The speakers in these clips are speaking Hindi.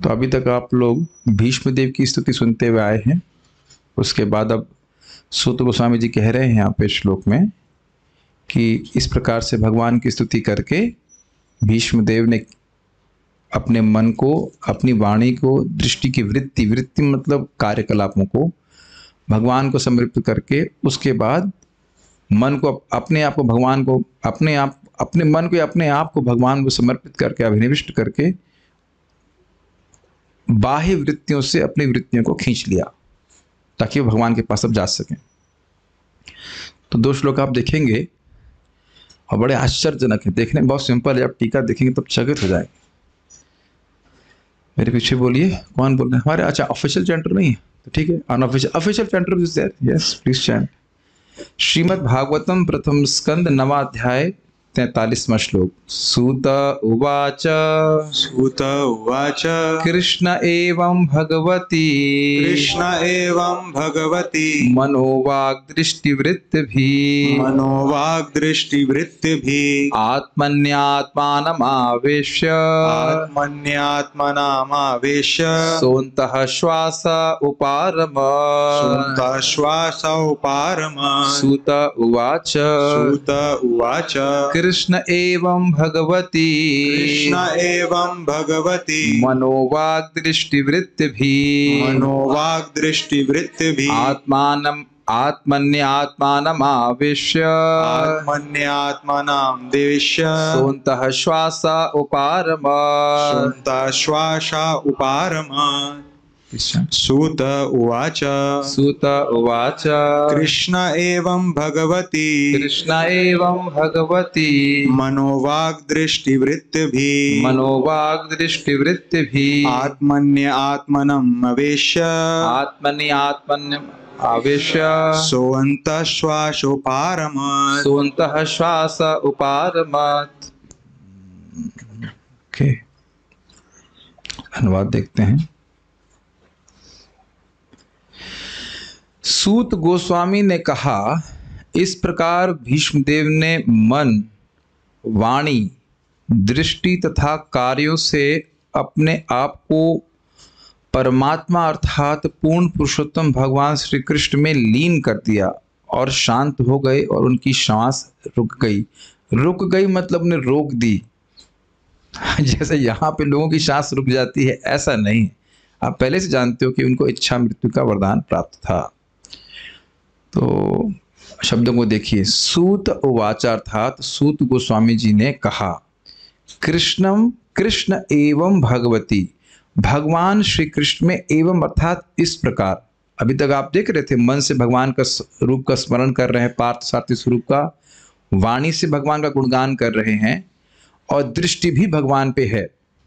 तो अभी तक आप लोग भीष्म देव की स्तुति सुनते हुए आए हैं। उसके बाद अब सूत गोस्वामी जी कह रहे हैं यहाँ पे श्लोक में कि इस प्रकार से भगवान की स्तुति करके भीष्म देव ने अपने मन को, अपनी वाणी को, दृष्टि की वृत्ति, वृत्ति मतलब कार्यकलापों को भगवान को समर्पित करके उसके बाद मन को, अपने आप को भगवान को, अपने मन को, अपने आप को भगवान को समर्पित करके, अभिनिविष्ट करके बाह्य वृत्तियों से अपनी वृत्तियों को खींच लिया ताकि वो भगवान के पास अब जा सकें। तो 2 श्लोक आप देखेंगे और बड़े आश्चर्यजनक है, देखने में बहुत सिंपल है, आप टीका देखेंगे तब चकित हो जाएंगे। मेरे पीछे बोलिए, कौन बोल रहे हैं? हमारे अच्छा ऑफिशियल चैंटर नहीं है तो ठीक है, unofficial, official chanter is there, yes please chant. Shrimad Bhagavatam प्रथम स्कंद 9वां अध्याय 43वां श्लोक। सूत उवाच सूत उवाच कृष्ण एवं भगवती मनोवाग दृष्टिवृत्तिभिः आत्मन्यात्मानमावेश्य सोऽन्तः श्वास उपारम। सूत उवाच कृष्ण एवं भगवती मनोवाग दृष्टिवृत्तिभिः आत्मन्यात्मानमावेश्य सोऽन्तः श्वास उपारम। सूत उवाच कृष्ण एवं भगवती मनोवाग दृष्टिवृत्तिभिः आत्मन्यात्मनम् आवेश्य सोऽन्तः श्वास उपारमत्। ओके, अनुवाद देखते हैं। सूत गोस्वामी ने कहा, इस प्रकार भीष्मदेव ने मन, वाणी, दृष्टि तथा कार्यों से अपने आप को परमात्मा अर्थात पूर्ण पुरुषोत्तम भगवान श्री कृष्ण में लीन कर दिया और शांत हो गए और उनकी श्वास रुक गई। रुक गई मतलब ने रोक दी। जैसे यहाँ पे लोगों की सांस रुक जाती है, ऐसा नहीं। आप पहले से जानते हो कि उनको इच्छा मृत्यु का वरदान प्राप्त था। तो शब्दों को देखिए। सूत उवाच अर्थात सूत गोस्वामी जी ने कहा, कृष्ण एवं भगवती, भगवान श्री कृष्ण में एवं अर्थात इस प्रकार। अभी तक आप देख रहे थे मन से भगवान का रूप का स्मरण कर रहे हैं, पार्थ सारथी स्वरूप का, वाणी से भगवान का गुणगान कर रहे हैं और दृष्टि भी भगवान पे है।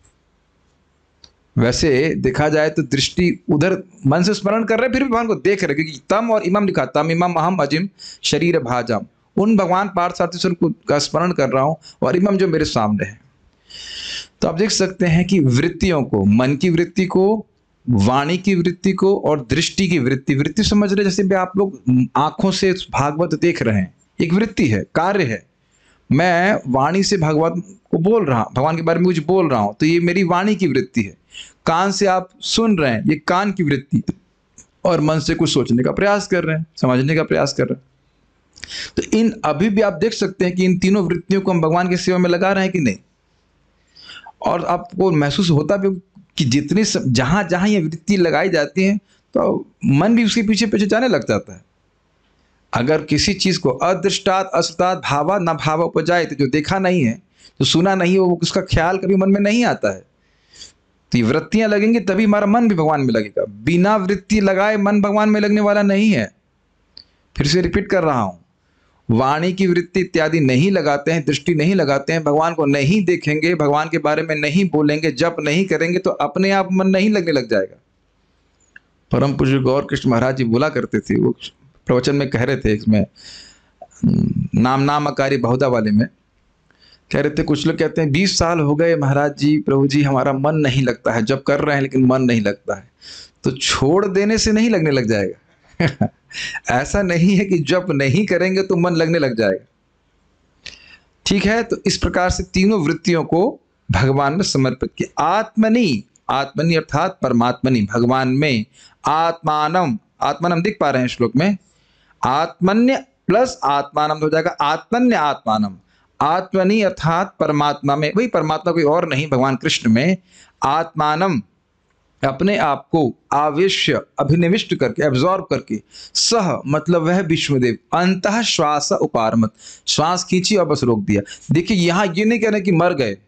वैसे देखा जाए तो दृष्टि उधर मन से स्मरण कर रहे हैं, फिर भी भगवान को देख रहे, क्योंकि तम और इमम लिखा, तम इमम अहम अजिम शरीर भाजम, उन भगवान पार्थ सारथी स्वरूप का स्मरण कर रहा हूँ और इमम जो मेरे सामने है। तो आप देख सकते हैं कि वृत्तियों को, मन की वृत्ति को, वाणी की वृत्ति को और दृष्टि की वृत्ति समझ रहे, जैसे भी आप लोग आंखों से भागवत देख रहे हैं, एक वृत्ति है, कार्य है। मैं वाणी से भगवान को बोल रहा हूं, भगवान के बारे में कुछ बोल रहा हूं, तो ये मेरी वाणी की वृत्ति है। कान से आप सुन रहे हैं, ये कान की वृत्ति, और मन से कुछ सोचने का प्रयास कर रहे हैं, समझने का प्रयास कर रहे हैं। तो इन अभी भी आप देख सकते हैं कि इन तीनों वृत्तियों को हम भगवान की सेवा में लगा रहे हैं कि नहीं। और आपको महसूस होता भी कि जितनी जहां जहां ये वृत्ति लगाई जाती है तो मन भी उसके पीछे पीछे जाने लग जाता है। अगर किसी चीज को अदृष्टात असृतात् भावा न भाव उपजाए, तो जो देखा नहीं है, जो सुना नहीं है, वो उसका ख्याल कभी मन में नहीं आता है। तो ये वृत्तियां लगेंगी तभी हमारा मन भी भगवान में लगेगा। बिना वृत्ति लगाए मन भगवान में लगने वाला नहीं है। फिर से रिपीट कर रहा हूं, वाणी की वृत्ति इत्यादि नहीं लगाते हैं, दृष्टि नहीं लगाते हैं, भगवान को नहीं देखेंगे, भगवान के बारे में नहीं बोलेंगे, जप नहीं करेंगे, तो अपने आप मन नहीं लगने लग जाएगा। परम पूज्य गौर कृष्ण महाराज जी बोला करते थे, वो प्रवचन में कह रहे थे, इसमें नामकारी बहुधा वाले में कह रहे थे, कुछ लोग कहते हैं 20 साल हो गए महाराज जी, प्रभु जी हमारा मन नहीं लगता है, जब कर रहे हैं लेकिन मन नहीं लगता है। तो छोड़ देने से नहीं लगने लग जाएगा। ऐसा नहीं है कि जब नहीं करेंगे तो मन लगने लग जाएगा। ठीक है, तो इस प्रकार से तीनों वृत्तियों को भगवान में समर्पित किया। आत्मनि आत्मनि अर्थात परमात्मनि, भगवान में, आत्मानम, आत्मानम दिख पा रहे हैं श्लोक में, आत्मन्य प्लस आत्मानम हो जाएगा आत्मन्य आत्मानम, आत्मनि अर्थात परमात्मा में, वही परमात्मा कोई और नहीं भगवान कृष्ण में, आत्मानम अपने आप को, आवेश्य अभिनिविष्ट करके, एब्जॉर्ब करके, सह मतलब वह विष्णुदेव, अंतः श्वास उपारमत, श्वास खींची और बस रोक दिया। देखिए यहां ये नहीं कह रहे कि मर गए,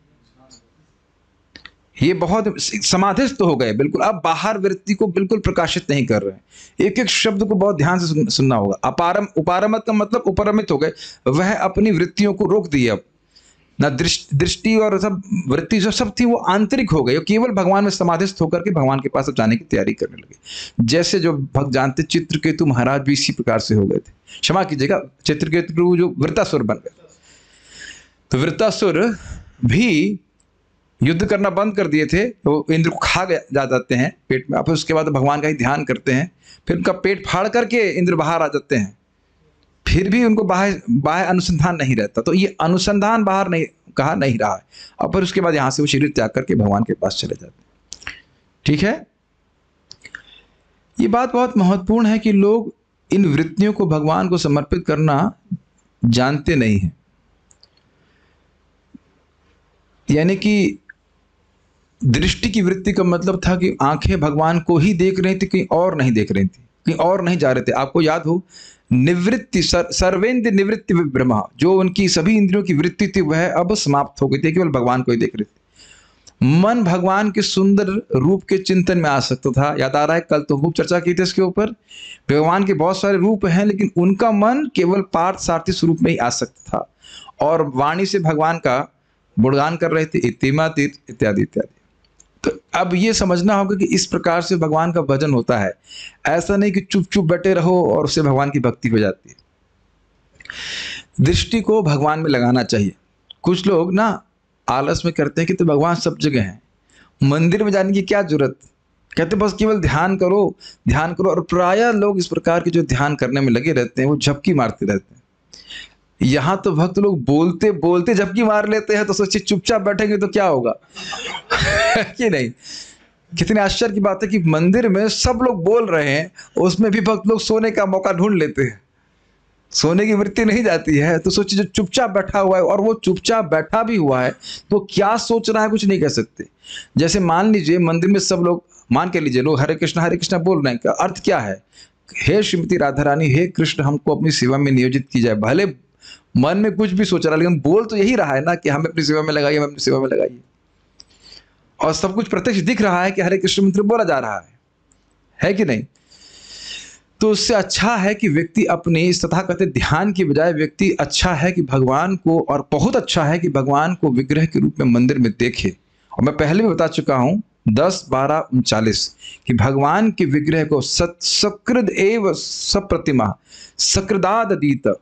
ये बहुत समाधिस्थ हो गए बिल्कुल, अब बाहर वृत्ति को बिल्कुल प्रकाशित नहीं कर रहे हैं। एक एक शब्द को बहुत ध्यान से सुनना होगा। अपारम, उपारमत का मतलब उपरमित हो गए, वह अपनी वृत्तियों को रोक दिए। अब ना दृष्टि और सब वृत्ति जो सब थी वो आंतरिक हो गई, केवल भगवान में समाधिस्थ होकर के भगवान के पास अब जाने की तैयारी करने लगे। जैसे जो भक्त जानते चित्रकेतु महाराज भी इसी प्रकार से हो गए थे, क्षमा कीजिएगा, चित्रकेतु जो वृत्तासुर बन गए, तो वृत्तासुर भी युद्ध करना बंद कर दिए थे, तो इंद्र को खा जा जाते हैं पेट में, फिर उसके बाद भगवान का ही ध्यान करते हैं, फिर उनका पेट फाड़ करके इंद्र बाहर आ जाते हैं, फिर भी उनको बाह्य अनुसंधान नहीं रहता। तो ये अनुसंधान बाहर नहीं कहा नहीं रहा है, और फिर उसके बाद यहाँ से वो शरीर त्याग करके भगवान के पास चले जाते हैं। ठीक है, ये बात बहुत महत्वपूर्ण है कि लोग इन वृत्तियों को भगवान को समर्पित करना जानते नहीं हैं। यानी कि दृष्टि की वृत्ति का मतलब था कि आंखें भगवान को ही देख रही थी, कहीं और नहीं देख रही थी, कहीं और नहीं जा रहे थे। आपको याद हो निवृत्ति, सर्वेंद्र निवृत्ति विभ्रमा, जो उनकी सभी इंद्रियों की वृत्ति थी वह अब समाप्त हो गई थी, केवल भगवान को ही देख रहे थे। मन भगवान के सुंदर रूप के चिंतन में आ सकता था। याद आ रहा है, कल तो खूब चर्चा की थी इसके ऊपर। भगवान के बहुत सारे रूप हैं, लेकिन उनका मन केवल पार्थ सारथी स्वरूप में ही आ सकता था, और वाणी से भगवान का गुणगान कर रहे थे, इतिमातीत इत्यादि इत्यादि। तो अब ये समझना होगा कि इस प्रकार से भगवान का भजन होता है, ऐसा नहीं कि चुप चुप बैठे रहो और उससे भगवान की भक्ति हो जाती है। दृष्टि को भगवान में लगाना चाहिए। कुछ लोग ना आलस में करते हैं कि तो भगवान सब जगह हैं, मंदिर में जाने की क्या जरूरत, कहते बस केवल ध्यान करो ध्यान करो। और प्रायः लोग इस प्रकार के जो ध्यान करने में लगे रहते हैं वो झपकी मारते रहते हैं। यहाँ तो भक्त लोग बोलते बोलते झपकी मार लेते हैं, तो सोचिए चुपचाप बैठेंगे तो क्या होगा कि नहीं। कितने आश्चर्य की बात है कि मंदिर में सब लोग बोल रहे हैं, उसमें भी भक्त लोग सोने का मौका ढूंढ लेते हैं, सोने की वृत्ति नहीं जाती है। तो सोचिए जो चुपचाप बैठा हुआ है, और वो चुपचाप बैठा भी हुआ है तो क्या सोच रहा है कुछ नहीं कह सकते। जैसे मान लीजिए मंदिर में सब लोग, मान के लीजिए लोग हरे कृष्णा बोल रहे हैं, का अर्थ क्या है, हे श्रीमती राधा रानी, हे कृष्ण हमको अपनी सेवा में नियोजित की जाए। भले मन में कुछ भी सोच रहा है, लेकिन बोल तो यही रहा है ना कि हमें अपनी सेवा में लगाइए, हमें अपनी सेवा में लगाइए, और सब कुछ प्रत्यक्ष दिख रहा है कि हरे कृष्ण मंत्र बोला जा रहा है कि नहीं। तो उससे अच्छा है कि व्यक्ति अपने इस तथाकथित ध्यान की बजाय व्यक्ति अच्छा है कि भगवान को, और बहुत अच्छा है कि भगवान को विग्रह के रूप में मंदिर में देखे। और मैं पहले भी बता चुका हूं 10, 12, 39 कि भगवान के विग्रह को सकृद एव सप्रतिमा सकृदादीत,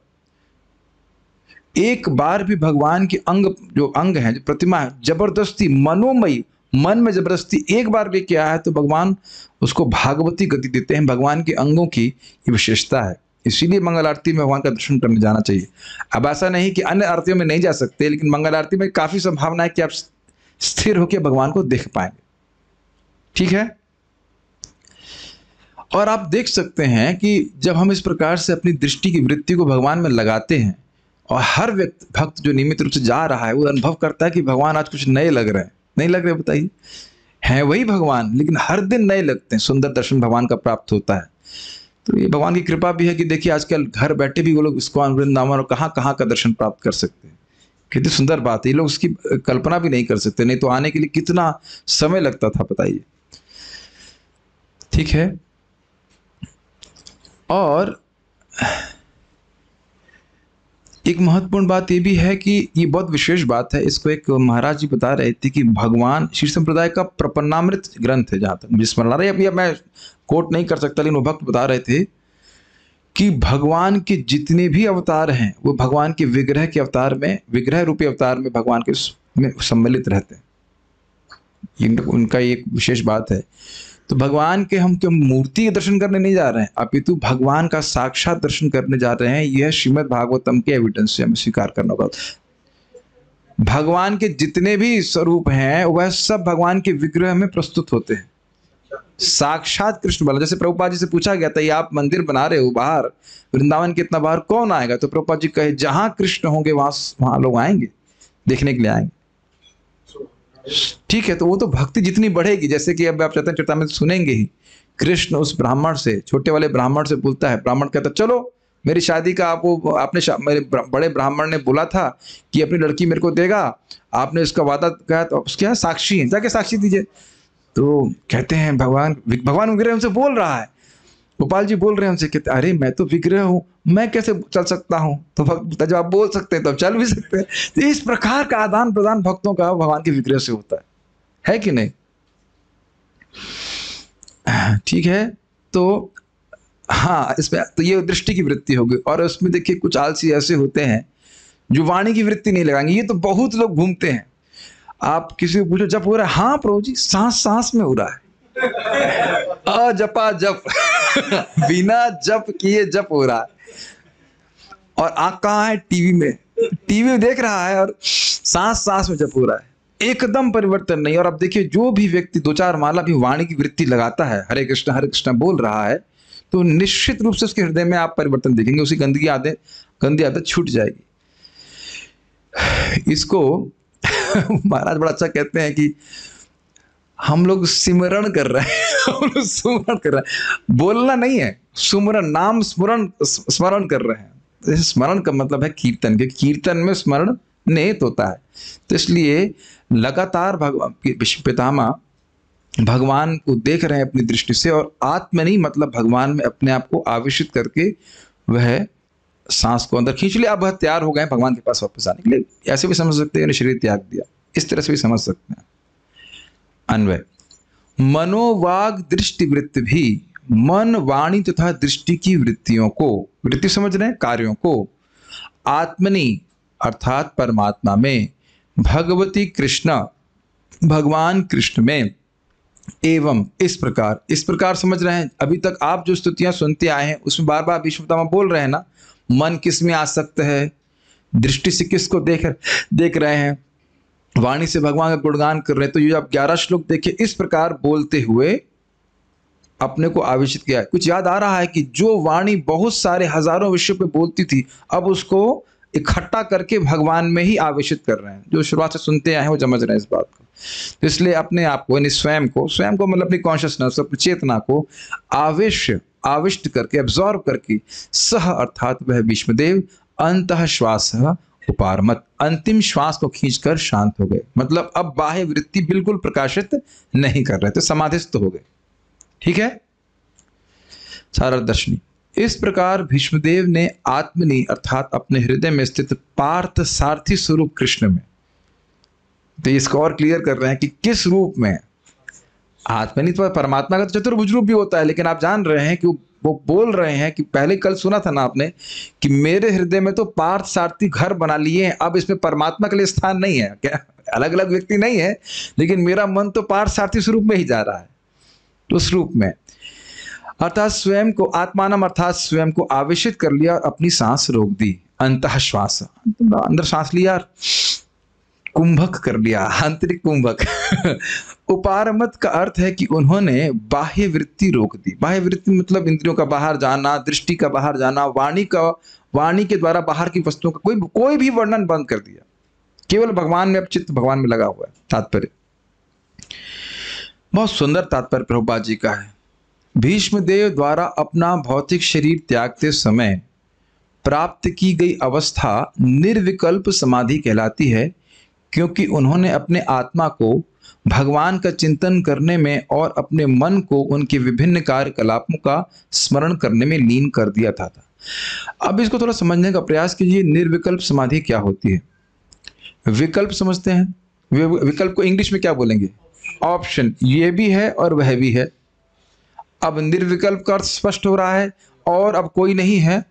एक बार भी भगवान के अंग हैं, जो प्रतिमा है, जबरदस्ती मनोमयी, मन में जबरदस्ती एक बार भी किया है तो भगवान उसको भागवती गति देते हैं। भगवान के अंगों की ये विशेषता है, इसीलिए मंगल आरती में भगवान का दर्शन करने जाना चाहिए। अब ऐसा नहीं कि अन्य आरतियों में नहीं जा सकते, लेकिन मंगल आरती में काफी संभावना है कि आप स्थिर होकर भगवान को देख पाएंगे। ठीक है, और आप देख सकते हैं कि जब हम इस प्रकार से अपनी दृष्टि की वृत्ति को भगवान में लगाते हैं, और हर व्यक्ति भक्त जो नियमित रूप से जा रहा है वो अनुभव करता है कि भगवान आज कुछ नए लग रहे हैं। नहीं लग रहे, बताइए, हैं वही भगवान, लेकिन हर दिन नए लगते हैं, सुंदर दर्शन भगवान का प्राप्त होता है। तो ये भगवान की कृपा भी है कि देखिए आजकल घर बैठे भी वो लोग इस्कॉन, वृंदावन और कहाँ कहाँ का दर्शन प्राप्त कर सकते हैं। कितनी सुंदर बात है, ये लोग उसकी कल्पना भी नहीं कर सकते, नहीं तो आने के लिए कितना समय लगता था, बताइए। ठीक है, और एक महत्वपूर्ण बात यह भी है कि ये बहुत विशेष बात है, इसको एक महाराज जी बता रहे थे कि भगवान श्री संप्रदाय का प्रपन्नामृत ग्रंथ है, जहां तक मुझे स्मरण आ रहा है, अभी मैं कोट नहीं कर सकता, लेकिन वो भक्त बता रहे थे कि भगवान के जितने भी अवतार हैं वो भगवान के विग्रह के अवतार में, विग्रह रूपी अवतार में भगवान के में सम्मिलित रहते हैं। उनका एक विशेष बात है। तो भगवान के हम क्यों मूर्ति के दर्शन करने नहीं जा रहे हैं, अपितु भगवान का साक्षात दर्शन करने जा रहे हैं। यह श्रीमद् भागवतम के एविडेंस से हमें स्वीकार करना होगा। भगवान के जितने भी स्वरूप हैं वह सब भगवान के विग्रह में प्रस्तुत होते हैं। साक्षात कृष्ण बलराम। जैसे प्रभुपाद जी से पूछा गया था, ये आप मंदिर बना रहे हो बाहर, वृंदावन के इतना बाहर कौन आएगा? तो प्रभुपाद जी कहे, जहां कृष्ण होंगे वहां लोग आएंगे, देखने के लिए आएंगे। ठीक है, तो वो तो भक्ति जितनी बढ़ेगी, जैसे कि अब आप चैतन्य चरितामृत सुनेंगे ही, कृष्ण उस ब्राह्मण से, छोटे वाले ब्राह्मण से बोलता है। ब्राह्मण कहता, चलो मेरी शादी का मेरे बड़े ब्राह्मण ने बोला था कि अपनी लड़की मेरे को देगा, आपने उसका वादा कहा, तो उसके साक्षी है, जाके साक्षी दीजिए। तो कहते हैं भगवान विग्रह उनसे बोल रहा है। गोपाल जी बोल रहे हैं उनसे, कहते अरे मैं तो विग्रह हूं, मैं कैसे चल सकता हूं? तो भक्त जब आप बोल सकते हैं तो चल भी सकते हैं। तो इस प्रकार का आदान प्रदान भक्तों का भगवान के विग्रह से होता है कि नहीं? ठीक है, तो हाँ, इसमें तो ये दृष्टि की वृत्ति होगी। और उसमें देखिए कुछ आलसी ऐसे होते हैं जो वाणी की वृत्ति नहीं लगाएंगे। ये तो बहुत लोग घूमते हैं। आप किसी को पूछो जप हो रहा है? हाँ प्रभु जी, सांस सांस में हो रहा है। अजपा जप बिना जप किए जप हो रहा है। और आंख कहाँ है? टीवी में, टीवी देख रहा है और सांस सांस में जप हो रहा है। एकदम परिवर्तन नहीं। और अब देखिए, जो भी व्यक्ति 2-4 माला भी वाणी की वृत्ति लगाता है, हरे कृष्णा बोल रहा है, तो निश्चित रूप से उसके हृदय में आप परिवर्तन देखेंगे। उसी गंदी आदत छूट जाएगी। इसको महाराज बड़ा अच्छा कहते हैं कि हम लोग सिमरण कर रहे हैं। हम लोग सुमरण कर रहे हैं, बोलना नहीं है, सुमरण, नाम स्मरण कर रहे हैं। तो स्मरण का मतलब है कीर्तन, क्योंकि कीर्तन में स्मरण निहित होता है। तो इसलिए लगातार विश्व पितामह भगवान को देख रहे हैं अपनी दृष्टि से, और आत्मनि मतलब भगवान में अपने आप को आवेशित करके वह सांस को अंदर खींच लिया। अब वह तैयार हो गए भगवान के पास वापस आने के लिए। ऐसे भी समझ सकते हैं, शरीर त्याग दिया, इस तरह से भी समझ सकते हैं। अन्वय, मनोवाग दृष्टि वृत्ति भी मन, वाणी तथा दृष्टि की वृत्तियों को, वृत्ति समझ रहे हैं, कार्यों को आत्मनि अर्थात परमात्मा में, भगवती कृष्ण भगवान कृष्ण में, एवं इस प्रकार समझ रहे हैं। अभी तक आप जो स्तुतियां सुनते आए हैं उसमें बार बार भीष्म पितामह बोल रहे हैं ना, मन किस में आसक्त है, दृष्टि से किसको देख रहे हैं, वाणी से भगवान का गुणगान कर रहे हैं। तो ये आप 11 श्लोक देखिए, इस प्रकार बोलते हुए अपने को आवेशित किया है। कुछ याद आ रहा है कि जो वाणी बहुत सारे हजारों विषयों पे बोलती थी, अब उसको इकट्ठा करके भगवान में ही आवेशित कर रहे हैं। जो शुरुआत से सुनते आए हैं वो समझ रहे हैं इस बात को। तो इसलिए अपने आप को, यानी स्वयं को मतलब अपनी कॉन्शियसनेस, अपनी चेतना को आविष्ट करके, एब्जॉर्व करके, सह अर्थात वह विष्णुदेव अंतः श्वास उपारमत, अंतिम श्वास को खींचकर शांत हो गए। मतलब अब बाह्य वृत्ति बिल्कुल प्रकाशित नहीं कर रहे थे, समाधिस्थ हो गए। ठीक है, सारा दर्शनी। इस प्रकार भीष्मदेव ने आत्मनि अर्थात अपने हृदय में स्थित पार्थ सारथी स्वरूप कृष्ण में, तो इसको और क्लियर कर रहे हैं कि किस रूप में। आत्मनि तो परमात्मा का तो चतुर्भुज रूप भी होता है, लेकिन आप जान रहे हैं कि वो बोल रहे हैं कि पहले कल सुना था ना आपने कि मेरे हृदय में तो पार्थ सारथी घर बना लिए हैं, अब इसमें परमात्मा के लिए स्थान नहीं है। क्या अलग अलग व्यक्ति नहीं है, लेकिन मेरा मन तो पार्थ सारथी स्वरूप में ही जा रहा है, उस रूप में। अर्थात स्वयं को, आत्मानम अर्थात स्वयं को आवेशित कर लिया और अपनी सांस रोक दी। अंतः श्वास, अंदर सांस लिया, कुंभक कर लिया, आंतरिक कुंभक। उपारमत का अर्थ है कि उन्होंने बाह्य वृत्ति रोक दी। बाह्य वृत्ति मतलब इंद्रियों का बाहर जाना, दृष्टि का बाहर जाना, वाणी के द्वारा बाहर की वस्तुओं का कोई भी वर्णन बंद कर दिया। केवल भगवान में, अब चित्त भगवान में लगा हुआ है। तात्पर्य बहुत सुंदर तात्पर्य प्रभुपाद जी का है। भीष्मदेव द्वारा अपना भौतिक शरीर त्यागते समय प्राप्त की गई अवस्था निर्विकल्प समाधि कहलाती है, क्योंकि उन्होंने अपने आत्मा को भगवान का चिंतन करने में और अपने मन को उनके विभिन्न कार्यकलापों का स्मरण करने में लीन कर दिया था। अब इसको थोड़ा समझने का प्रयास कीजिए, निर्विकल्प समाधि क्या होती है। विकल्प समझते हैं, विकल्प को इंग्लिश में क्या बोलेंगे, ऑप्शन। ये भी है और वह भी है। अब निर्विकल्प का अर्थ स्पष्ट हो रहा है, और अब कोई नहीं है,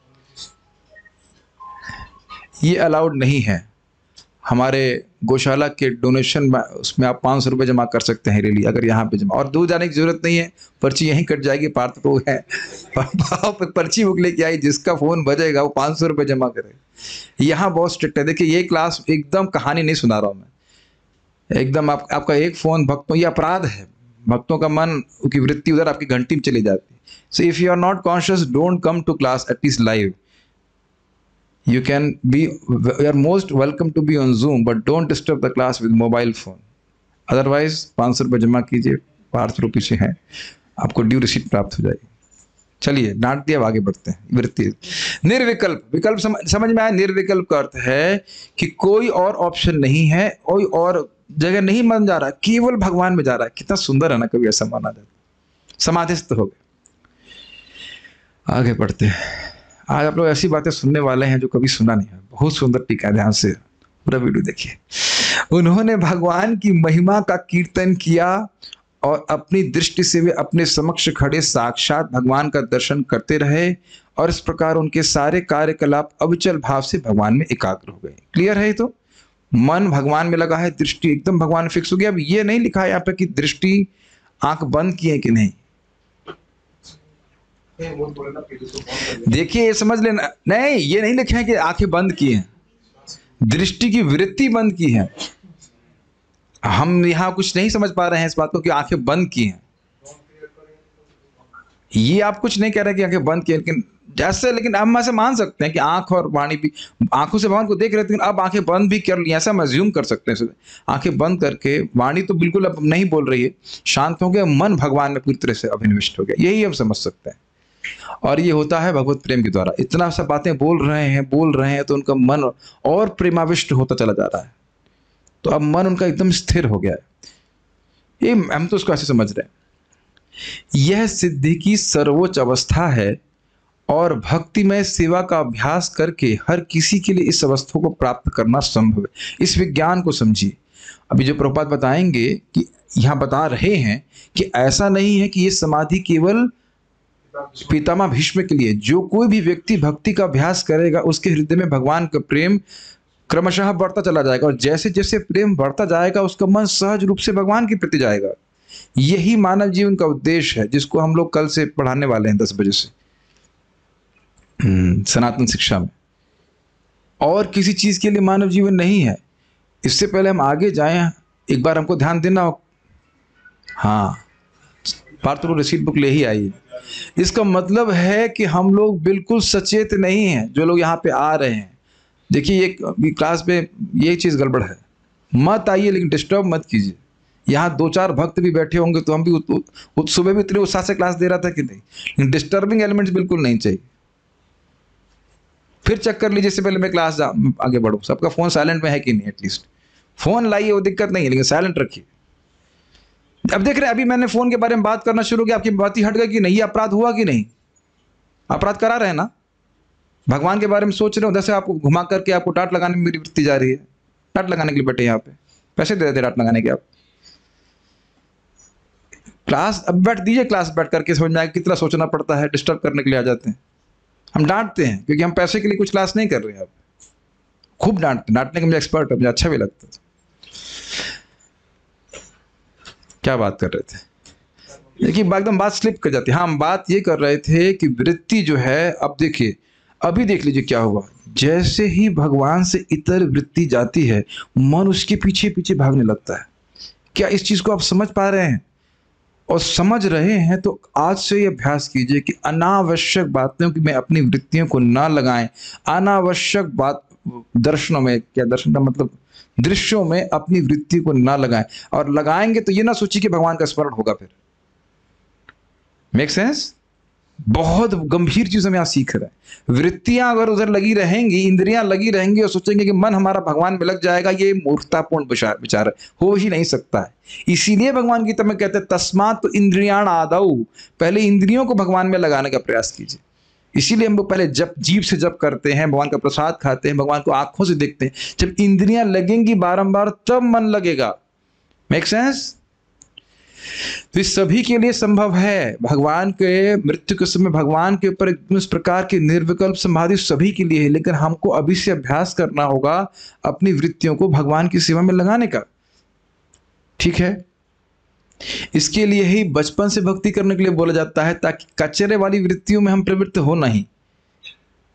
ये अलाउड नहीं है। हमारे गौशाला के डोनेशन उसमें आप 500 रुपये जमा कर सकते हैं डेली, अगर यहाँ पे जमा, और दूर जाने की जरूरत नहीं है, पर्ची यहीं कट जाएगी। पार्थ को है पर्ची बुक लेके आई, जिसका फोन बजेगा वो 500 रुपये जमा करे। यहाँ बहुत स्ट्रिक्ट है। देखिए ये क्लास एकदम कहानी नहीं सुना रहा हूँ मैं, एकदम आपका एक फोन भक्तों, ये अपराध है। भक्तों का मन की वृत्ति उधर आपकी घंटी में चली जाती है। So if you are not conscious, don't come to class at least live. You can be, you are most welcome to be on Zoom, but don't disturb the class with mobile phone. Otherwise 500 रुपये जमा कीजिए, पार्थ रुपये पीछे हैं, आपको ड्यू रिसीट प्राप्त हो जाएगी। चलिए डांट दिया, अब आगे बढ़ते हैं। वृत्ति निर्विकल्प, विकल्प समझ में आया। निर्विकल्प का अर्थ है कि कोई और ऑप्शन नहीं है, कोई और जगह नहीं मन जा रहा, केवल भगवान में जा रहा है। कितना सुंदर है ना, कभी ऐसा माना जाता। समाधिस्थ हो गए। आगे बढ़ते हैं। आज आप लोग ऐसी बातें सुनने वाले हैं जो कभी सुना नहीं है। बहुत सुंदर टीका, ध्यान से पूरा वीडियो देखिए। उन्होंने भगवान की महिमा का कीर्तन किया और अपनी दृष्टि से वे अपने समक्ष खड़े साक्षात भगवान का दर्शन करते रहे, और इस प्रकार उनके सारे कार्यकलाप अविचल भाव से भगवान में एकाग्र हो गए। क्लियर है? तो मन भगवान में लगा है, दृष्टि एकदम भगवान में फिक्स हो गया। अब ये नहीं लिखा है यहाँ पे कि दृष्टि आंख बंद की है कि नहीं। देखिए ये समझ लेना, नहीं ये नहीं लिखा है कि आंखें बंद की हैं, दृष्टि की वृत्ति बंद की है। हम यहां कुछ नहीं समझ पा रहे हैं इस बात को कि आंखें बंद की हैं। ये आप कुछ नहीं कह रहे कि आंखें बंद की हैं, लेकिन जैसे, लेकिन हम ऐसे मान सकते हैं कि आंख और वाणी भी, आंखों से भगवान को देख रहे थे, अब आंखें बंद भी कर ली, ऐसा हम अज्यूम कर सकते हैं। आंखें बंद करके वाणी तो बिल्कुल अब नहीं बोल रही है, शांत हो गया, मन भगवान में पूरी तरह से अभिनिविष्ट हो गया, यही हम समझ सकते हैं। और ये होता है भगवत प्रेम के द्वारा। इतना सा बातें बोल रहे हैं तो उनका मन और प्रेमाविष्ट होता चला जा रहा है, तो अब मन उनका एकदम स्थिर हो गया है। ये हम तो उसको ऐसे समझ रहे हैं। यह सिद्धि की सर्वोच्च अवस्था है और भक्तिमय सेवा का अभ्यास करके हर किसी के लिए इस अवस्था को प्राप्त करना संभव है। इस विज्ञान को समझिए। अभी जो प्रभुपाद बताएंगे कि यहाँ बता रहे हैं कि ऐसा नहीं है कि ये समाधि केवल पितामह भीष्म के लिए। जो कोई भी व्यक्ति भक्ति का अभ्यास करेगा उसके हृदय में भगवान का प्रेम क्रमशः बढ़ता चला जाएगा, और जैसे जैसे प्रेम बढ़ता जाएगा उसका मन सहज रूप से भगवान के प्रति जाएगा। यही मानव जीवन का उद्देश्य है, जिसको हम लोग कल से पढ़ाने वाले हैं 10 बजे से सनातन शिक्षा में। और किसी चीज के लिए मानव जीवन नहीं है। इससे पहले हम आगे जाएं, एक बार हमको ध्यान देना हो। हाँ, पार्थ रिसीट बुक ले ही आइए। इसका मतलब है कि हम लोग बिल्कुल सचेत नहीं हैं, जो लोग यहाँ पे आ रहे हैं। देखिए ये क्लास में ये चीज़ गड़बड़ है, मत आइए लेकिन डिस्टर्ब मत कीजिए। यहाँ 2-4 भक्त भी बैठे होंगे तो हम भी सुबह भी इतने उत्साह से क्लास दे रहा था कि नहीं, लेकिन डिस्टर्बिंग एलिमेंट्स बिल्कुल नहीं चाहिए। फिर चेक कर लीजिए इससे पहले मैं क्लास आगे बढ़ूँ, सबका फ़ोन साइलेंट में है कि नहीं। एटलीस्ट फ़ोन लाइए, वो दिक्कत नहीं है, लेकिन साइलेंट रखिए। अब देख रहे हैं, अभी मैंने फोन के बारे में बात करना शुरू किया, आपकी बात ही हट गई कि नहीं। अपराध हुआ कि नहीं? अपराध करा रहे हैं ना, भगवान के बारे में सोच रहे हो, उधर से आपको घुमा करके आपको डांट लगाने में मेरी वृत्ति जा रही है। डांट लगाने के लिए बैठे यहाँ पे, पैसे दे देते डांट लगाने के। आप क्लास अब बैठ दीजिए, क्लास बैठ करके समझ में आएगा कितना सोचना पड़ता है। डिस्टर्ब करने के लिए आ जाते हैं, हम डांटते हैं क्योंकि हम पैसे के लिए कुछ क्लास नहीं कर रहे हैं। आप खूब डांटने के मुझे एक्सपर्ट है, मुझे अच्छा भी लगता है। क्या बात कर रहे थे? देखिए एकदम बात स्लिप कर जाती है। हाँ, हम बात ये कर रहे थे कि वृत्ति जो है, अब देखिए, अभी देख लीजिए क्या हुआ। जैसे ही भगवान से इतर वृत्ति जाती है, मन उसके पीछे पीछे भागने लगता है। क्या इस चीज को आप समझ पा रहे हैं? और समझ रहे हैं तो आज से ये अभ्यास कीजिए कि अनावश्यक बातों की में अपनी वृत्तियों को ना लगाएं। अनावश्यक बात दर्शनों में, क्या दर्शन का मतलब, दृश्यों में अपनी वृत्ति को ना लगाएं। और लगाएंगे तो ये ना सोचिए कि भगवान का स्मरण होगा। फिर मेक सेंस? बहुत गंभीर चीज हम यहाँ सीख रहे हैं। वृत्तियां अगर उधर लगी रहेंगी, इंद्रियां लगी रहेंगी और सोचेंगे कि मन हमारा भगवान में लग जाएगा, ये मूर्खतापूर्ण विचार हो ही नहीं सकता है। इसीलिए भगवान गीता में कहते हैं तस्मात् तो इंद्रियाण आदौ, पहले इंद्रियों को भगवान में लगाने का प्रयास कीजिए। इसीलिए हम लोग पहले जब जीभ से जप करते हैं, भगवान का प्रसाद खाते हैं, भगवान को आंखों से देखते हैं। जब इंद्रियां लगेंगी बारंबार तब मन लगेगा। Make sense? तो इस सभी के लिए संभव है। भगवान के मृत्यु के समय भगवान के ऊपर इस प्रकार की निर्विकल्प समाधि सभी के लिए है, लेकिन हमको अभी से अभ्यास करना होगा अपनी वृत्तियों को भगवान की सेवा में लगाने का। ठीक है? इसके लिए ही बचपन से भक्ति करने के लिए बोला जाता है, ताकि कचरे वाली वृत्तियों में हम प्रवृत्त हो नहीं।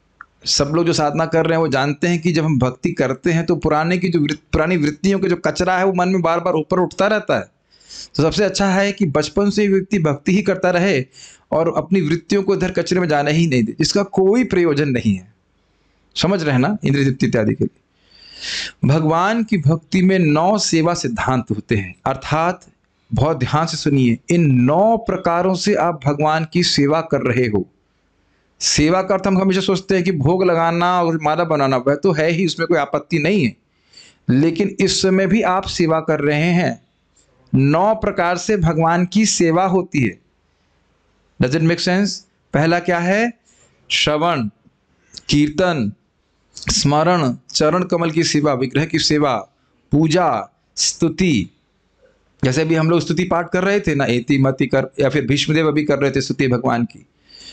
सब लोग जो साधना कर रहे हैं वो जानते हैं कि जब हम भक्ति करते हैं तो पुरानी वृत्तियों के जो कचरा है वो मन में बार बार ऊपर उठता रहता है। तो सबसे अच्छा है कि बचपन से व्यक्ति भक्ति ही करता रहे और अपनी वृत्तियों को इधर कचरे में जाने ही नहीं दे, जिसका कोई प्रयोजन नहीं है। समझ रहे हैं ना, इंद्रिय तृप्ति इत्यादि के लिए। भगवान की भक्ति में 9 सेवा सिद्धांत होते हैं, अर्थात बहुत ध्यान से सुनिए, इन 9 प्रकारों से आप भगवान की सेवा कर रहे हो। सेवा का अर्थ हम हमेशा सोचते हैं कि भोग लगाना और माला बनाना, वह तो है ही, उसमें कोई आपत्ति नहीं है, लेकिन इस समय भी आप सेवा कर रहे हैं। 9 प्रकार से भगवान की सेवा होती है। Does it make sense? पहला क्या है? श्रवण, कीर्तन, स्मरण, चरण कमल की सेवा, विग्रह की सेवा, पूजा, स्तुति। जैसे भी हम लोग स्तुति पाठ कर रहे थे ना, एति मति कर, या फिर भीष्मदेव अभी कर रहे थे स्तुति भगवान की।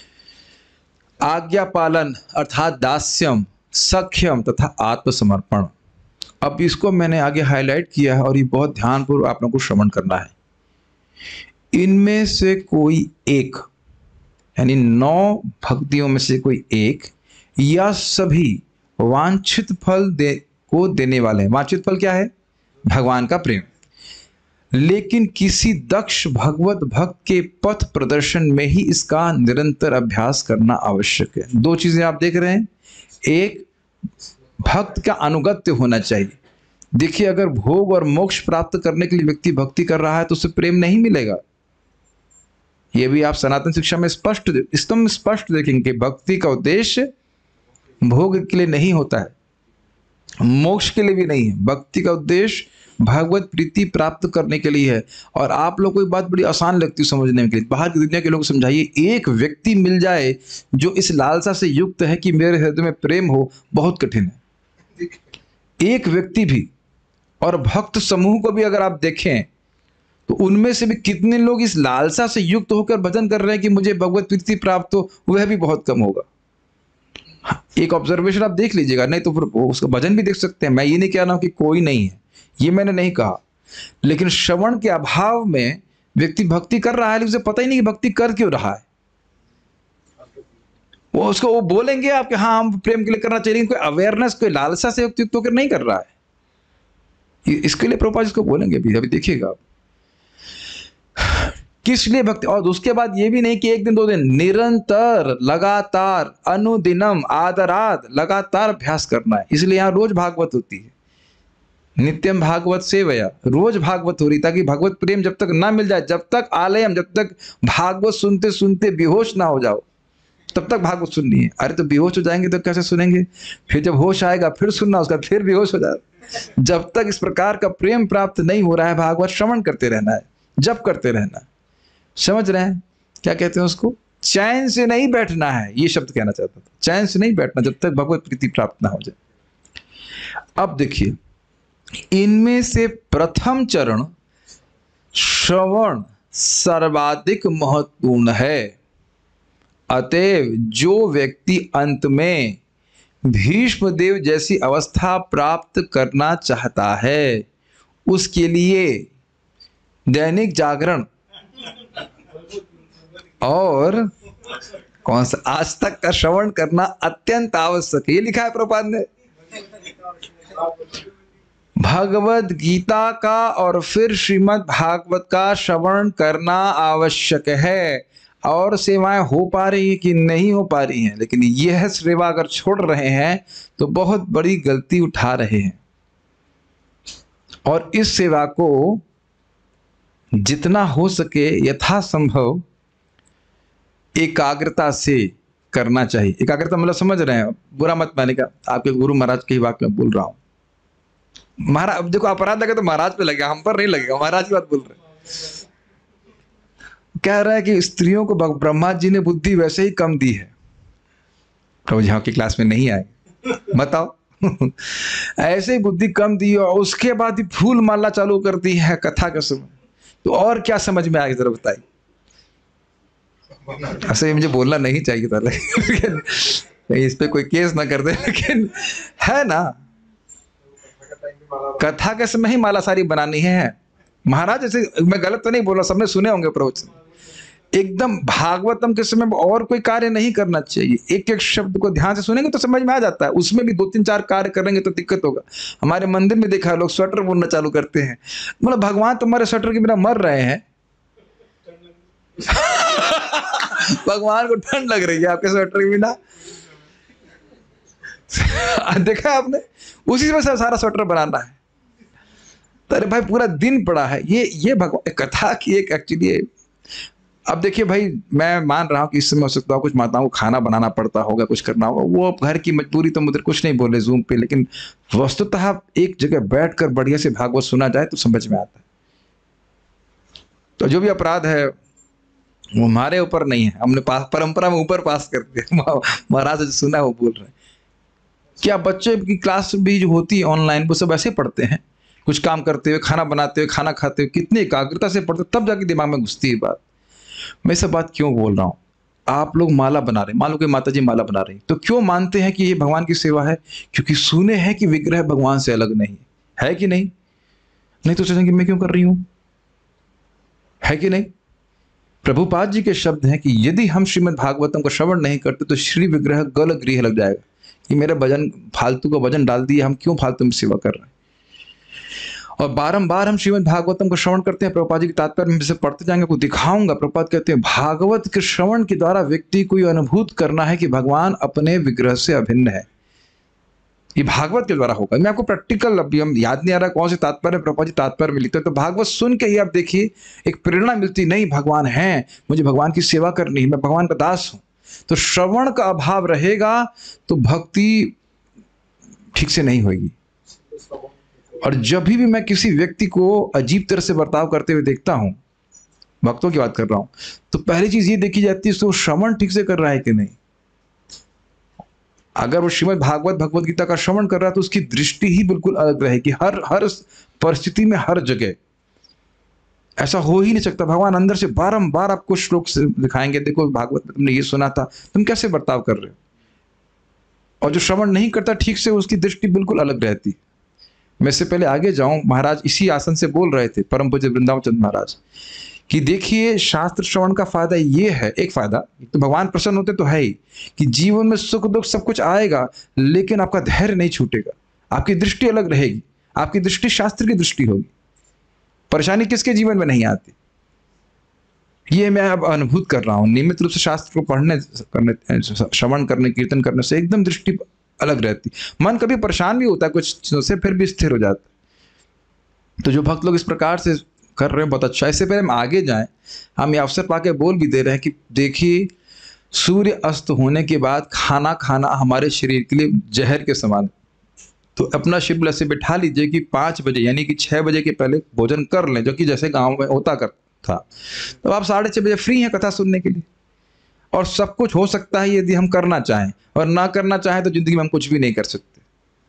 आज्ञा पालन अर्थात दास्यम, सख्यम तथा आत्मसमर्पण। अब इसको मैंने आगे हाईलाइट किया है और ये बहुत ध्यानपूर्वक आप लोगों को श्रवण करना है। इनमें से कोई एक, यानी 9 भक्तियों में से कोई एक या सभी वांछित फल को देने वाले हैं। वांछित फल क्या है? भगवान का प्रेम। लेकिन किसी दक्ष भगवत भक्त के पथ प्रदर्शन में ही इसका निरंतर अभ्यास करना आवश्यक है। 2 चीजें आप देख रहे हैं। एक, भक्त का अनुगत्य होना चाहिए। देखिए, अगर भोग और मोक्ष प्राप्त करने के लिए व्यक्ति भक्ति कर रहा है तो उसे प्रेम नहीं मिलेगा। यह भी आप सनातन शिक्षा में स्पष्ट देखेंगे। भक्ति का उद्देश्य भोग के लिए नहीं होता है, मोक्ष के लिए भी नहीं है। भक्ति का उद्देश्य भगवत प्रीति प्राप्त करने के लिए है। और आप लोग को एक बात बड़ी आसान लगती है समझने के लिए। बाहर की दुनिया के लोग समझाइए, एक व्यक्ति मिल जाए जो इस लालसा से युक्त है कि मेरे हृदय में प्रेम हो, बहुत कठिन है। एक व्यक्ति भी, और भक्त समूह को भी अगर आप देखें तो उनमें से भी कितने लोग इस लालसा से युक्त होकर भजन कर रहे हैं कि मुझे भगवत प्रीति प्राप्त हो, वह भी बहुत कम होगा। एक ऑब्जर्वेशन आप देख लीजिएगा, नहीं तो फिर उसका भजन भी देख सकते हैं। मैं ये नहीं कह रहा हूं कि कोई नहीं है, ये मैंने नहीं कहा, लेकिन श्रवण के अभाव में व्यक्ति भक्ति कर रहा है लेकिन उसे पता ही नहीं कि भक्ति कर क्यों रहा है। वो बोलेंगे आपके हाँ हम प्रेम के लिए करना चाहिए, कोई अवेयरनेस, कोई लालसा से युक्त होकर नहीं कर रहा है। इसके लिए प्रभुपाद इसको बोलेंगे अभी देखिएगा आप किस लिए भक्ति। और उसके बाद ये भी नहीं कि 1 दिन 2 दिन, निरंतर लगातार अनुदिनम आदराद लगातार अभ्यास करना है। इसलिए यहां रोज भागवत होती है, नित्यम भागवत सेवया, रोज भागवत हो रही, ताकि भगवत प्रेम जब तक ना मिल जाए, जब तक आलयम, जब तक भागवत सुनते सुनते बेहोश ना हो जाओ, तब तक भागवत सुननी है। अरे तो बेहोश हो जाएंगे तो कैसे सुनेंगे? फिर जब होश आएगा फिर सुनना, उसका फिर बेहोश हो जाए। जब तक इस प्रकार का प्रेम प्राप्त नहीं हो रहा है, भागवत श्रवण करते रहना है, जप करते रहना। समझ रहे हैं क्या कहते हैं उसको? चैन से नहीं बैठना है, ये शब्द कहना चाहता था। चैन से नहीं बैठना जब तक भगवत प्रीति प्राप्त ना हो जाए। अब देखिए, इनमें से प्रथम चरण श्रवण सर्वाधिक महत्वपूर्ण है। अतएव जो व्यक्ति अंत में भीष्मदेव जैसी अवस्था प्राप्त करना चाहता है, उसके लिए दैनिक जागरण और कौन सा आज तक का श्रवण करना अत्यंत आवश्यक है। ये लिखा है प्रभुपाद ने। भगवद गीता का और फिर श्रीमद् भागवत का श्रवण करना आवश्यक है। और सेवाएं हो पा रही है कि नहीं हो पा रही हैं, लेकिन यह सेवा अगर छोड़ रहे हैं तो बहुत बड़ी गलती उठा रहे हैं। और इस सेवा को जितना हो सके यथासंभव एकाग्रता से करना चाहिए। एकाग्रता मतलब समझ रहे हैं, बुरा मत मानिएगा, आपके गुरु महाराज की बात मैं बोल रहा हूं। महाराज देखो, अपराध लगे तो महाराज पे लगेगा, हम पर नहीं लगेगा। महाराज की बात बोल रहे हैं। कह रहा है कि स्त्रियों को ब्रह्मा जी ने बुद्धि वैसे ही कम दी है। प्रभु जी की क्लास में नहीं आए, बताओ। ऐसे ही बुद्धि कम दी और उसके बाद ही फूल माला चालू कर दी है कथा के समय, तो और क्या समझ में आएगी जरा बताइए। ऐसे मुझे बोलना नहीं चाहिए था, लेकिन इस पे कोई केस ना कर दे, लेकिन है ना, कथा के समय ही माला सारी बनानी है। महाराज ऐसे, मैं गलत तो नहीं बोल रहा, सबने सुने होंगे प्रवचन। एकदम भागवतम के समय और कोई कार्य नहीं करना चाहिए, एक एक शब्द को ध्यान से सुनेंगे तो समझ में आ जाता है। उसमें भी 2-3-4 कार्य करेंगे तो दिक्कत होगा। हमारे मंदिर में देखा है लोग स्वेटर बुनना चालू करते हैं, मतलब भगवान तुम्हारे स्वेटर के बिना मर रहे हैं। भगवान को ठंड लग रही है आपके स्वेटर के बिना। देखा आपने, उसी में सारा स्वेटर बनाना है। अरे भाई पूरा दिन पड़ा है। ये भगवान कथा की एक एक्चुअली। अब देखिए भाई, मैं मान रहा हूँ कि इस समय हो सकता है कुछ माताओं को खाना बनाना पड़ता होगा, कुछ करना होगा, वो घर की मजबूरी, तो मुझे कुछ नहीं बोले जूम पे, लेकिन वस्तुतः एक जगह बैठकर बढ़िया से भागवत सुना जाए तो समझ में आता है। तो जो भी अपराध है वो हमारे ऊपर नहीं है, हमने परंपरा में ऊपर पास कर दिया। महाराज जो सुना वो बोल रहे हैं। क्या बच्चे की क्लास भी जो होती है ऑनलाइन, वो सब ऐसे पढ़ते हैं, कुछ काम करते हुए, खाना बनाते हुए, खाना खाते हुए, कितनी एकाग्रता से पढ़ते, तब जाके दिमाग में घुसती है बात। मैं सब बात क्यों बोल रहा हूँ, आप लोग माला बना रहे, मान लो कि माता जी माला बना रही, तो क्यों मानते हैं कि ये भगवान की सेवा है? क्योंकि सुने हैं कि विग्रह भगवान से अलग नहीं है कि नहीं? नहीं तो सोचेंगे मैं क्यों कर रही हूं, है कि नहीं? प्रभुपाद जी के शब्द हैं कि यदि हम श्रीमद् भागवतम को श्रवण नहीं करते तो श्री विग्रह गल गृह लग जाएगा। कि मेरा वजन, फालतू का वजन डाल दिया, हम क्यों फालतू में सेवा कर रहे हैं? और बारंबार हम श्रीमद् भागवतम को श्रवण करते हैं। प्रभुपाद जी के तात्पर्य में से पढ़ते जाएंगे, आपको दिखाऊंगा। प्रभुपाद कहते हैं भागवत के श्रवण के द्वारा व्यक्ति को यह अनुभूत करना है कि भगवान अपने विग्रह से अभिन्न है। ये भागवत के द्वारा होगा। मैं आपको प्रैक्टिकल, अभी हम याद नहीं आ रहा कौन से तात्पर्य प्रभुपाद जी तात्पर्य में लिखते हैं, तो भागवत सुन के ही आप देखिए एक प्रेरणा मिलती, नहीं भगवान है, मुझे भगवान की सेवा करनी है, मैं भगवान का दास हूं। तो श्रवण का अभाव रहेगा तो भक्ति ठीक से नहीं होगी। और जब भी मैं किसी व्यक्ति को अजीब तरह से बर्ताव करते हुए देखता हूं, भक्तों की बात कर रहा हूं, तो पहली चीज ये देखी जाती है उसको श्रवण ठीक से कर रहा है कि नहीं। अगर वो श्रीमद् भागवत भगवत गीता का श्रवण कर रहा है तो उसकी दृष्टि ही बिल्कुल अलग रहेगी, हर परिस्थिति में, हर जगह। ऐसा हो ही नहीं सकता। भगवान अंदर से बारंबार आपको श्लोक से दिखाएंगे, देखो भागवत में तुमने ये सुना था, तुम कैसे बर्ताव कर रहे हो। और जो श्रवण नहीं करता ठीक से, उसकी दृष्टि बिल्कुल अलग रहती। मैं इससे पहले आगे जाऊं, महाराज इसी आसन से बोल रहे थे, परम पूज्य वृंदावन चंद्र महाराज, कि देखिए शास्त्र श्रवण का फायदा ये है, एक फायदा तो भगवान प्रसन्न होते तो है ही, कि जीवन में सुख दुख सब कुछ आएगा, लेकिन आपका धैर्य नहीं छूटेगा, आपकी दृष्टि अलग रहेगी, आपकी दृष्टि शास्त्र की दृष्टि होगी। परेशानी किसके जीवन में नहीं आती, ये मैं अब अनुभूत कर रहा हूं। नियमित रूप से शास्त्र को पढ़ने, श्रवण करने, कीर्तन करने से एकदम दृष्टि अलग रहती। मन कभी परेशान भी होता है कुछ चीजों से, फिर भी स्थिर हो जाता। तो जो भक्त लोग इस प्रकार से कर रहे हैं बहुत अच्छा। इससे पहले हम आगे जाएं, हम ये अवसर पाके बोल भी दे रहे हैं कि देखिए सूर्य अस्त होने के बाद खाना खाना हमारे शरीर के लिए जहर के समान है। तो अपना शिव ऐसे बिठा लीजिए कि 5 बजे यानी कि 6 बजे के पहले भोजन कर लें, जो कि जैसे गांव में होता था। तो आप 6:30 बजे फ्री हैं कथा सुनने के लिए। और सब कुछ हो सकता है यदि हम करना चाहें, और ना करना चाहें तो जिंदगी में हम कुछ भी नहीं कर सकते,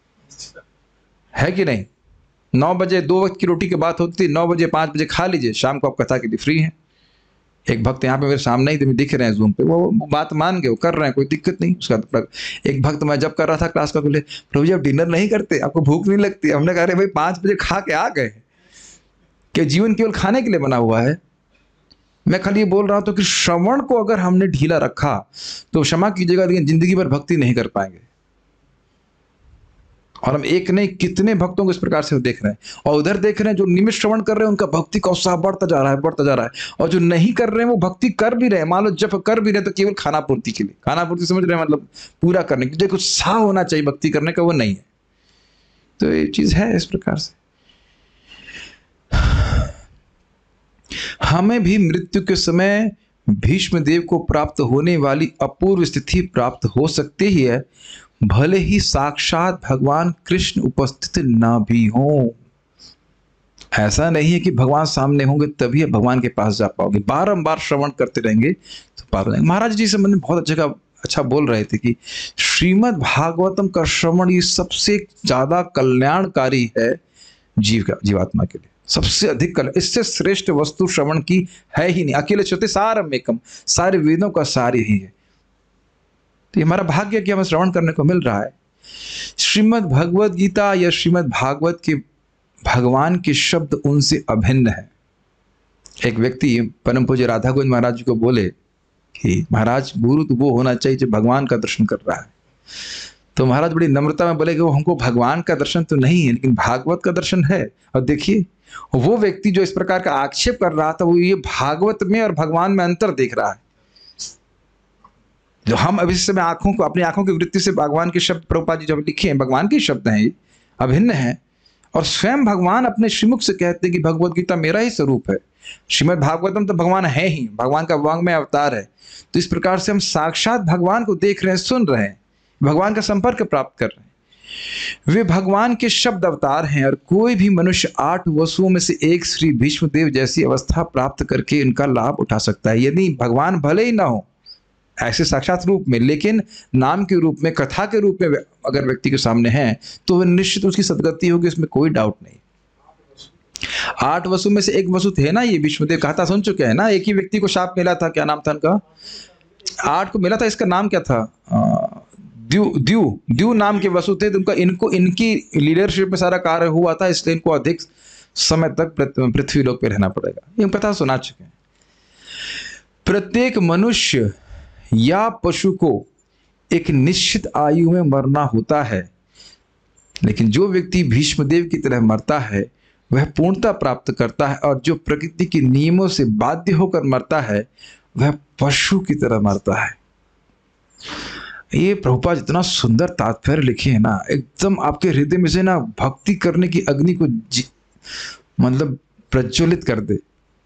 है कि नहीं? 9 बजे 2 वक्त की रोटी की बात होती, 9 बजे 5 बजे खा लीजिए, शाम को आप कथा के लिए फ्री हैं। एक भक्त यहाँ पे मेरे सामने ही दिख रहे हैं जूम पे, वो बात मान गए, वो कर रहे हैं, कोई दिक्कत नहीं उसका। एक भक्त मैं जब कर रहा था क्लास का, बोले प्रभु जी आप डिनर नहीं करते, आपको भूख नहीं लगती? हमने कहा अरे भाई 5 बजे खा के आ गए, क्या जीवन केवल खाने के लिए बना हुआ है? मैं खाली ये बोल रहा हूं तो कि श्रवण को अगर हमने ढीला रखा तो क्षमा कीजिएगा लेकिन जिंदगी भर भक्ति नहीं कर पाएंगे। और हम एक नहीं कितने भक्तों को इस प्रकार से देख रहे हैं, और उधर देख रहे हैं जो नियमित श्रवण कर रहे हैं उनका भक्ति का उत्साह बढ़ता जा रहा है, बढ़ता जा रहा है। और जो नहीं कर रहे हैं वो भक्ति कर भी रहे हैं, मान लो जब कर भी रहे तो केवल खाना पूर्ति के लिए, खाना पूर्ति समझ रहे हैं, मतलब पूरा करने के लिए कुछ उत्साह होना चाहिए भक्ति करने का, वो नहीं है। तो ये चीज है इस प्रकार से। हमें भी मृत्यु के समय भीष्म देव को प्राप्त होने वाली अपूर्व स्थिति प्राप्त हो सकती ही है, भले ही साक्षात भगवान कृष्ण उपस्थित ना भी हो। ऐसा नहीं है कि भगवान सामने होंगे तभी भगवान के पास जा पाओगे, बारंबार श्रवण करते रहेंगे तो पा जाएंगे। महाराज जी संबंध में बहुत अच्छा बोल रहे थे कि श्रीमद् भागवतम का श्रवण ये सबसे ज्यादा कल्याणकारी है जीवात्मा के लिए, सबसे अधिक कल्याण। इससे श्रेष्ठ वस्तु श्रवण की है ही नहीं। अकेले श्रुति सारम एकम, सारे वेदों का सार यही है। तो हमारा भाग्य कि हमें श्रवण करने को मिल रहा है। श्रीमद् भगवद गीता या श्रीमद् भागवत के भगवान के शब्द उनसे अभिन्न है। एक व्यक्ति परम पूज्य राधा गोविंद महाराज जी को बोले कि महाराज, गुरु तो वो होना चाहिए जो भगवान का दर्शन कर रहा है। तो महाराज बड़ी नम्रता में बोले कि वो हमको भगवान का दर्शन तो नहीं है, लेकिन भागवत का दर्शन है। और देखिए, वो व्यक्ति जो इस प्रकार का आक्षेप कर रहा था, वो ये भागवत में और भगवान में अंतर देख रहा है। जो हम अभी इस समय आंखों को, अपनी आंखों की वृत्ति से भगवान के शब्द प्रभुपाद जी जब लिखे हैं, भगवान के शब्द हैं, ये अभिन्न है। और स्वयं भगवान अपने श्रीमुख से कहते हैं कि भगवत गीता मेरा ही स्वरूप है। श्रीमद् भागवतम तो भगवान है ही, भगवान का वांग्मय अवतार है। तो इस प्रकार से हम साक्षात भगवान को देख रहे हैं, सुन रहे हैं, भगवान का संपर्क प्राप्त कर रहे हैं। वे भगवान के शब्द अवतार हैं और कोई भी मनुष्य 8 वसुओं में से एक श्री भीष्मदेव जैसी अवस्था प्राप्त करके इनका लाभ उठा सकता है। यदि भगवान भले ही ना हो ऐसे साक्षात रूप में, लेकिन नाम के रूप में, कथा के रूप में अगर व्यक्ति के सामने है, तो वह निश्चित उसकी सदगति होगी, इसमें कोई डाउट नहीं। 8 वसु में से एक वसु थे ना, ये भीष्मदेव कथा सुन चुके हैं ना। एक ही व्यक्ति को शाप मिला था, क्या नाम था उनका? 8 को मिला था, इसका नाम क्या था? द्यू नाम के वसु थे। तो इनकी लीडरशिप में सारा कार्य हुआ था, इसलिए इनको अधिक समय तक पृथ्वी लोक पे रहना पड़ेगा। ये कथा सुना चुके हैं। प्रत्येक मनुष्य या पशु को एक निश्चित आयु में मरना होता है, लेकिन जो व्यक्ति भीष्मदेव की तरह मरता है वह पूर्णता प्राप्त करता है, और जो प्रकृति के नियमों से बाध्य होकर मरता है वह पशु की तरह मरता है। ये प्रभुपाद जितना सुंदर तात्पर्य लिखे हैं ना, एकदम आपके हृदय में से ना भक्ति करने की अग्नि को मतलब प्रज्वलित कर दे।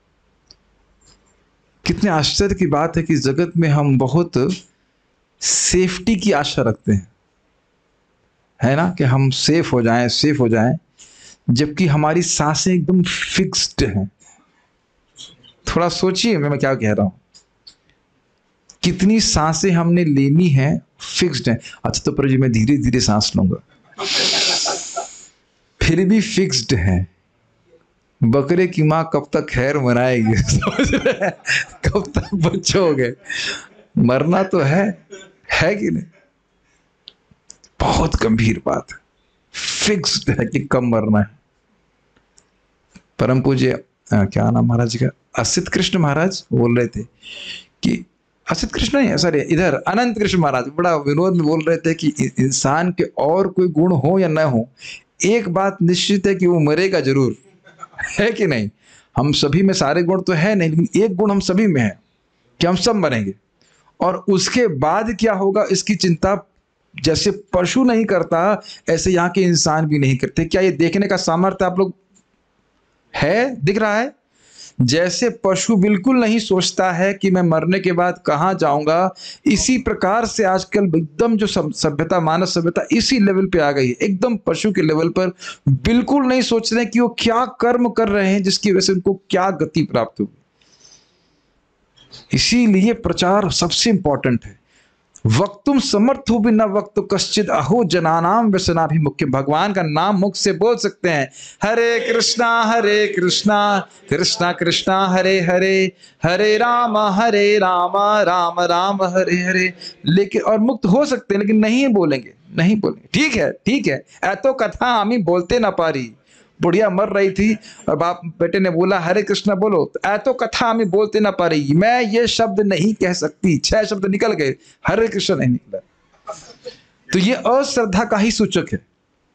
कितने आश्चर्य की बात है कि जगत में हम बहुत सेफ्टी की आशा रखते हैं, है ना, कि हम सेफ हो जाएं, जबकि हमारी सांसें एकदम फिक्स्ड हैं। थोड़ा सोचिए मैं क्या कह रहा हूं। कितनी सांसें हमने लेनी है, फिक्स्ड है। अच्छा तो प्रभु जी मैं धीरे धीरे सांस लूंगा, फिर भी फिक्स्ड है। बकरे की माँ कब तक खैर मनाएगी? कब तक बचोगे? मरना तो है कि नहीं? बहुत गंभीर बात है, फिक्स्ड है कि कब मरना है। परम पूज्य क्या नाम महाराज जी का? असित कृष्ण महाराज बोल रहे थे कि, असित कृष्ण नहीं, सॉरी, इधर अनंत कृष्ण महाराज बड़ा विनोद में बोल रहे थे कि इंसान के और कोई गुण हो या ना हो, एक बात निश्चित है कि वो मरेगा जरूर, है कि नहीं? हम सभी में सारे गुण तो है नहीं, लेकिन एक गुण हम सभी में है कि हम सब मरेंगे। और उसके बाद क्या होगा इसकी चिंता जैसे पशु नहीं करता, ऐसे यहाँ के इंसान भी नहीं करते। क्या ये देखने का सामर्थ्य आप लोग है, दिख रहा है? जैसे पशु बिल्कुल नहीं सोचता है कि मैं मरने के बाद कहाँ जाऊंगा, इसी प्रकार से आजकल एकदम जो सभ्यता, मानव सभ्यता इसी लेवल पे आ गई है, एकदम पशु के लेवल पर। बिल्कुल नहीं सोच रहे कि वो क्या कर्म कर रहे हैं जिसकी वजह से उनको क्या गति प्राप्त होगी। इसीलिए प्रचार सबसे इंपॉर्टेंट है। वक्तुम समर्थो भी न वक्त कश्चित अहो जनानाम व्यसनाभिमुख्य। भगवान का नाम मुख से बोल सकते हैं, हरे कृष्णा कृष्णा कृष्णा हरे हरे, हरे राम राम राम हरे हरे, लेकिन और मुक्त हो सकते हैं, लेकिन नहीं बोलेंगे। ठीक है ऐतो कथा आमी बोलते ना पारी। बुढ़िया मर रही थी और बाप बेटे ने बोला हरे कृष्णा बोलो, तो ऐतो कथा हमें बोलते ना पा रही, मैं ये शब्द नहीं कह सकती। 6 शब्द निकल गए, हरे कृष्ण नहीं निकला। तो ये अश्रद्धा का ही सूचक है।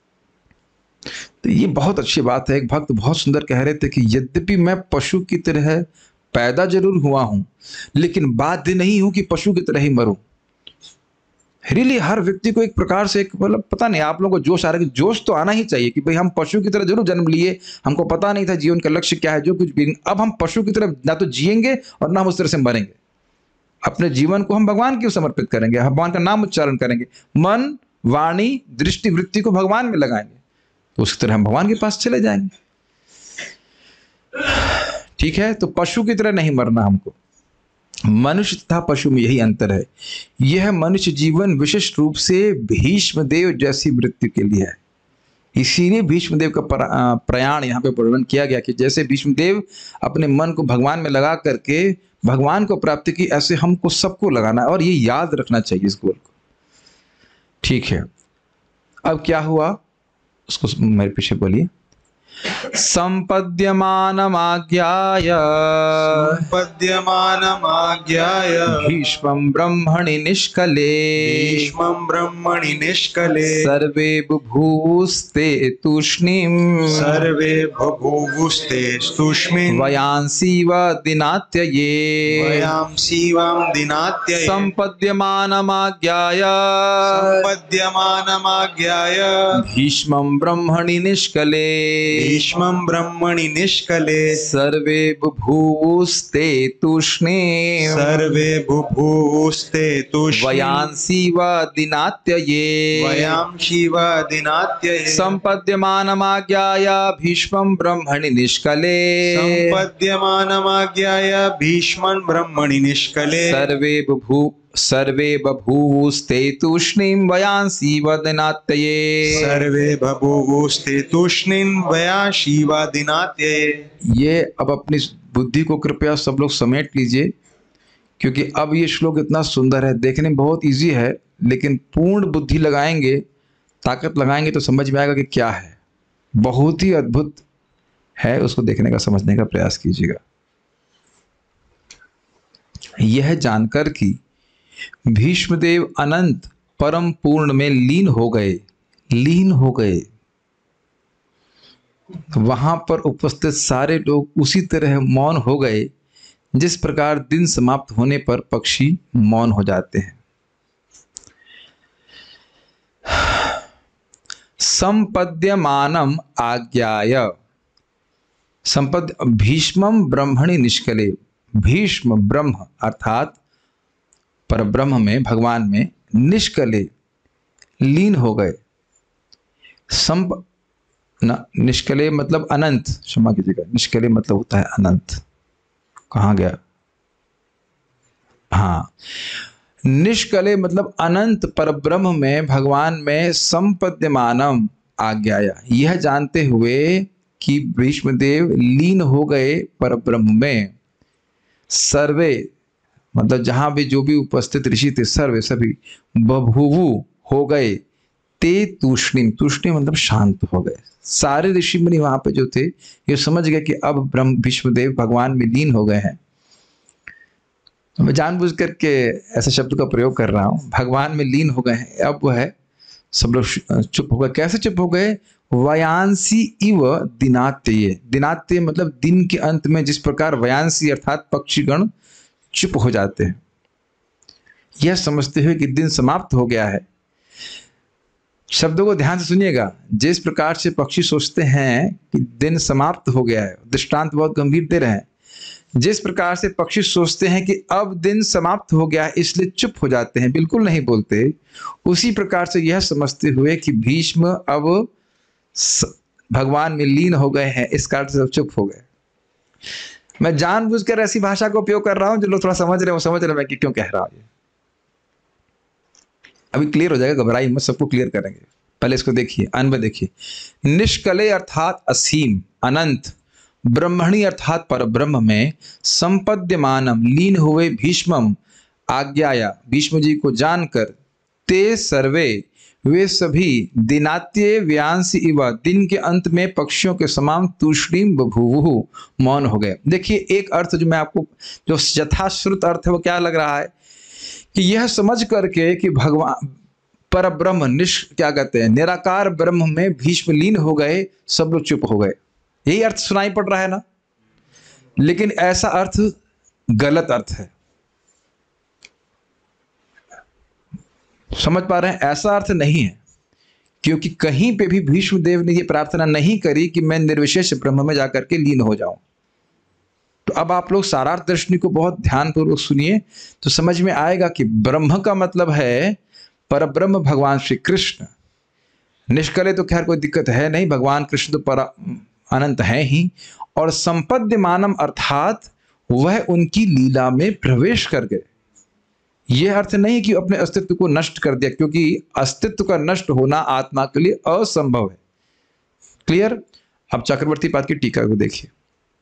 तो ये बहुत अच्छी बात है। एक भक्त बहुत सुंदर कह रहे थे कि यद्यपि मैं पशु की तरह पैदा जरूर हुआ हूं, लेकिन बाध्य नहीं हूं कि पशु की तरह ही मरूं। रियली हर व्यक्ति को एक प्रकार से एक मतलब पता नहीं, आप लोगों को जोश आ रहा है कि जोश तो आना ही चाहिए कि भाई हम पशु की तरह जरूर जन्म लिए, हमको पता नहीं था जीवन का लक्ष्य क्या है, जो कुछ भी, अब हम पशु की तरह ना तो जिएंगे और ना हम उस तरह से मरेंगे। अपने जीवन को हम भगवान को समर्पित करेंगे, भगवान का नाम उच्चारण करेंगे, मन वाणी दृष्टि वृत्ति को भगवान में लगाएंगे, तो उसी तरह हम भगवान के पास चले जाएंगे। ठीक है, तो पशु की तरह नहीं मरना हमको। मनुष्य तथा पशु में यही अंतर है। यह मनुष्य जीवन विशिष्ट रूप से भीष्मदेव जैसी मृत्यु के लिए है। इसीलिए भीष्मदेव का प्रयाण यहाँ पे वर्णन किया गया कि जैसे भीष्मदेव अपने मन को भगवान में लगा करके भगवान को प्राप्ति की, ऐसे हमको सबको लगाना है और ये याद रखना चाहिए इस गोल को। ठीक है, अब क्या हुआ उसको मेरे पीछे बोलिए। संपद्यमानमाज्ञाय पद्यमानमाज्ञाय भीष्मं ब्रह्मणि निष्कले भीष्मं ब्रह्मणि निष्कले सर्वे बुभुवुस्ते तूष्णीं सर्वे बभूवुस्ते तूष्णीं वयांसीव दिनात्यये वयांसीवां दिनात्यये संपद्यमानमाज्ञाय पद्यमानमाज्ञाय भीष्मं ब्रह्मणि निष्कले भीष्मं ब्रह्मणि निष्कले सर्वे बुभुवुस्ते तूष्णीं सर्वे बुभुवुस्ते तूष्णीं वयांसीव दिनात्यये वयांसीव दिनात्यये संपद्यमानमाज्ञाय भीष्मं ब्रह्मणि निष्कले संपद्यमानमाज्ञाय भीष्मं ब्रह्मणि निष्कले सर्वे बभूवुस्ते तूष्णीं वयांसीव दिनात्यये सर्वे बभूवुस्ते तूष्णीं वयांसीव दिनात्यये। ये अब अपनी बुद्धि को कृपया सब लोग समेट लीजिए, क्योंकि अब ये श्लोक इतना सुंदर है, देखने में बहुत इजी है, लेकिन पूर्ण बुद्धि लगाएंगे, ताकत लगाएंगे तो समझ में आएगा कि क्या है। बहुत ही अद्भुत है, उसको देखने का समझने का प्रयास कीजिएगा। यह जानकर कि भीष्मदेव अनंत परम पूर्ण में लीन हो गए, वहां पर उपस्थित सारे लोग उसी तरह मौन हो गए जिस प्रकार दिन समाप्त होने पर पक्षी मौन हो जाते हैं। संपद्यमानम आज्ञाय भीष्मं ब्रह्मणि निष्कले, भीष्म ब्रह्म अर्थात परब्रह्म में, भगवान में निष्कले लीन हो गए। निष्कले मतलब अनंत, क्षमा कीजिएगा, निष्कले मतलब होता है अनंत। कहाँ गया? हाँ, निष्कले मतलब अनंत परब्रह्म में, भगवान में संपद्यमानम आज्ञाया, यह जानते हुए कि भीष्मदेव लीन हो गए परब्रह्म में। सर्वे मतलब जहां भी जो भी उपस्थित ऋषि थे, सर्वे सभी बभूवु हो गए, ते तूष्णीम, तूष्णीम मतलब शांत हो गए। सारे ऋषि मुनि वहां पे जो थे ये समझ गए कि अब ब्रह्म भीष्मदेव भगवान में लीन हो गए हैं। तो मैं जानबूझ करके ऐसे शब्द का प्रयोग कर रहा हूं, भगवान में लीन हो गए हैं। अब वो है सब लोग चुप हो गए। कैसे चुप हो गए? वयांसी इव दिनात्यये, दिनात्य मतलब दिन के अंत में जिस प्रकार वयांसी अर्थात पक्षीगण चुप हो जाते हैं, यह समझते हुए कि दिन समाप्त हो गया है। शब्दों को ध्यान से सुनिएगा। जिस प्रकार से पक्षी सोचते हैं कि दिन समाप्त हो गया है, दृष्टांत बहुत गंभीर दे रहे हैं। जिस प्रकार से पक्षी सोचते हैं कि अब दिन समाप्त हो गया है इसलिए चुप हो जाते हैं, बिल्कुल नहीं बोलते, उसी प्रकार से यह समझते हुए कि भीष्म अब भगवान में लीन हो गए हैं, इस कारण से सब चुप हो गए। मैं जानबूझकर ऐसी भाषा का उपयोग कर रहा हूं, जो लोग थोड़ा समझ रहे हैं वो समझ रहे हैं मैं कि क्यों कह रहा हूं। अभी क्लियर हो जाएगा, घबराइए मत, सबको क्लियर करेंगे। पहले इसको देखिए, अन्वय देखिए। निष्कले अर्थात असीम अनंत, ब्रह्मणि अर्थात परब्रह्म में, संपद्यमानम लीन हुए, भीष्मम आज्ञाया भीष्म जी को जानकर, ते सर्वे वे सभी, दिनात्ये व्यांस इव दिन के अंत में पक्षियों के समान, तूष्णीम बभूवुः मौन हो गए। देखिए एक अर्थ जो मैं आपको, जो यथाश्रुत अर्थ है वो क्या लग रहा है कि यह समझ करके कि भगवान परब्रह्म क्या कहते हैं, निराकार ब्रह्म में भीष्म लीन हो गए, सब लोग चुप हो गए। यही अर्थ सुनाई पड़ रहा है ना, लेकिन ऐसा अर्थ गलत अर्थ है। समझ पा रहे हैं? ऐसा अर्थ नहीं है, क्योंकि कहीं पे भी भीष्मदेव ने यह प्रार्थना नहीं करी कि मैं निर्विशेष ब्रह्म में जाकर के लीन हो जाऊं। तो अब आप लोग सारार्थ दर्शनी को बहुत ध्यानपूर्वक सुनिए तो समझ में आएगा कि ब्रह्म का मतलब है परब्रह्म भगवान श्री कृष्ण। निष्कले तो खैर कोई दिक्कत है नहीं, भगवान कृष्ण तो पर अनंत है ही। और संपद्यमानम अर्थात वह उनकी लीला में प्रवेश कर गए। यह अर्थ नहीं कि अपने अस्तित्व को नष्ट कर दिया, क्योंकि अस्तित्व का नष्ट होना आत्मा के लिए असंभव है। क्लियर? अब चक्रवर्ती पाद की टीका को देखिए।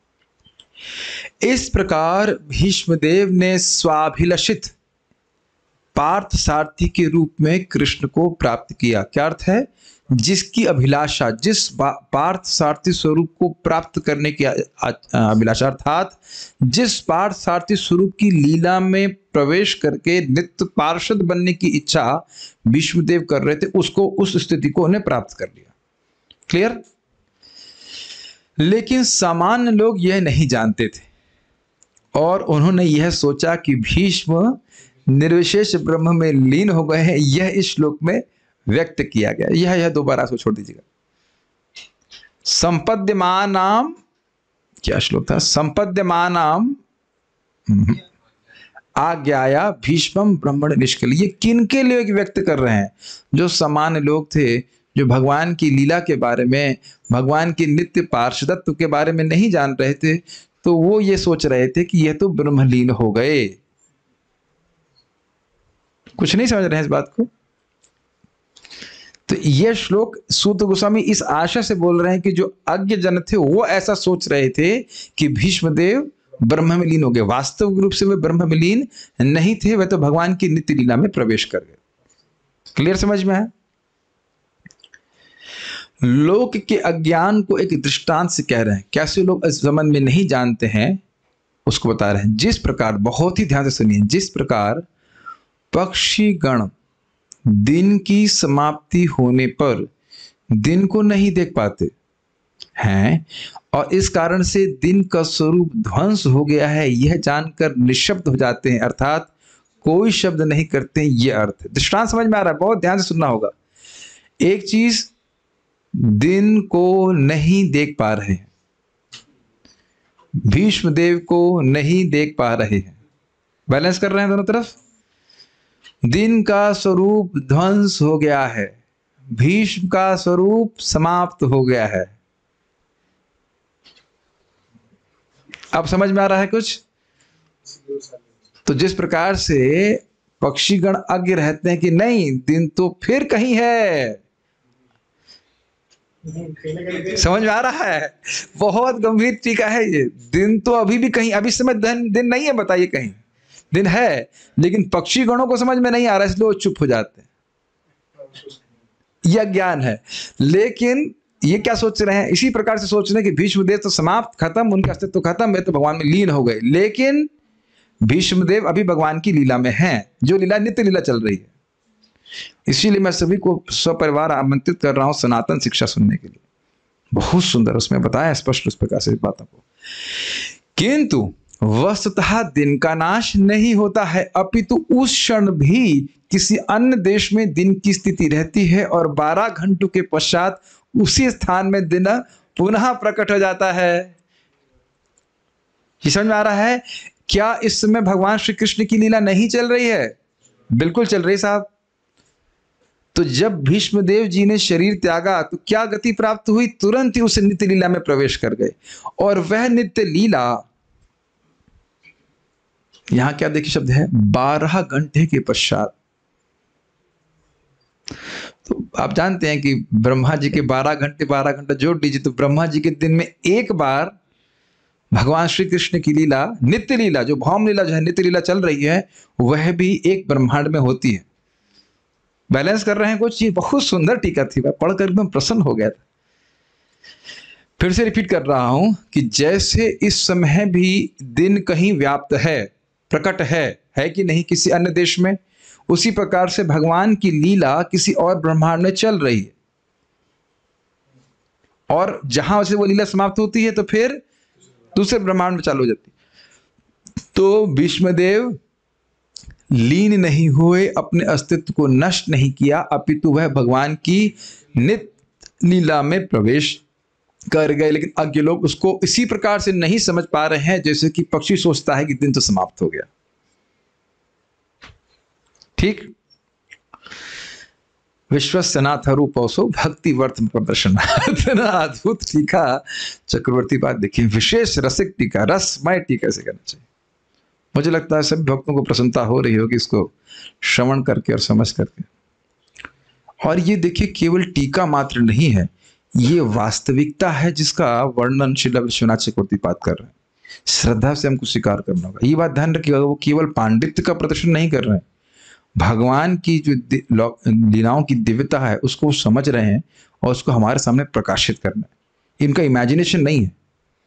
इस प्रकार भीष्मदेव ने स्वाभिलषित पार्थ सारथी के रूप में कृष्ण को प्राप्त किया। क्या अर्थ है? जिसकी अभिलाषा, जिस पार्थ सारथी स्वरूप को प्राप्त करने की अभिलाषा, अर्थात जिस पार्थ सारथी स्वरूप की लीला में प्रवेश करके नित्य पार्षद बनने की इच्छा भीष्मदेव कर रहे थे, उसको, उस स्थिति को उन्हें प्राप्त कर लिया। क्लियर? लेकिन सामान्य लोग यह नहीं जानते थे और उन्होंने यह सोचा कि भीष्म निर्विशेष ब्रह्म में लीन हो गए हैं। यह इस श्लोक में व्यक्त किया गया। यह दोबारा इसको छोड़ दीजिएगा। संपद्यमानाम, क्या श्लोक था? संपद्यमानाम आज्ञाया भीष्मं ब्रह्मण निष्कल। ये किनके लिए व्यक्त कर रहे हैं? जो सामान्य लोग थे, जो भगवान की लीला के बारे में, भगवान के नित्य पार्षदत्व के बारे में नहीं जान रहे थे, तो वो ये सोच रहे थे कि यह तो ब्रह्मलीन हो गए। कुछ नहीं समझ रहे हैं इस बात को? तो यह श्लोक सूत गोस्वामी इस आशा से बोल रहे हैं कि जो अज्ञ जन थे वो ऐसा सोच रहे थे कि भीष्मदेव ब्रह्म में लीन हो गए। वास्तविक रूप से वे ब्रह्म में लीन नहीं थे, वे तो भगवान की नित्य लीला में प्रवेश कर गए। क्लियर समझ में है? लोक के अज्ञान को एक दृष्टांत से कह रहे हैं। कैसे लोग इस जमन में नहीं जानते हैं उसको बता रहे हैं। जिस प्रकार, बहुत ही ध्यान से सुनिए, जिस प्रकार पक्षी गण दिन की समाप्ति होने पर दिन को नहीं देख पाते हैं और इस कारण से दिन का स्वरूप ध्वंस हो गया है, यह जानकर निशब्द हो जाते हैं, अर्थात कोई शब्द नहीं करते। यह अर्थ है। दृष्टांत समझ में आ रहा है? बहुत ध्यान से सुनना होगा। एक चीज, दिन को नहीं देख पा रहे हैं, भीष्मदेव को नहीं देख पा रहे हैं, बैलेंस कर रहे हैं दोनों तरफ। दिन का स्वरूप ध्वंस हो गया है, भीष्म का स्वरूप समाप्त हो गया है। अब समझ में आ रहा है कुछ? तो जिस प्रकार से पक्षीगण अज्ञ रहते हैं कि नहीं, दिन तो फिर कहीं है। समझ में आ रहा है? बहुत गंभीर टीका है ये। दिन तो अभी भी कहीं, अभी समय दिन नहीं है, बताइए कहीं दिन है, लेकिन पक्षी गणों को समझ में नहीं आ रहा, इसलिए वो चुप हो जाते हैं। यह ज्ञान है। लेकिन ये क्या सोच रहे हैं? इसी प्रकार से सोच रहे हैं कि भीष्मदेव तो समाप्त, खत्म, उनका अस्तित्व तो खत्म, वे तो भगवान में लीन हो गए। लेकिन भीष्मदेव अभी भगवान की लीला में हैं, जो लीला नित्य लीला चल रही है। इसीलिए मैं सभी को स्वपरिवार आमंत्रित कर रहा हूं सनातन शिक्षा सुनने के लिए। बहुत सुंदर उसमें बताया स्पष्ट उस प्रकार से बातों को। किंतु वस्तुतः दिन का नाश नहीं होता है, अपितु उस क्षण भी किसी अन्य देश में दिन की स्थिति रहती है और 12 घंटों के पश्चात उसी स्थान में दिन पुनः प्रकट हो जाता है। ये समझ में आ रहा है? क्या इस समय भगवान श्री कृष्ण की लीला नहीं चल रही है? बिल्कुल चल रही साहब। तो जब भीष्मदेव जी ने शरीर त्यागा तो क्या गति प्राप्त हुई? तुरंत ही उस नित्य लीला में प्रवेश कर गए। और वह नित्य लीला, यहां क्या देखिए शब्द है, 12 घंटे के पश्चात। तो आप जानते हैं कि ब्रह्मा जी के 12 घंटे जोड़ दीजिए तो ब्रह्मा जी के दिन में एक बार भगवान श्री कृष्ण की लीला, नित्य लीला, जो भौम लीला जो है नित्य लीला चल रही है, वह भी एक ब्रह्मांड में होती है। बैलेंस कर रहे हैं कुछ? ये बहुत सुंदर टीका थी, मैं पढ़कर एकदम प्रसन्न हो गया था। फिर से रिपीट कर रहा हूं कि जैसे इस समय भी दिन कहीं व्याप्त है, प्रकट है कि नहीं किसी अन्य देश में, उसी प्रकार से भगवान की लीला किसी और ब्रह्मांड में चल रही है। और जहां से वो लीला समाप्त होती है तो फिर दूसरे ब्रह्मांड में चालू हो जाती है। तो भीष्मदेव लीन नहीं हुए, अपने अस्तित्व को नष्ट नहीं किया, अपितु वह भगवान की नित्य लीला में प्रवेश कर गए। लेकिन अज्ञ लोग उसको इसी प्रकार से नहीं समझ पा रहे हैं जैसे कि पक्षी सोचता है कि दिन तो समाप्त हो गया। ठीक? विश्वस्यनाथ रूपोसो भक्ति वर्थ प्रदर्शन। अद्भुत टीका चक्रवर्ती बात देखिए, विशेष रसिक टीका, रसमय टीका से करना चाहिए। मुझे लगता है सभी भक्तों को प्रसन्नता हो रही होगी इसको श्रवण करके और समझ करके। और ये देखिए केवल टीका मात्र नहीं है, ये वास्तविकता है जिसका वर्णन श्रील विश्वनाथ चक्रवर्ती पाद कर रहे हैं। श्रद्धा से हमको स्वीकार करना होगा। ये बात ध्यान रखिएगा, वो केवल पांडित्य का प्रदर्शन नहीं कर रहे हैं, भगवान की जो लीलाओं की दिव्यता है उसको समझ रहे हैं और उसको हमारे सामने प्रकाशित करना है। इनका इमेजिनेशन नहीं है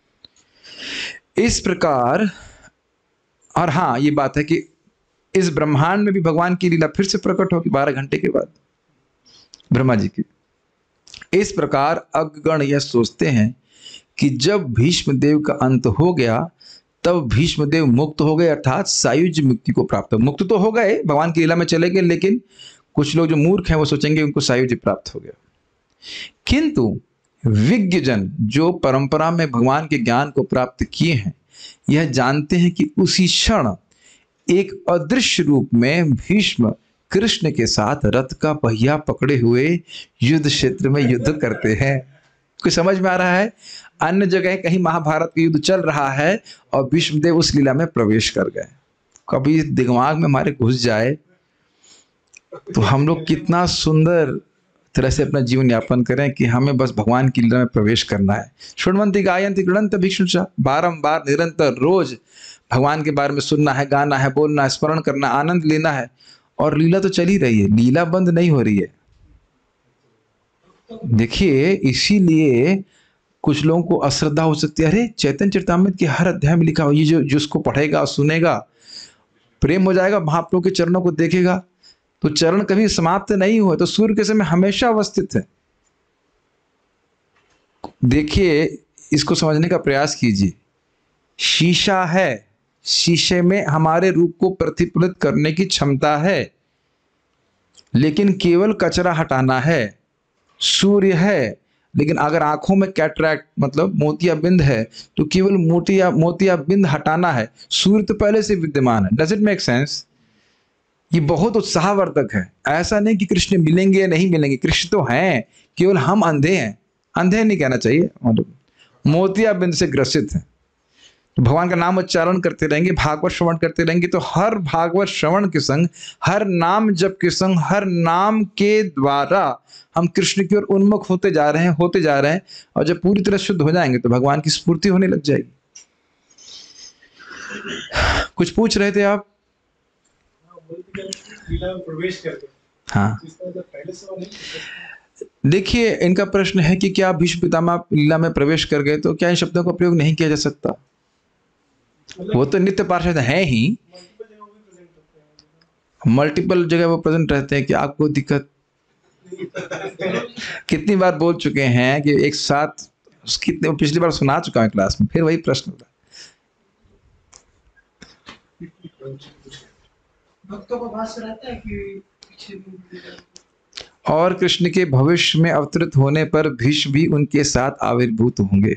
इस प्रकार। और हाँ, ये बात है कि इस ब्रह्मांड में भी भगवान की लीला फिर से प्रकट होगी 12 घंटे के बाद ब्रह्मा जी की। इस प्रकार अग्रगण यह सोचते हैं कि जब भीष्म देव का अंत हो गया तब भीष्म देव मुक्त हो गए, अर्थात सायुज्य मुक्ति को प्राप्त हो। मुक्त तो हो गए, भगवान की लीला में चले गए, लेकिन कुछ लोग जो मूर्ख हैं वो सोचेंगे उनको सायुज्य प्राप्त हो गया। किंतु विज्ञजन जो परंपरा में भगवान के ज्ञान को प्राप्त किए हैं, यह जानते हैं कि उसी क्षण एक अदृश्य रूप में भीष्म कृष्ण के साथ रथ का पहिया पकड़े हुए युद्ध क्षेत्र में युद्ध करते हैं। कुछ समझ में आ रहा है? अन्य जगह कहीं महाभारत का युद्ध चल रहा है और भीष्मदेव उस लीला में प्रवेश कर गए। कभी दिमाग में हमारे घुस जाए तो हम लोग कितना सुंदर तरह से अपना जीवन यापन करें कि हमें बस भगवान की लीला में प्रवेश करना है। शृण्वन्ति गायन्ति गृह्णन्ति भिक्षुषा, बारंबार निरंतर रोज भगवान के बारे में सुनना है, गाना है, बोलना है, स्मरण करना, आनंद लेना है। और लीला तो चल ही रही है, लीला बंद नहीं हो रही है। देखिए, इसीलिए कुछ लोगों को अश्रद्धा हो सकती है, अरे चैतन्य चरितामृत के हर अध्याय में लिखा हो, ये जो जिसको पढ़ेगा सुनेगा प्रेम हो जाएगा, महाप्रभु के चरणों को देखेगा तो चरण कभी समाप्त नहीं हुए, तो सूर्य के समय हमेशा अवस्थित है। देखिए, इसको समझने का प्रयास कीजिए। शीशा है, शीशे में हमारे रूप को प्रतिफलित करने की क्षमता है, लेकिन केवल कचरा हटाना है। सूर्य है, लेकिन अगर आंखों में कैटरैक्ट मतलब मोतियाबिंद है तो केवल मोतियाबिंद हटाना है। सूर्य तो पहले से विद्यमान है। Does it make sense? ये बहुत उत्साहवर्धक है। ऐसा नहीं कि कृष्ण मिलेंगे या नहीं मिलेंगे, कृष्ण तो हैं, केवल हम अंधे हैं। अंधे नहीं कहना चाहिए, मतलब मोतियाबिंद से ग्रसित हैं। तो भगवान का नाम उच्चारण करते रहेंगे, भागवत श्रवण करते रहेंगे, तो हर भागवत श्रवण के संग, हर नाम जप के संग, हर नाम के द्वारा हम कृष्ण की ओर उन्मुख होते जा रहे हैं। और जब पूरी तरह शुद्ध हो जाएंगे तो भगवान की स्फूर्ति होने लग जाएगी। कुछ पूछ रहे थे आप? हाँ, देखिए, इनका प्रश्न है कि क्या भीष्म पितामह लीला में प्रवेश कर गए तो क्या इन शब्दों का प्रयोग नहीं किया जा सकता? वो तो नित्य पार्षद हैं ही, मल्टीपल जगह वो प्रेजेंट रहते हैं। कि आपको दिक्कत कितनी बार बोल चुके हैं कि एक साथ, कितने पिछली बार सुना चुका हूं क्लास में, फिर वही प्रश्न होता है। भक्तों को भास रहता है कि और कृष्ण के भविष्य में अवतरित होने पर भीष्म भी उनके साथ आविर्भूत होंगे।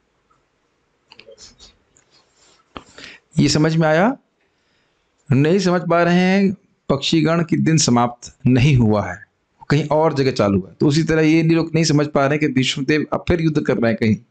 ये समझ में आया? नहीं समझ पा रहे हैं? पक्षीगण की दिन समाप्त नहीं हुआ है, कहीं और जगह चालू है। तो उसी तरह ये लोग नहीं समझ पा रहे हैं कि भीष्मदेव अब फिर युद्ध कर रहे हैं कहीं।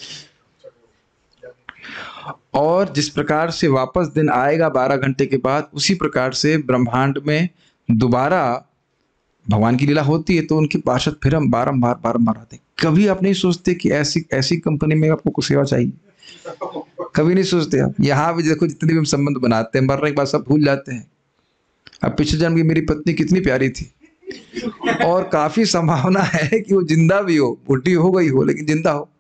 और जिस प्रकार से वापस दिन आएगा 12 घंटे के बाद, उसी प्रकार से ब्रह्मांड में दोबारा भगवान की लीला होती है, तो उनके पार्षद फिर हम बारंबार आते हैं। कभी आप नहीं सोचते कि ऐसी कंपनी में आपको कुछ सेवा चाहिए? कभी नहीं सोचते आप? यहाँ भी देखो, जितने भी हम संबंध बनाते हैं, मरने के बाद सब भूल जाते हैं। अब पिछले जन्म की मेरी पत्नी कितनी प्यारी थी, और काफी संभावना है कि वो जिंदा भी हो, बुढ़ी हो गई हो लेकिन जिंदा हो।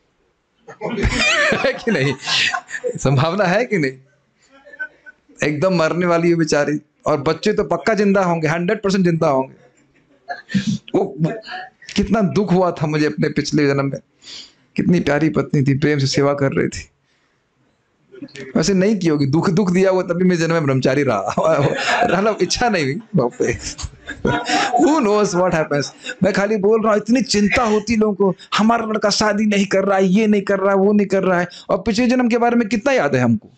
है कि नहीं? संभावना है कि नहीं? एकदम मरने वाली है बेचारी, और बच्चे तो पक्का जिंदा होंगे, 100% जिंदा होंगे। वो कितना दुख हुआ था मुझे अपने पिछले जन्म में। कितनी प्यारी पत्नी थी, प्रेम से सेवा कर रही थी। वैसे नहीं की होगी, दुख दिया हुआ, तभी मैं जन्म में ब्रह्मचारी रहा, इच्छा नहीं हुई। Who knows what happens? मैं खाली बोल रहा हूँ, इतनी चिंता होती लोगों को, हमारा लड़का शादी नहीं कर रहा है, ये नहीं कर रहा है, वो नहीं कर रहा है, और पिछले जन्म के बारे में कितना याद है हमको।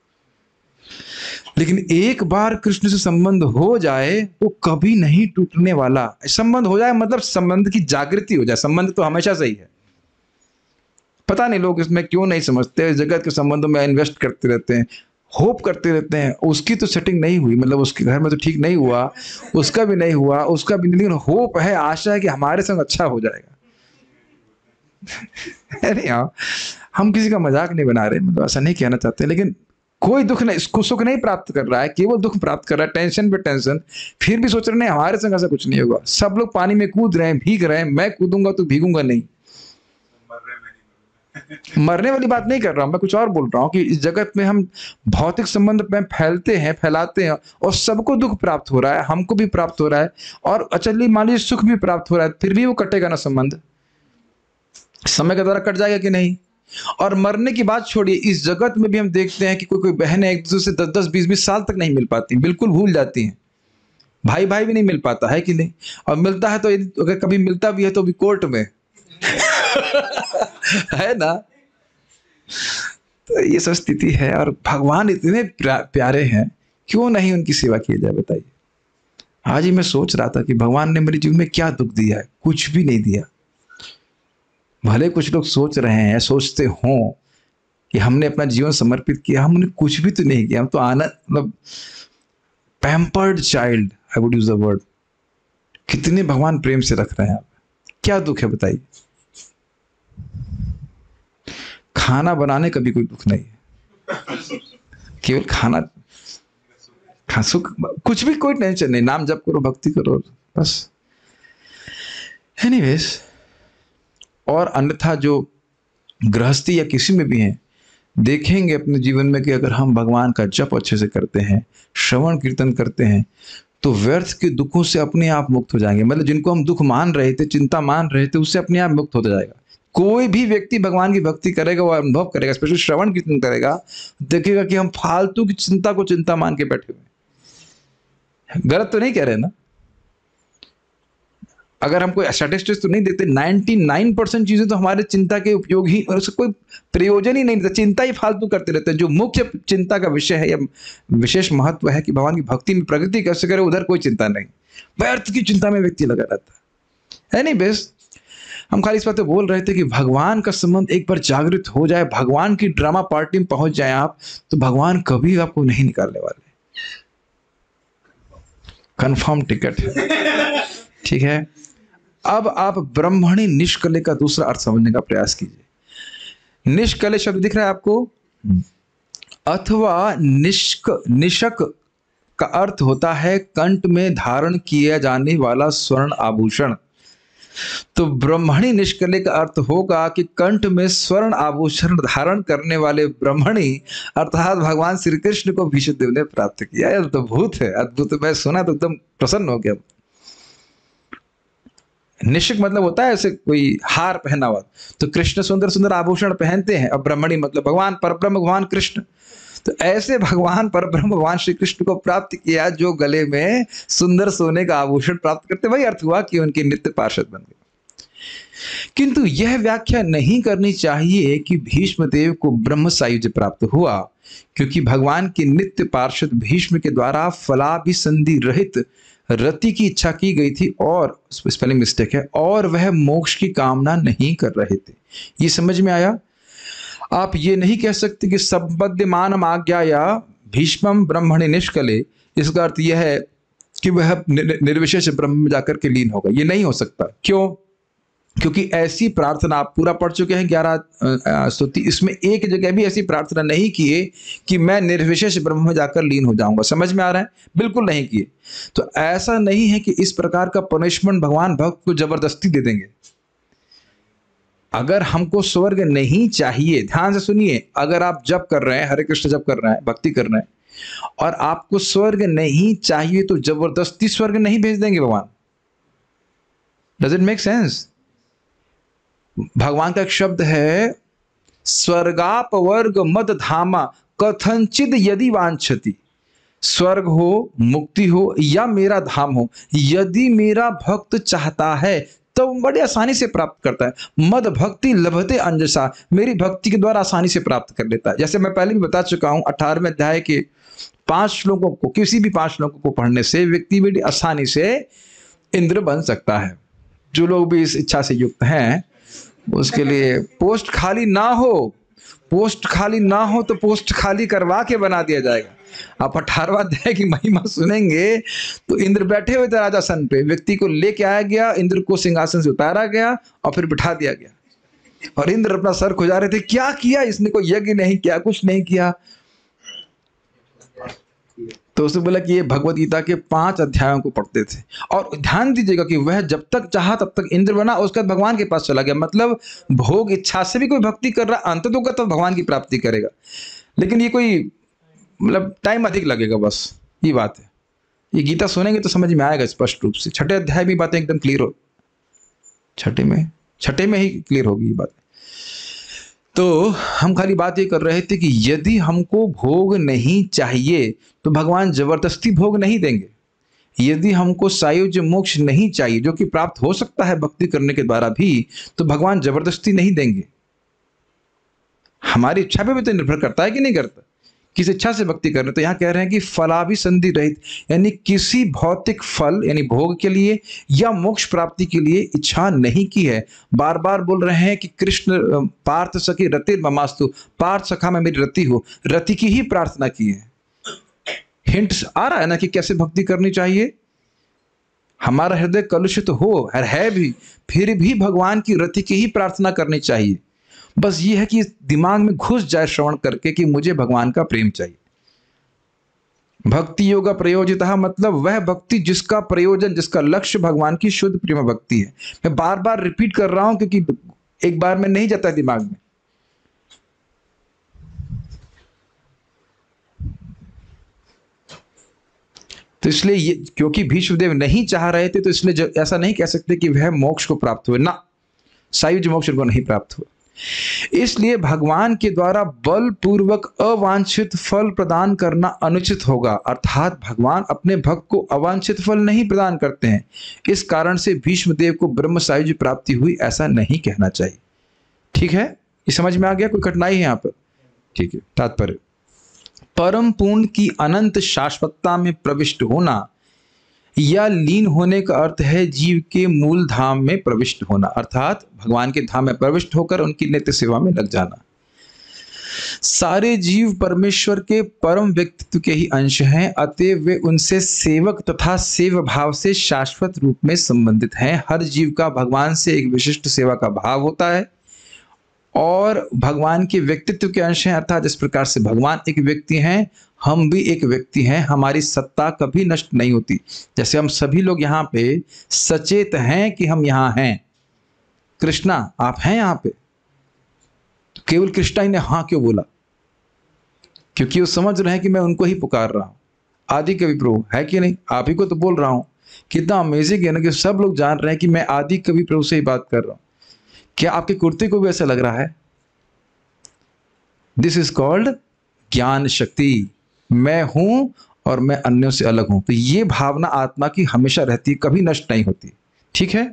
लेकिन एक बार कृष्ण से संबंध हो जाए तो कभी नहीं टूटने वाला। संबंध हो जाए मतलब संबंध की जागृति हो जाए। संबंध तो हमेशा सही है। पता नहीं लोग इसमें क्यों नहीं समझते, जगत के संबंधों में इन्वेस्ट करते रहते हैं, होप करते रहते हैं। उसकी तो सेटिंग नहीं हुई, मतलब उसके घर में तो ठीक नहीं हुआ, उसका भी नहीं हुआ, उसका भी, लेकिन होप है, आशा है कि हमारे संग अच्छा हो जाएगा। अरे हाँ, हम किसी का मजाक नहीं बना रहे, मतलब ऐसा नहीं कहना चाहते, लेकिन कोई दुख नहीं, सुख नहीं प्राप्त कर रहा है, केवल दुख प्राप्त कर रहा है, टेंशन पे टेंशन। फिर भी सोच रहे नहीं हमारे संग ऐसा कुछ नहीं होगा, सब लोग पानी में कूद रहे हैं, भीग रहे हैं, मैं कूदूंगा तो भीगूंगा नहीं। मरने वाली बात नहीं कर रहा हूं मैं, कुछ और बोल रहा हूं कि इस जगत में हम भौतिक संबंध में फैलते हैं, फैलाते हैं, और सबको दुख प्राप्त हो रहा है, हमको भी प्राप्त हो रहा है, और अचली मान लीजिए सुख भी प्राप्त हो रहा है, फिर भी वो कटेगा ना संबंध, समय के द्वारा कट जाएगा कि नहीं। और मरने की बात छोड़िए, इस जगत में भी हम देखते हैं कि कोई कोई बहनें एक दूसरे से 10-10, 20-20 साल तक नहीं मिल पाती, बिल्कुल भूल जाती हैं। भाई भाई भी नहीं मिल पाता है कि नहीं, और मिलता है तो अगर कभी मिलता भी है तो भी कोर्ट में है ना। तो ये सब स्थिति है, और भगवान इतने प्यारे हैं, क्यों नहीं उनकी सेवा की जाए बताइए। आज ही मैं सोच रहा था कि भगवान ने मेरे जीवन में क्या दुख दिया है, कुछ भी नहीं दिया। भले कुछ लोग सोच रहे हैं, सोचते हों कि हमने अपना जीवन समर्पित किया, हमने कुछ भी तो नहीं किया, हम तो आनंद, मतलब pampered child, I would use the word. कितने भगवान प्रेम से रख रहे हैं, क्या दुख है बताइए। खाना बनाने का भी कोई दुख नहीं है, केवल खाना सुख, कुछ भी कोई टेंशन नहीं, नाम जप करो, भक्ति करो, बस। एनीवेज, और अन्यथा जो गृहस्थी या किसी में भी हैं, देखेंगे अपने जीवन में कि अगर हम भगवान का जप अच्छे से करते हैं, श्रवण कीर्तन करते हैं, तो व्यर्थ के दुखों से अपने आप मुक्त हो जाएंगे। मतलब जिनको हम दुख मान रहे थे, चिंता मान रहे थे, उससे अपने आप मुक्त हो जाएगा। कोई भी व्यक्ति भगवान की भक्ति करेगा, वो अनुभव करेगा, स्पेशली श्रवण कीर्तन करेगा, देखेगा कि हम फालतू की चिंता को चिंता मान के बैठे हुए। गलत तो नहीं कह रहे ना, अगर हम कोई स्टैटिस्टिक्स तो नहीं देते, 99% चीजें तो हमारे चिंता के उपयोग ही, और उसका कोई प्रयोजन ही नहीं देता, चिंता ही फालतू करते रहते हैं। जो मुख्य चिंता का विषय है या विशेष महत्व है कि भगवान की भक्ति में प्रगति कैसे करे, उधर कोई चिंता नहीं, व्यर्थ की चिंता में व्यक्ति लगा रहता है। नहीं बेस, हम खाली इस बात पे बोल रहे थे कि भगवान का संबंध एक बार जागृत हो जाए, भगवान की ड्रामा पार्टी में पहुंच जाए आप, तो भगवान कभी आपको नहीं निकालने वाले, कंफर्म टिकट है। ठीक है, अब आप ब्रह्मणि निष्कले का दूसरा अर्थ समझने का प्रयास कीजिए। निष्कले शब्द दिख रहा है आपको, अथवा निशक का अर्थ होता है कंठ में धारण किया जाने वाला स्वर्ण आभूषण। तो ब्रह्मणी निष्कले का अर्थ होगा कि कंठ में स्वर्ण आभूषण धारण करने वाले ब्रह्मणी अर्थात भगवान श्री कृष्ण को भीष्मदेव ने प्राप्त किया। यह तो अद्भुत है, अद्भुत। मैं सुना तो एकदम प्रसन्न हो गया। निश्चिक मतलब होता है ऐसे कोई हार पहना हुआ, तो कृष्ण सुंदर सुंदर आभूषण पहनते हैं। अब ब्रह्मणी मतलब भगवान परब्रह्म भगवान कृष्ण, तो ऐसे भगवान परब्रह्म भगवान श्री कृष्ण को प्राप्त किया जो गले में सुंदर सोने का आभूषण प्राप्त करते, वही अर्थ हुआ कि उनके नित्य पार्षद बन गए। किंतु यह व्याख्या नहीं करनी चाहिए कि भीष्मदेव को ब्रह्म सायुज्य प्राप्त हुआ, क्योंकि भगवान के नित्य पार्षद भीष्म के द्वारा फलाभिसंधि रहित रति की इच्छा की गई थी, और स्पेलिंग मिस्टेक है, और वह मोक्ष की कामना नहीं कर रहे थे। ये समझ में आया? आप ये नहीं कह सकते कि संबद्धमान आज्ञा या भीष्मम ब्रह्मणि निष्कले, इसका अर्थ यह है कि वह निर्विशेष ब्रह्म में जाकर के लीन होगा। ये नहीं हो सकता। क्यों? क्योंकि ऐसी प्रार्थना आप पूरा पढ़ चुके हैं 11 स्तुति, इसमें एक जगह भी ऐसी प्रार्थना नहीं किए कि मैं निर्विशेष ब्रह्म में जाकर लीन हो जाऊंगा। समझ में आ रहा है? बिल्कुल नहीं किए। तो ऐसा नहीं है कि इस प्रकार का पनिशमेंट भगवान भक्त को जबरदस्ती दे देंगे। अगर हमको स्वर्ग नहीं चाहिए, ध्यान से सुनिए, अगर आप जप कर रहे हैं, हरे कृष्ण जप कर रहे हैं, भक्ति कर रहे हैं, और आपको स्वर्ग नहीं चाहिए, तो जबरदस्ती स्वर्ग नहीं भेज देंगे भगवान। Does it make sense? भगवान का एक शब्द है, स्वर्गापवर्ग मद धामा कथनचिद यदि वांछति। स्वर्ग हो, मुक्ति हो, या मेरा धाम हो, यदि मेरा भक्त चाहता है तो बड़े आसानी से प्राप्त करता है। मद भक्ति लभते अंजसा, मेरी भक्ति के द्वारा आसानी से प्राप्त कर लेता है। जैसे मैं पहले भी बता चुका हूं, 18वें अध्याय के 5 श्लोकों को, किसी भी 5 श्लोकों को पढ़ने से व्यक्ति बड़ी आसानी से इंद्र बन सकता है। जो लोग भी इस इच्छा से युक्त हैं, उसके लिए पोस्ट खाली ना हो, पोस्ट खाली ना हो तो पोस्ट खाली करवा के बना दिया जाएगा। आप 18वां अध्याय की महिमा सुनेंगे तो इंद्र बैठे हुए थे राजासन पे, व्यक्ति को लेके आया गया, इंद्र को सिंहासन से उतारा गया और फिर बिठा दिया गया। और इंद्र अपना सर खुजा रहे थे, क्या किया इसने, कोई यज्ञ नहीं किया, कुछ नहीं किया। तो उसने बोला कि ये भगवत गीता के 5 अध्यायों को पढ़ते थे। और ध्यान दीजिएगा कि वह जब तक चाहा तब तक इंद्र बना, उसके बाद भगवान के पास चला गया। मतलब भोग इच्छा से भी कोई भक्ति कर रहा, अंत तो तब भगवान की प्राप्ति करेगा, लेकिन ये कोई मतलब टाइम अधिक लगेगा, बस ये बात है। ये गीता सुनेंगे तो समझ में आएगा स्पष्ट रूप से। 6ठे अध्याय में बातें एकदम क्लियर हो, छठे में ही क्लियर होगी ये बात। तो हम खाली बात ये कर रहे थे कि यदि हमको भोग नहीं चाहिए तो भगवान जबरदस्ती भोग नहीं देंगे। यदि हमको सायुज्य मोक्ष नहीं चाहिए, जो कि प्राप्त हो सकता है भक्ति करने के द्वारा भी, तो भगवान जबरदस्ती नहीं देंगे। हमारी इच्छा पे भी तो निर्भर करता है कि नहीं करता, किस इच्छा से भक्ति करने। तो यहाँ कह रहे हैं कि फलाभिसंधि रहित, यानी किसी भौतिक फल यानी भोग के लिए या मोक्ष प्राप्ति के लिए इच्छा नहीं की है। बार बार बोल रहे हैं कि कृष्ण पार्थ सखी रतिर ममास्तु, पार्थ सखा में मेरी रति हो, रति की ही प्रार्थना की है। हिंट आ रहा है ना कि कैसे भक्ति करनी चाहिए। हमारा हृदय कलुषित हो है भी, फिर भी भगवान की रति की ही प्रार्थना करनी चाहिए। बस ये है कि दिमाग में घुस जाए श्रवण करके कि मुझे भगवान का प्रेम चाहिए। भक्ति योगा प्रयोजितः, मतलब वह भक्ति जिसका प्रयोजन, जिसका लक्ष्य भगवान की शुद्ध प्रेम भक्ति है। मैं बार बार रिपीट कर रहा हूं क्योंकि एक बार में नहीं जाता है दिमाग में। तो इसलिए ये, क्योंकि भीष्मदेव नहीं चाह रहे थे, तो इसलिए ऐसा नहीं कह सकते कि वह मोक्ष को प्राप्त हुए ना, सायुज्य मोक्ष को नहीं प्राप्त हुआ। इसलिए भगवान के द्वारा बलपूर्वक अवांछित फल प्रदान करना अनुचित होगा, अर्थात भगवान अपने भक्त को अवांछित फल नहीं प्रदान करते हैं। इस कारण से भीष्मदेव को ब्रह्म सायुज्य प्राप्ति हुई ऐसा नहीं कहना चाहिए। ठीक है, ये समझ में आ गया? कोई कठिनाई है यहाँ पर? ठीक है। तात्पर्य, परम पूर्ण की अनंत शाश्वतता में प्रविष्ट होना या लीन होने का अर्थ है जीव के मूल धाम में प्रविष्ट होना, अर्थात भगवान के धाम में प्रविष्ट होकर उनकी नित्य सेवा में लग जाना। सारे जीव परमेश्वर के परम व्यक्तित्व के ही अंश हैं, अतएव वे उनसे सेवक तथा सेव भाव से शाश्वत रूप में संबंधित हैं। हर जीव का भगवान से एक विशिष्ट सेवा का भाव होता है और भगवान के व्यक्तित्व के अंश हैं, अर्थात जिस प्रकार से भगवान एक व्यक्ति हैं, हम भी एक व्यक्ति हैं। हमारी सत्ता कभी नष्ट नहीं होती। जैसे हम सभी लोग यहाँ पे सचेत हैं कि हम यहाँ हैं। कृष्णा, आप हैं यहाँ पे? तो केवल कृष्णा ही ने हाँ क्यों बोला? क्योंकि वो समझ रहे हैं कि मैं उनको ही पुकार रहा हूँ। आदि कवि प्रभु है कि नहीं? आप ही को तो बोल रहा हूँ। कितना अमेजिंग है ना कि सब लोग जान रहे हैं कि मैं आदि कवि प्रभु से ही बात कर रहा हूँ। क्या आपकी कुर्ती को भी ऐसा लग रहा है? दिस इज कॉल्ड ज्ञान शक्ति। मैं हूं और मैं अन्यों से अलग हूं। तो ये भावना आत्मा की हमेशा रहती है, कभी नष्ट नहीं होती। ठीक है।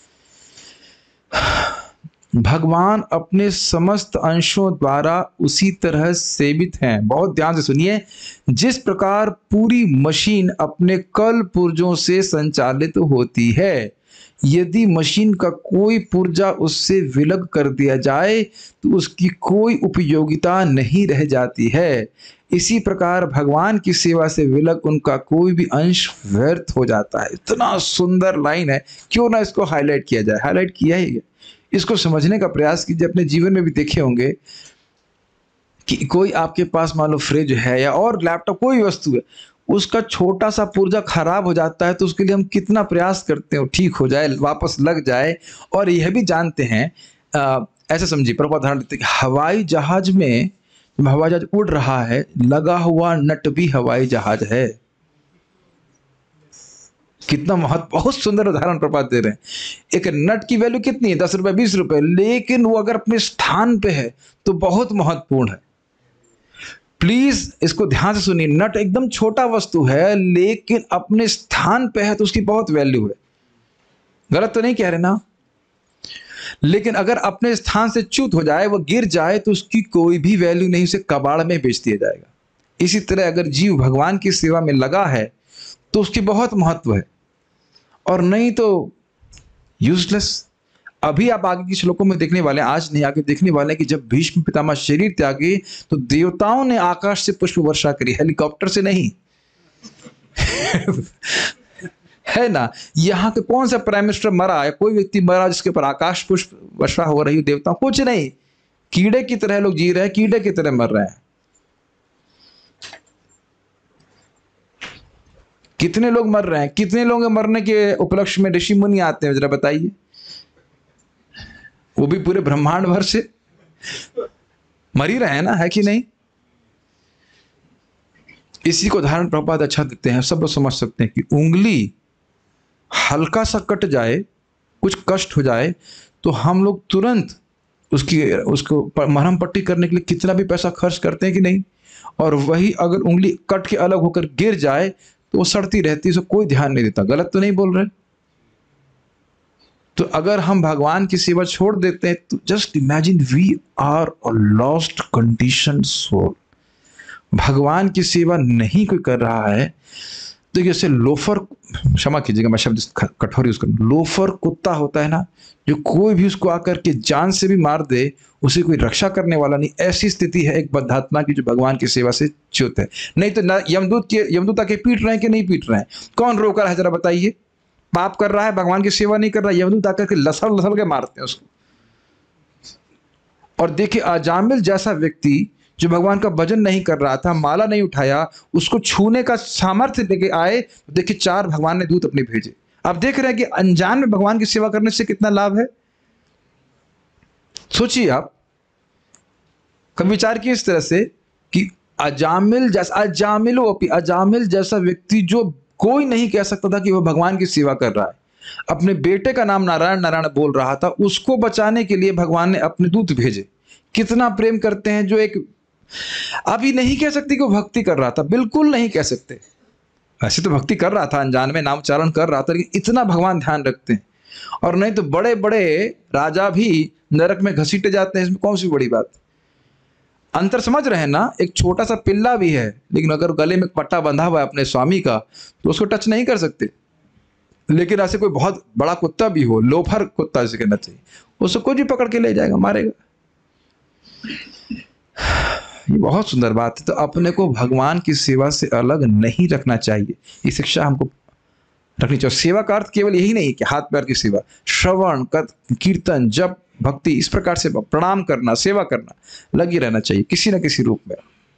भगवान अपने समस्त अंशों द्वारा उसी तरह सेवित हैं। बहुत ध्यान से सुनिए। जिस प्रकार पूरी मशीन अपने कल पुर्जों से संचालित होती है, यदि मशीन का कोई पुर्जा उससे विलग कर दिया जाए तो उसकी कोई उपयोगिता नहीं रह जाती है। इसी प्रकार भगवान की सेवा से विलग उनका कोई भी अंश व्यर्थ हो जाता है। इतना सुंदर लाइन है, क्यों ना इसको हाईलाइट किया जाए। हाईलाइट किया ही है। इसको समझने का प्रयास कीजिए। अपने जीवन में भी देखे होंगे कि कोई आपके पास मान लो फ्रिज है या और लैपटॉप, कोई वस्तु है, उसका छोटा सा पुर्जा खराब हो जाता है तो उसके लिए हम कितना प्रयास करते हैं ठीक हो जाए, वापस लग जाए। और यह भी जानते हैं, ऐसे समझिए, प्रभुपाद उदाहरण देते हैं कि हवाई जहाज में, हवाई जहाज उड़ रहा है, लगा हुआ नट भी हवाई जहाज है। कितना बहुत सुंदर उदाहरण प्रभुपाद दे रहे हैं। एक नट की वैल्यू कितनी है? 10 रुपए 20 रुपए, लेकिन वो अगर अपने स्थान पे है तो बहुत महत्वपूर्ण है। प्लीज इसको ध्यान से सुनिए। नट एकदम छोटा वस्तु है, लेकिन अपने स्थान पे है तो उसकी बहुत वैल्यू है। गलत तो नहीं कह रहे ना? लेकिन अगर अपने स्थान से च्युत हो जाए, वो गिर जाए, तो उसकी कोई भी वैल्यू नहीं, उसे कबाड़ में बेच दिया जाएगा। इसी तरह अगर जीव भगवान की सेवा में लगा है तो उसकी बहुत महत्व है, और नहीं तो यूजलेस। अभी आप आगे की श्लोकों में देखने वाले हैं, आज नहीं आगे देखने वाले हैं कि जब भीष्म पितामह शरीर त्यागे तो देवताओं ने आकाश से पुष्प वर्षा करी, हेलीकॉप्टर से नहीं। है ना? यहाँ के कौन सा प्राइम मिनिस्टर मरा या कोई व्यक्ति मरा जिसके ऊपर आकाश पुष्प वर्षा हो रही हो? देवताओं कुछ नहीं। कीड़े की तरह लोग जी रहे हैं, कीड़े की तरह मर रहे हैं। कितने लोग मर रहे हैं, कितने लोग मरने के उपलक्ष्य में ऋषि मुनि आते हैं, जरा बताइए, वो भी पूरे ब्रह्मांड भर से मर ही रहे हैं ना, है कि नहीं? इसी को उदाहरण प्रभुपाद अच्छा देते हैं, सब लोग समझ सकते हैं कि उंगली हल्का सा कट जाए, कुछ कष्ट हो जाए, तो हम लोग तुरंत उसको मरहम पट्टी करने के लिए कितना भी पैसा खर्च करते हैं कि नहीं? और वही अगर उंगली कट के अलग होकर गिर जाए तो वो सड़ती रहती है, उसको कोई ध्यान नहीं देता। गलत तो नहीं बोल रहे? तो अगर हम भगवान की सेवा छोड़ देते हैं तो just imagine we are a lost condition soul. भगवान की सेवा नहीं कोई कर रहा है तो जैसे लोफर, क्षमा कीजिएगा मैं शब्द कठोर यूज करूं, लोफर कुत्ता होता है ना, जो कोई भी उसको आकर के जान से भी मार दे उसे कोई रक्षा करने वाला नहीं, ऐसी स्थिति है एक बद्धात्मा की जो भगवान की सेवा से च्युत है। नहीं तो ना यमदूत आके पीट रहे हैं कि नहीं पीट रहे हैं? कौन रोक रहा है जरा बताइए? पाप कर रहा है, भगवान की सेवा नहीं कर रहा, यमदूत आकर के लसल लसल के मारते हैं उसको। और देखिए अजामिल जैसा व्यक्ति जो भगवान का भजन नहीं कर रहा था, माला नहीं उठाया, उसको छूने का सामर्थ्य लेके आए, देखिए 4 भगवान ने दूत अपने भेजे। आप देख रहे हैं कि अनजान में भगवान की सेवा करने से कितना लाभ है। सोचिए आप, कभी विचार किए इस तरह से कि अजामिल जैसा व्यक्ति जो कोई नहीं कह सकता था कि वह भगवान की सेवा कर रहा है, अपने बेटे का नाम नारायण नारायण बोल रहा था, उसको बचाने के लिए भगवान ने अपने दूत भेजे। कितना प्रेम करते हैं, जो एक अभी नहीं कह सकते कि वो भक्ति कर रहा था, बिल्कुल नहीं कह सकते। ऐसे तो भक्ति कर रहा था, अनजान में नाम उच्चारण कर रहा था, लेकिन इतना भगवान ध्यान रखते हैं। और नहीं तो बड़े बड़े राजा भी नरक में घसीटे जाते हैं, इसमें कौन सी बड़ी बात। अंतर समझ रहे हैं ना? एक छोटा सा पिल्ला भी है, लेकिन अगर गले में पट्टा बंधा हुआ है अपने स्वामी का तो उसको टच नहीं कर सकते। लेकिन ऐसे कोई बहुत बड़ा कुत्ता भी हो, लोफर कुत्ता जिसे कहना चाहिए, उसको कुछ भी पकड़ के ले जाएगा, मारेगा। ये बहुत सुंदर बात है। तो अपने को भगवान की सेवा से अलग नहीं रखना चाहिए, ये शिक्षा हमको रखनी चाहिए। सेवा का अर्थ केवल यही नहीं कि हाथ पैर की सेवा, श्रवण, कीर्तन, जप, भक्ति, इस प्रकार से प्रणाम करना, सेवा करना लगी रहना चाहिए किसी न किसी रूप में।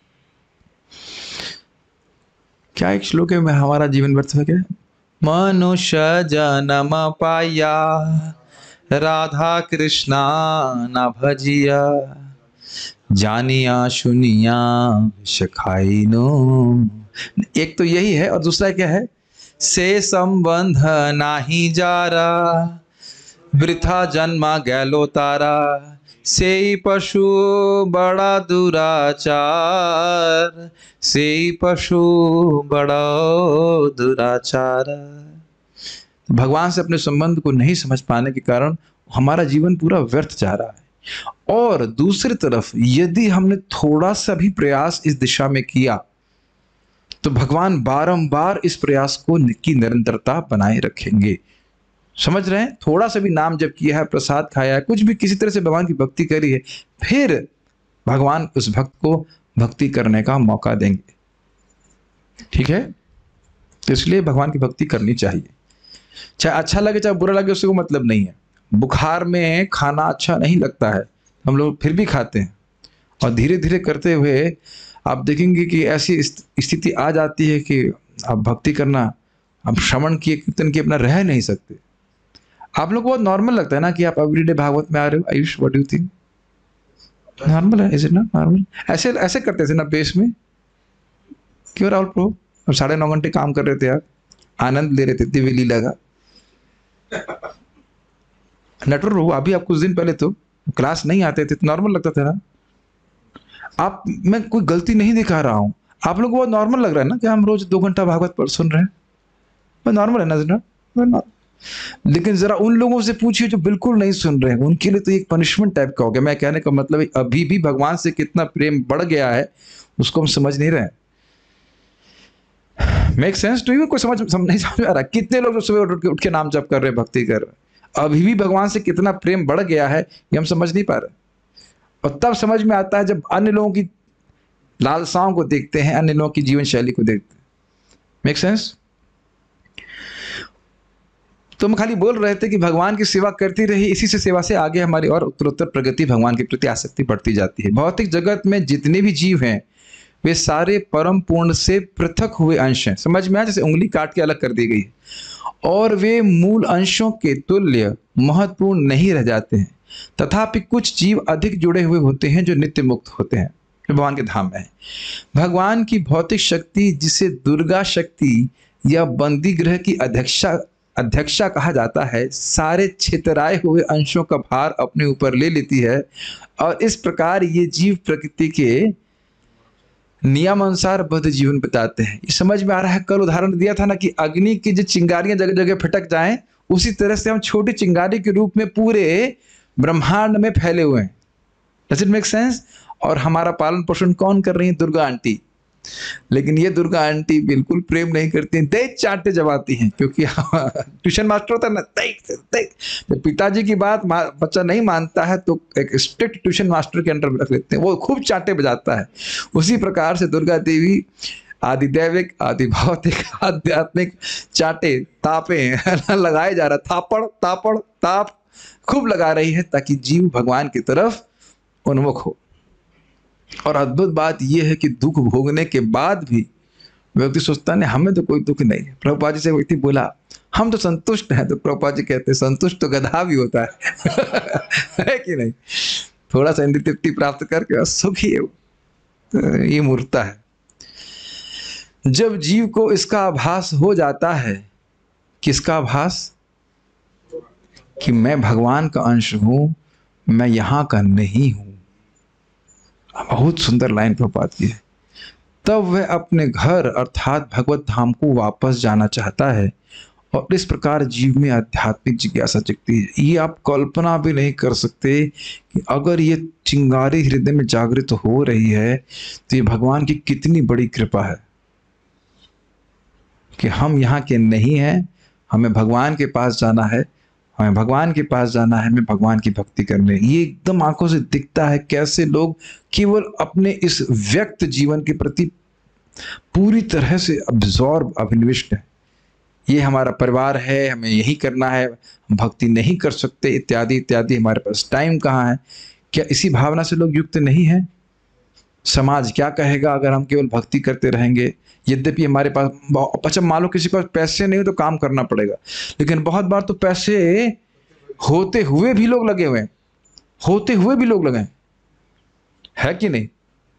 क्या एक श्लोक है में हमारा जीवन व्यर्थ हो गया? मनुष्य जन्म पाया राधा कृष्णा न भजिया, जानिया सुनिया शिखाई नो। एक तो यही है, और दूसरा क्या है? से संबंध नाही जारा, वृथा जन्मा गैलो तारा, से पशु बड़ा दुराचार, से पशु बड़ा दुराचार। भगवान से अपने संबंध को नहीं समझ पाने के कारण हमारा जीवन पूरा व्यर्थ जा रहा है। और दूसरी तरफ यदि हमने थोड़ा सा भी प्रयास इस दिशा में किया तो भगवान बारंबार इस प्रयास को की निरंतरता बनाए रखेंगे। समझ रहे हैं? थोड़ा सा भी नाम जप किया है, प्रसाद खाया है, कुछ भी किसी तरह से भगवान की भक्ति करी है, फिर भगवान उस भक्त को भक्ति करने का मौका देंगे। ठीक है? तो इसलिए भगवान की भक्ति करनी चाहिए, चाहे अच्छा लगे चाहे बुरा लगे, उससे कोई मतलब नहीं है। बुखार में खाना अच्छा नहीं लगता है, हम लोग फिर भी खाते हैं, और धीरे धीरे करते हुए आप देखेंगे कि ऐसी स्थिति आ जाती है कि आप भक्ति करना, आप श्रवण किए, कीर्तन किए, अपना रह नहीं सकते। आप लोग को बहुत नॉर्मल लगता है ना कि आप एवरीडे भागवत में आ रहे हो। Ayush, what do you think? Normal है, इज इट नॉट नॉर्मल? ऐसे ऐसे करते थे ना बेस में, क्यों राहुल प्रभु? अब 9.5 घंटे काम कर रहे थे आप, आनंद ले रहे थे दिव्य लीला का। नटवर प्रभु अभी आप कुछ दिन पहले तो क्लास नहीं आते थे, तो नॉर्मल लगता था ना। आप, मैं कोई गलती नहीं दिखा रहा हूं, आप लोग को बहुत नॉर्मल लग रहा है ना कि हम रोज 2 घंटा भागवत पर सुन रहे हैं, नॉर्मल है ना? लेकिन जरा उन लोगों से पूछिए जो बिल्कुल नहीं सुन रहे हैं, उनके लिए तो एक पनिशमेंट टाइप का हो गया। मैं कहने का मतलब है अभी भी भगवान से कितना प्रेम बढ़ गया है उसको हम समझ नहीं रहे। Make sense to you? कोई समझ नहीं समझ आ रहा? कितने लोग जो सुबह उठ के नाम जप कर रहे हैं, भक्ति कर रहे हैं, अभी भी भगवान से कितना प्रेम बढ़ गया है ये हम समझ नहीं पा रहे। और तब समझ में आता है जब अन्य लोगों की लालसाओं को देखते हैं, अन्य लोगों की जीवन शैली को देखते हैं। Make sense? तो हम खाली बोल रहे थे कि भगवान की सेवा करती रही, इसी से सेवा से आगे हमारी और उत्तरोत्तर प्रगति, भगवान के प्रति आसक्ति बढ़ती जाती है। भौतिक जगत में जितने भी जीव हैं वे सारे परम पूर्ण से पृथक हुए अंश हैं। समझ में आया? जैसे उंगली काट के अलग कर दी गई है, और वे मूल अंशों के तुल्य महत्वपूर्ण नहीं रह जाते हैं। तथापि कुछ जीव अधिक जुड़े हुए होते हैं जो नित्य मुक्त होते हैं, जो भगवान के धाम में है। भगवान की भौतिक शक्ति, जिसे दुर्गा शक्ति या बंदी ग्रह की अध्यक्षा कहा जाता है, सारे छितराए हुए अंशों का भार अपने ऊपर ले लेती है, और इस प्रकार ये जीव प्रकृति के नियमानुसार बद्ध जीवन बिताते हैं। ये समझ में आ रहा है? कल उदाहरण दिया था ना कि अग्नि की जो चिंगारियां जगह जगह फटक जाएं, उसी तरह से हम छोटी चिंगारी के रूप में पूरे ब्रह्मांड में फैले हुए हैं। Does it make sense? और हमारा पालन पोषण कौन कर रही है? दुर्गा आंटी। लेकिन ये दुर्गा आंटी बिल्कुल प्रेम नहीं करती हैं, दे चाटे जबाती हैं, क्योंकि ट्यूशन मास्टर होता है ना, जब पिताजी की बात बच्चा नहीं मानता है तो एक स्ट्रिक्ट ट्यूशन मास्टर के अंडर में रख लेते हैं, वो खूब चाटे बजाता है। उसी प्रकार से दुर्गा देवी आदि दैविक, आदि भौतिक, आध्यात्मिक चाटे, तापे लगाए जा रहा, थापड़ तापड़ ताप खूब लगा रही है, ताकि जीव भगवान की तरफ उन्मुख हो। और अद्भुत बात यह है कि दुख भोगने के बाद भी व्यक्ति सोचता है हमें तो कोई दुख नहीं है। प्रभुपाद जी से व्यक्ति बोला हम तो संतुष्ट हैं, तो प्रभुपाद जी कहते हैं संतुष्ट तो गधा भी होता है कि नहीं? थोड़ा सा इंद्रिय तृप्ति प्राप्त करके सुखी है, तो ये मूर्खता है। जब जीव को इसका आभास हो जाता है, किसका आभास? कि मैं भगवान का अंश हूं, मैं यहां का नहीं हूं। बहुत सुंदर लाइन प्रभुपाद की है। तब वह अपने घर अर्थात भगवत धाम को वापस जाना चाहता है, और इस प्रकार जीव में आध्यात्मिक जिज्ञासा जगती है। ये आप कल्पना भी नहीं कर सकते कि अगर ये चिंगारी हृदय में जागृत हो रही है तो ये भगवान की कितनी बड़ी कृपा है कि हम यहाँ के नहीं हैं, हमें भगवान के पास जाना है, हमें भगवान के पास जाना है, हमें भगवान की भक्ति करनी है। ये एकदम आंखों से दिखता है कैसे लोग केवल अपने इस व्यक्त जीवन के प्रति पूरी तरह से अब्जॉर्ब, अभिनिविष्ट है। ये हमारा परिवार है, हमें यही करना है, हम भक्ति नहीं कर सकते, इत्यादि इत्यादि, हमारे पास टाइम कहाँ है। क्या इसी भावना से लोग युक्त नहीं है? समाज क्या कहेगा अगर हम केवल भक्ति करते रहेंगे? यद्यपि हमारे पास, अच्छा मान लो किसी को पैसे नहीं हो तो काम करना पड़ेगा, लेकिन बहुत बार तो पैसे होते हुए भी लोग लगे हुए हैं, होते हुए भी लोग लगे हैं कि नहीं?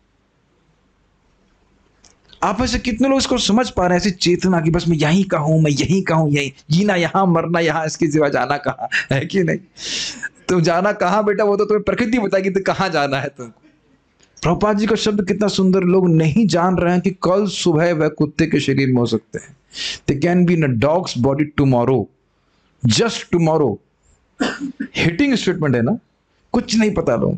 आप ऐसे कितने लोग इसको समझ पा रहे हैं, ऐसी चेतना की बस मैं यहीं का हूं, मैं यहीं का हूं, यहीं जीना, यहां मरना, यहां, इसके सिवा जाना कहाँ है कि नहीं? तुम जाना कहाँ बेटा, वो तो तुम्हें प्रकृति बताएगी तो कहाँ जाना है तुमको। प्रभुपाद जी का शब्द कितना सुंदर, लोग नहीं जान रहे हैं कि कल सुबह वह कुत्ते के शरीर में हो सकते हैं। They can be in a dog's body tomorrow, just tomorrow. Hitting statement है ना, कुछ नहीं पता लोग।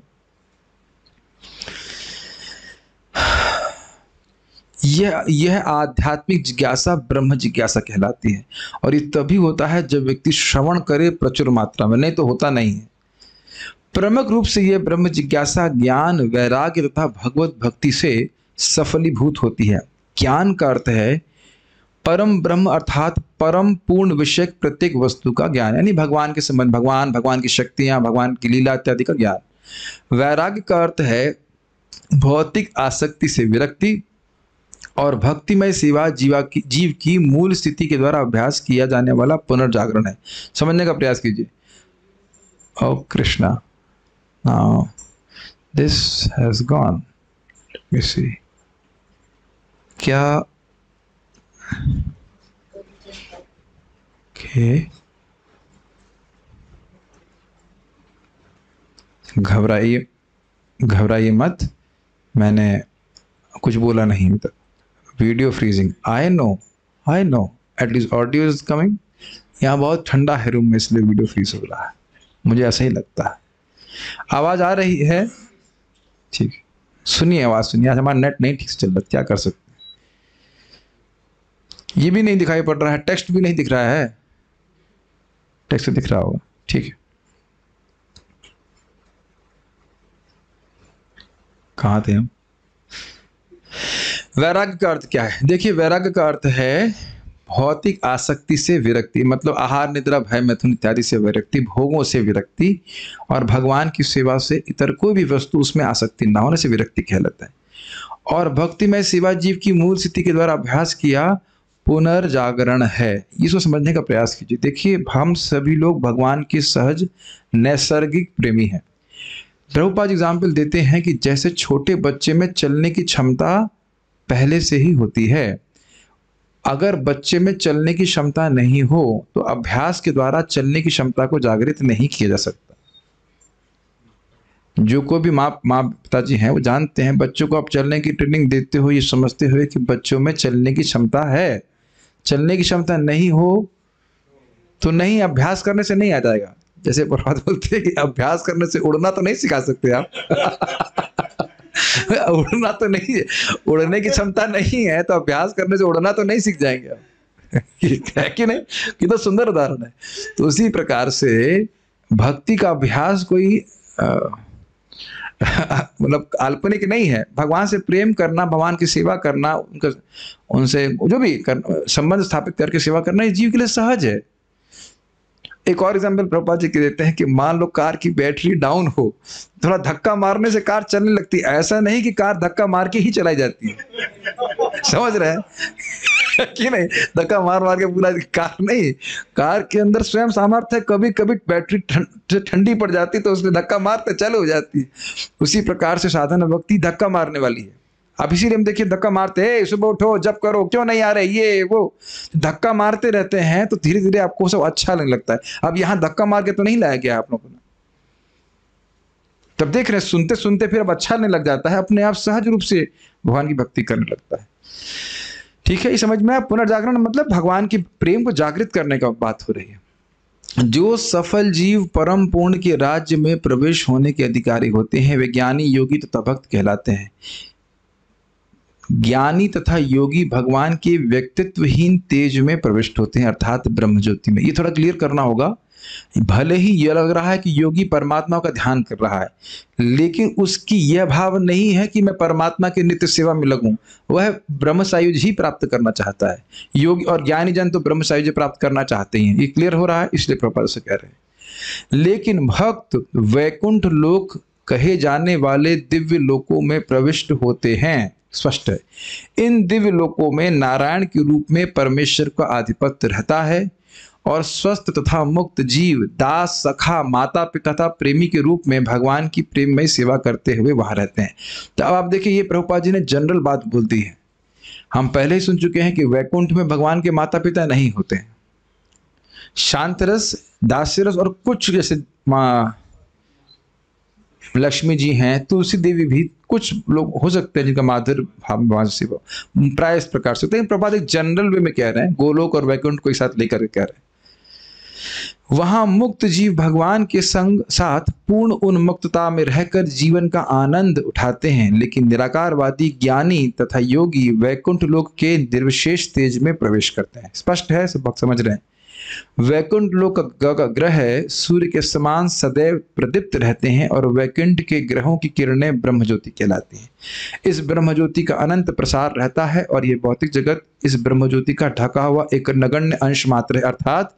यह आध्यात्मिक जिज्ञासा ब्रह्म जिज्ञासा कहलाती है, और ये तभी होता है जब व्यक्ति श्रवण करे प्रचुर मात्रा में, नहीं तो होता नहीं है। प्रमुख रूप से यह ब्रह्म जिज्ञासा ज्ञान, वैराग्य तथा भगवत भक्ति से सफलीभूत होती है। ज्ञान का अर्थ है परम ब्रह्म अर्थात परम पूर्ण विषय प्रत्येक वस्तु का ज्ञान, यानी भगवान के संबंध, भगवान की शक्तियां, भगवान की लीला इत्यादि का ज्ञान। वैराग्य का अर्थ है भौतिक आसक्ति से विरक्ति, और भक्तिमय सेवा जीव की मूल स्थिति के द्वारा अभ्यास किया जाने वाला पुनर्जागरण है। समझने का प्रयास कीजिए। ओ Krishna, now this has gone. Let me see. क्या okay. घबराइए मत, मैंने कुछ बोला नहीं अभी तक। Video freezing, I know at least audio is coming. यहाँ बहुत ठंडा है रूम में, इसलिए वीडियो फ्रीज हो रहा है, मुझे ऐसा ही लगता है। आवाज आ रही है? ठीक, सुनिए आवाज सुनिए। आज हमारा नेट नहीं ठीक से चल रहा, क्या कर सकते हैं। ये भी नहीं दिखाई पड़ रहा है, टेक्स्ट भी नहीं दिख रहा है, टेक्स्ट दिख रहा होगा, ठीक है। कहाँ थे हम? वैराग्य का अर्थ क्या है? देखिए, वैराग्य का अर्थ है भौतिक आसक्ति से विरक्ति, मतलब आहार निद्रा भय मैथुन इत्यादि से विरक्ति, भोगों से विरक्ति, और भगवान की सेवा से इतर कोई भी वस्तु उसमें आसक्ति ना होने से विरक्ति कहलाता है। और भक्तिमय सेवा जीव की मूल स्थिति के द्वारा अभ्यास किया पुनर्जागरण है। इसको समझने का प्रयास कीजिए। देखिए, हम सभी लोग भगवान के सहज नैसर्गिक प्रेमी हैं। प्रभुपाद एग्जाम्पल देते हैं कि जैसे छोटे बच्चे में चलने की क्षमता पहले से ही होती है, अगर बच्चे में चलने की क्षमता नहीं हो तो अभ्यास के द्वारा चलने की क्षमता को जागृत नहीं किया जा सकता। जो कोई भी माँ पिताजी हैं वो जानते हैं, बच्चों को आप चलने की ट्रेनिंग देते हो ये समझते हुए कि बच्चों में चलने की क्षमता है। चलने की क्षमता नहीं हो तो नहीं, अभ्यास करने से नहीं आ जाएगा। जैसे प्रभात बोलते हैं कि अभ्यास करने से उड़ना तो नहीं सिखा सकते आप उड़ना तो नहीं है, उड़ने की क्षमता नहीं है तो अभ्यास करने से उड़ना तो नहीं सीख जाएंगे आप है कि नहीं? कितना सुंदर उदाहरण है। तो उसी प्रकार से भक्ति का अभ्यास कोई मतलब काल्पनिक नहीं है। भगवान से प्रेम करना, भगवान की सेवा करना, उनसे जो भी संबंध स्थापित करके सेवा करना, ये जीव के लिए सहज है। एक और एग्जाम्पल प्रभुपाद जी के देते हैं कि मान लो कार की बैटरी डाउन हो, थोड़ा धक्का मारने से कार चलने लगती है। ऐसा नहीं कि कार धक्का मार के ही चलाई जाती है, समझ रहे हैं कि नहीं? धक्का मार मार के पूरा कार नहीं, कार के अंदर स्वयं सामर्थ्य है। कभी कभी बैटरी ठंडी पड़ जाती तो उसमें धक्का मारते चालू हो जाती है। उसी प्रकार से साधन भक्ति धक्का मारने वाली है। अब इसीलिए हम देखिए धक्का मारते हैं, सुबह उठो जप करो, क्यों नहीं आ रहे, ये वो धक्का मारते रहते हैं तो धीरे धीरे आपको सब अच्छा लगने लगता है। अब यहाँ धक्का मार के तो नहीं लाया गया आप लोगों को, तब देख रहे हैं सुनते सुनते फिर अब अच्छा लगने लग जाता है, अपने आप सहज रूप से भगवान की भक्ति करने लगता है। ठीक है, ये समझ में? आप पुनर्जागरण मतलब भगवान की प्रेम को जागृत करने का बात हो रही है। जो सफल जीव परम पूर्ण के राज्य में प्रवेश होने के अधिकारी होते हैं वे ज्ञानी, योगी तथा भक्त कहलाते हैं। ज्ञानी तथा योगी भगवान के व्यक्तित्वहीन तेज में प्रविष्ट होते हैं, अर्थात ब्रह्म ज्योति में। ये थोड़ा क्लियर करना होगा। भले ही यह लग रहा है कि योगी परमात्मा का ध्यान कर रहा है, लेकिन उसकी यह भाव नहीं है कि मैं परमात्मा की नित्य सेवा में लगूं। वह ब्रह्म सायुज्य ही प्राप्त करना चाहता है। योगी और ज्ञानी जन तो ब्रह्म सायुज्य प्राप्त करना चाहते हैं। ये क्लियर हो रहा है, इसलिए प्रभुपाद से कह रहे हैं। लेकिन भक्त वैकुंठ लोक कहे जाने वाले दिव्य लोकों में प्रविष्ट होते हैं। स्पष्ट है, इन दिव्य लोकों में नारायण के रूप में परमेश्वर का आधिपत्य रहता है और स्वस्थ तथा मुक्त जीव दास, सखा, माता पिता तथा प्रेमी के रूप में भगवान की प्रेममय सेवा करते हुए वहां रहते हैं। तो अब आप देखिए, ये प्रभुपाद जी ने जनरल बात बोल दी है। हम पहले ही सुन चुके हैं कि वैकुंठ में भगवान के माता पिता नहीं होते हैं। शांत रस, दास्य रस और कुछ जैसे माँ लक्ष्मी जी हैं, तुलसी देवी भी, कुछ लोग हो सकते हैं जिनका माधुर भाव से प्राय इस प्रकार से होते हैं। प्रभुपाद एक जनरल वे में कह रहे हैं, गोलोक और वैकुंठ को एक साथ लेकर कह रहे हैं। वहां मुक्त जीव भगवान के संग साथ पूर्ण उन्मुक्तता में रहकर जीवन का आनंद उठाते हैं, लेकिन निराकारवादी ज्ञानी तथा योगी वैकुंठ लोक के निर्विशेष तेज में प्रवेश करते हैं। स्पष्ट है, सब भक्त समझ रहे हैं। वैकुंठ लोक का ग्रह सूर्य के समान सदैव प्रदीप्त रहते हैं और वैकुंठ के ग्रहों की किरणें ब्रह्म ज्योति कहलाती हैं। इस ब्रह्म ज्योति का अनंत प्रसार रहता है और यह भौतिक जगत इस ब्रह्म ज्योति का ढका हुआ एक नगण्य अंश मात्र है, अर्थात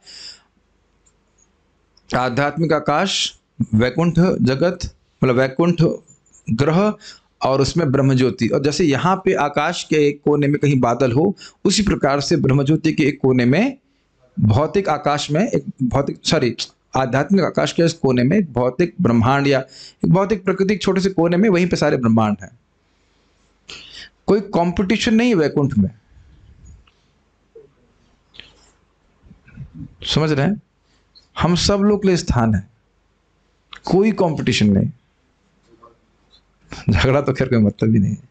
आध्यात्मिक आकाश, वैकुंठ जगत मतलब वैकुंठ ग्रह और उसमें ब्रह्म ज्योति। और जैसे यहाँ पे आकाश के एक कोने में कहीं बादल हो, उसी प्रकार से ब्रह्म ज्योति के एक कोने में भौतिक आकाश में एक आध्यात्मिक आकाश के इस कोने में एक भौतिक ब्रह्मांड या एक भौतिक प्रकृति छोटे से कोने में, वहीं पे सारे ब्रह्मांड हैं। कोई कंपटीशन नहीं है वैकुंठ में, समझ रहे हैं? हम सब लोग के लिए स्थान है, कोई कंपटीशन नहीं। झगड़ा तो खैर कोई मतलब ही नहीं है।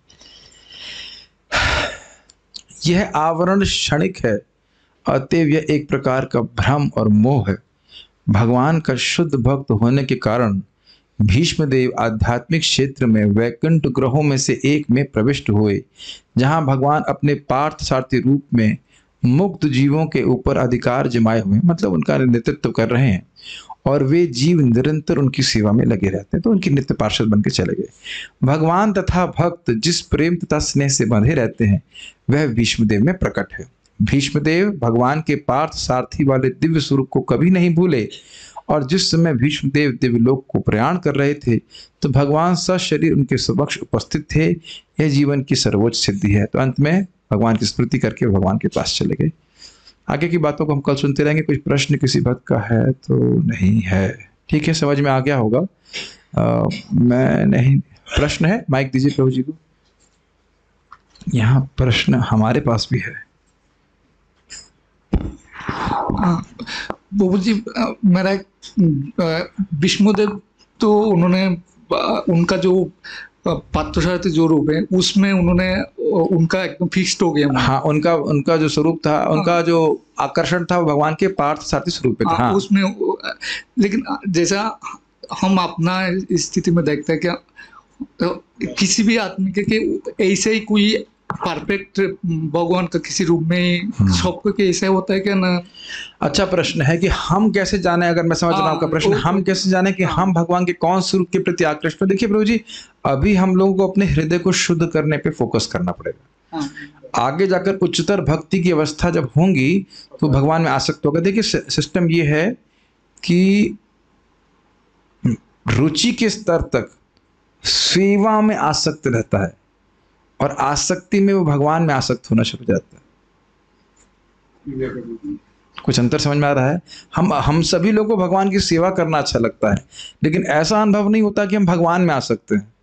यह आवरण क्षणिक है, अतएव यह एक प्रकार का भ्रम और मोह है। भगवान का शुद्ध भक्त होने के कारण भीष्मदेव आध्यात्मिक क्षेत्र में वैकुंठ ग्रहों में से एक में प्रविष्ट हुए, जहां भगवान अपने पार्थ सारथी रूप में मुक्त जीवों के ऊपर अधिकार जमाए हुए, मतलब उनका नेतृत्व कर रहे हैं, और वे जीव निरंतर उनकी सेवा में लगे रहते हैं, तो उनकी नित्य पार्षद बनकर चले गए। भगवान तथा भक्त जिस प्रेम तथा स्नेह से बंधे रहते हैं वह भीष्मदेव में प्रकट है। भीष्मदेव भगवान के पार्थ सारथी वाले दिव्य स्वरूप को कभी नहीं भूले और जिस समय भीष्मदेव देवलोक को प्रयाण कर रहे थे तो भगवान सशरीर उनके समक्ष उपस्थित थे। यह जीवन की सर्वोच्च सिद्धि है। तो अंत में भगवान की स्मृति करके भगवान के पास चले गए। आगे की बातों को हम कल सुनते रहेंगे। कुछ प्रश्न किसी बात का है तो नहीं है? ठीक है, समझ में आ गया होगा। मैं नहीं, प्रश्न है? माइक दीजिए प्रभु जी को। यहाँ प्रश्न हमारे पास भी है। बाबू जी, मेरा विष्णुदेव तो उन्होंने उनका जो पार्थसारथी जो रूप है उसमें उन्होंने उनका एकदम फिक्स्ड हो गया। हाँ, उनका जो स्वरूप था, उनका जो आकर्षण था वो भगवान के पार्थसारथी स्वरूप पे था। हाँ। उसमें लेकिन जैसा हम अपना स्थिति में देखते हैं क्या किसी भी आदमी के ऐसे ही कोई परफेक्ट भगवान का किसी रूप में सबको के ऐसा होता है क्या ना? अच्छा प्रश्न है कि हम कैसे जाने, अगर मैं समझ रहा हूँ आपका प्रश्न, हम कैसे जाने कि हम भगवान के कौन से रूप के प्रति आकृष्ट हैं? देखिए प्रभु जी, अभी हम लोगों को अपने हृदय को शुद्ध करने पे फोकस करना पड़ेगा। आगे जाकर उच्चतर भक्ति की अवस्था जब होंगी तो भगवान में आसक्त होगा। देखिए सिस्टम ये है कि रुचि के स्तर तक सेवा में आसक्त रहता है और आसक्ति में वो भगवान में आसक्त होना शुरू हो जाता है। कुछ अंतर समझ में आ रहा है? हम सभी लोगों को भगवान की सेवा करना अच्छा लगता है, लेकिन ऐसा अनुभव नहीं होता कि हम भगवान में आ सकते हैं।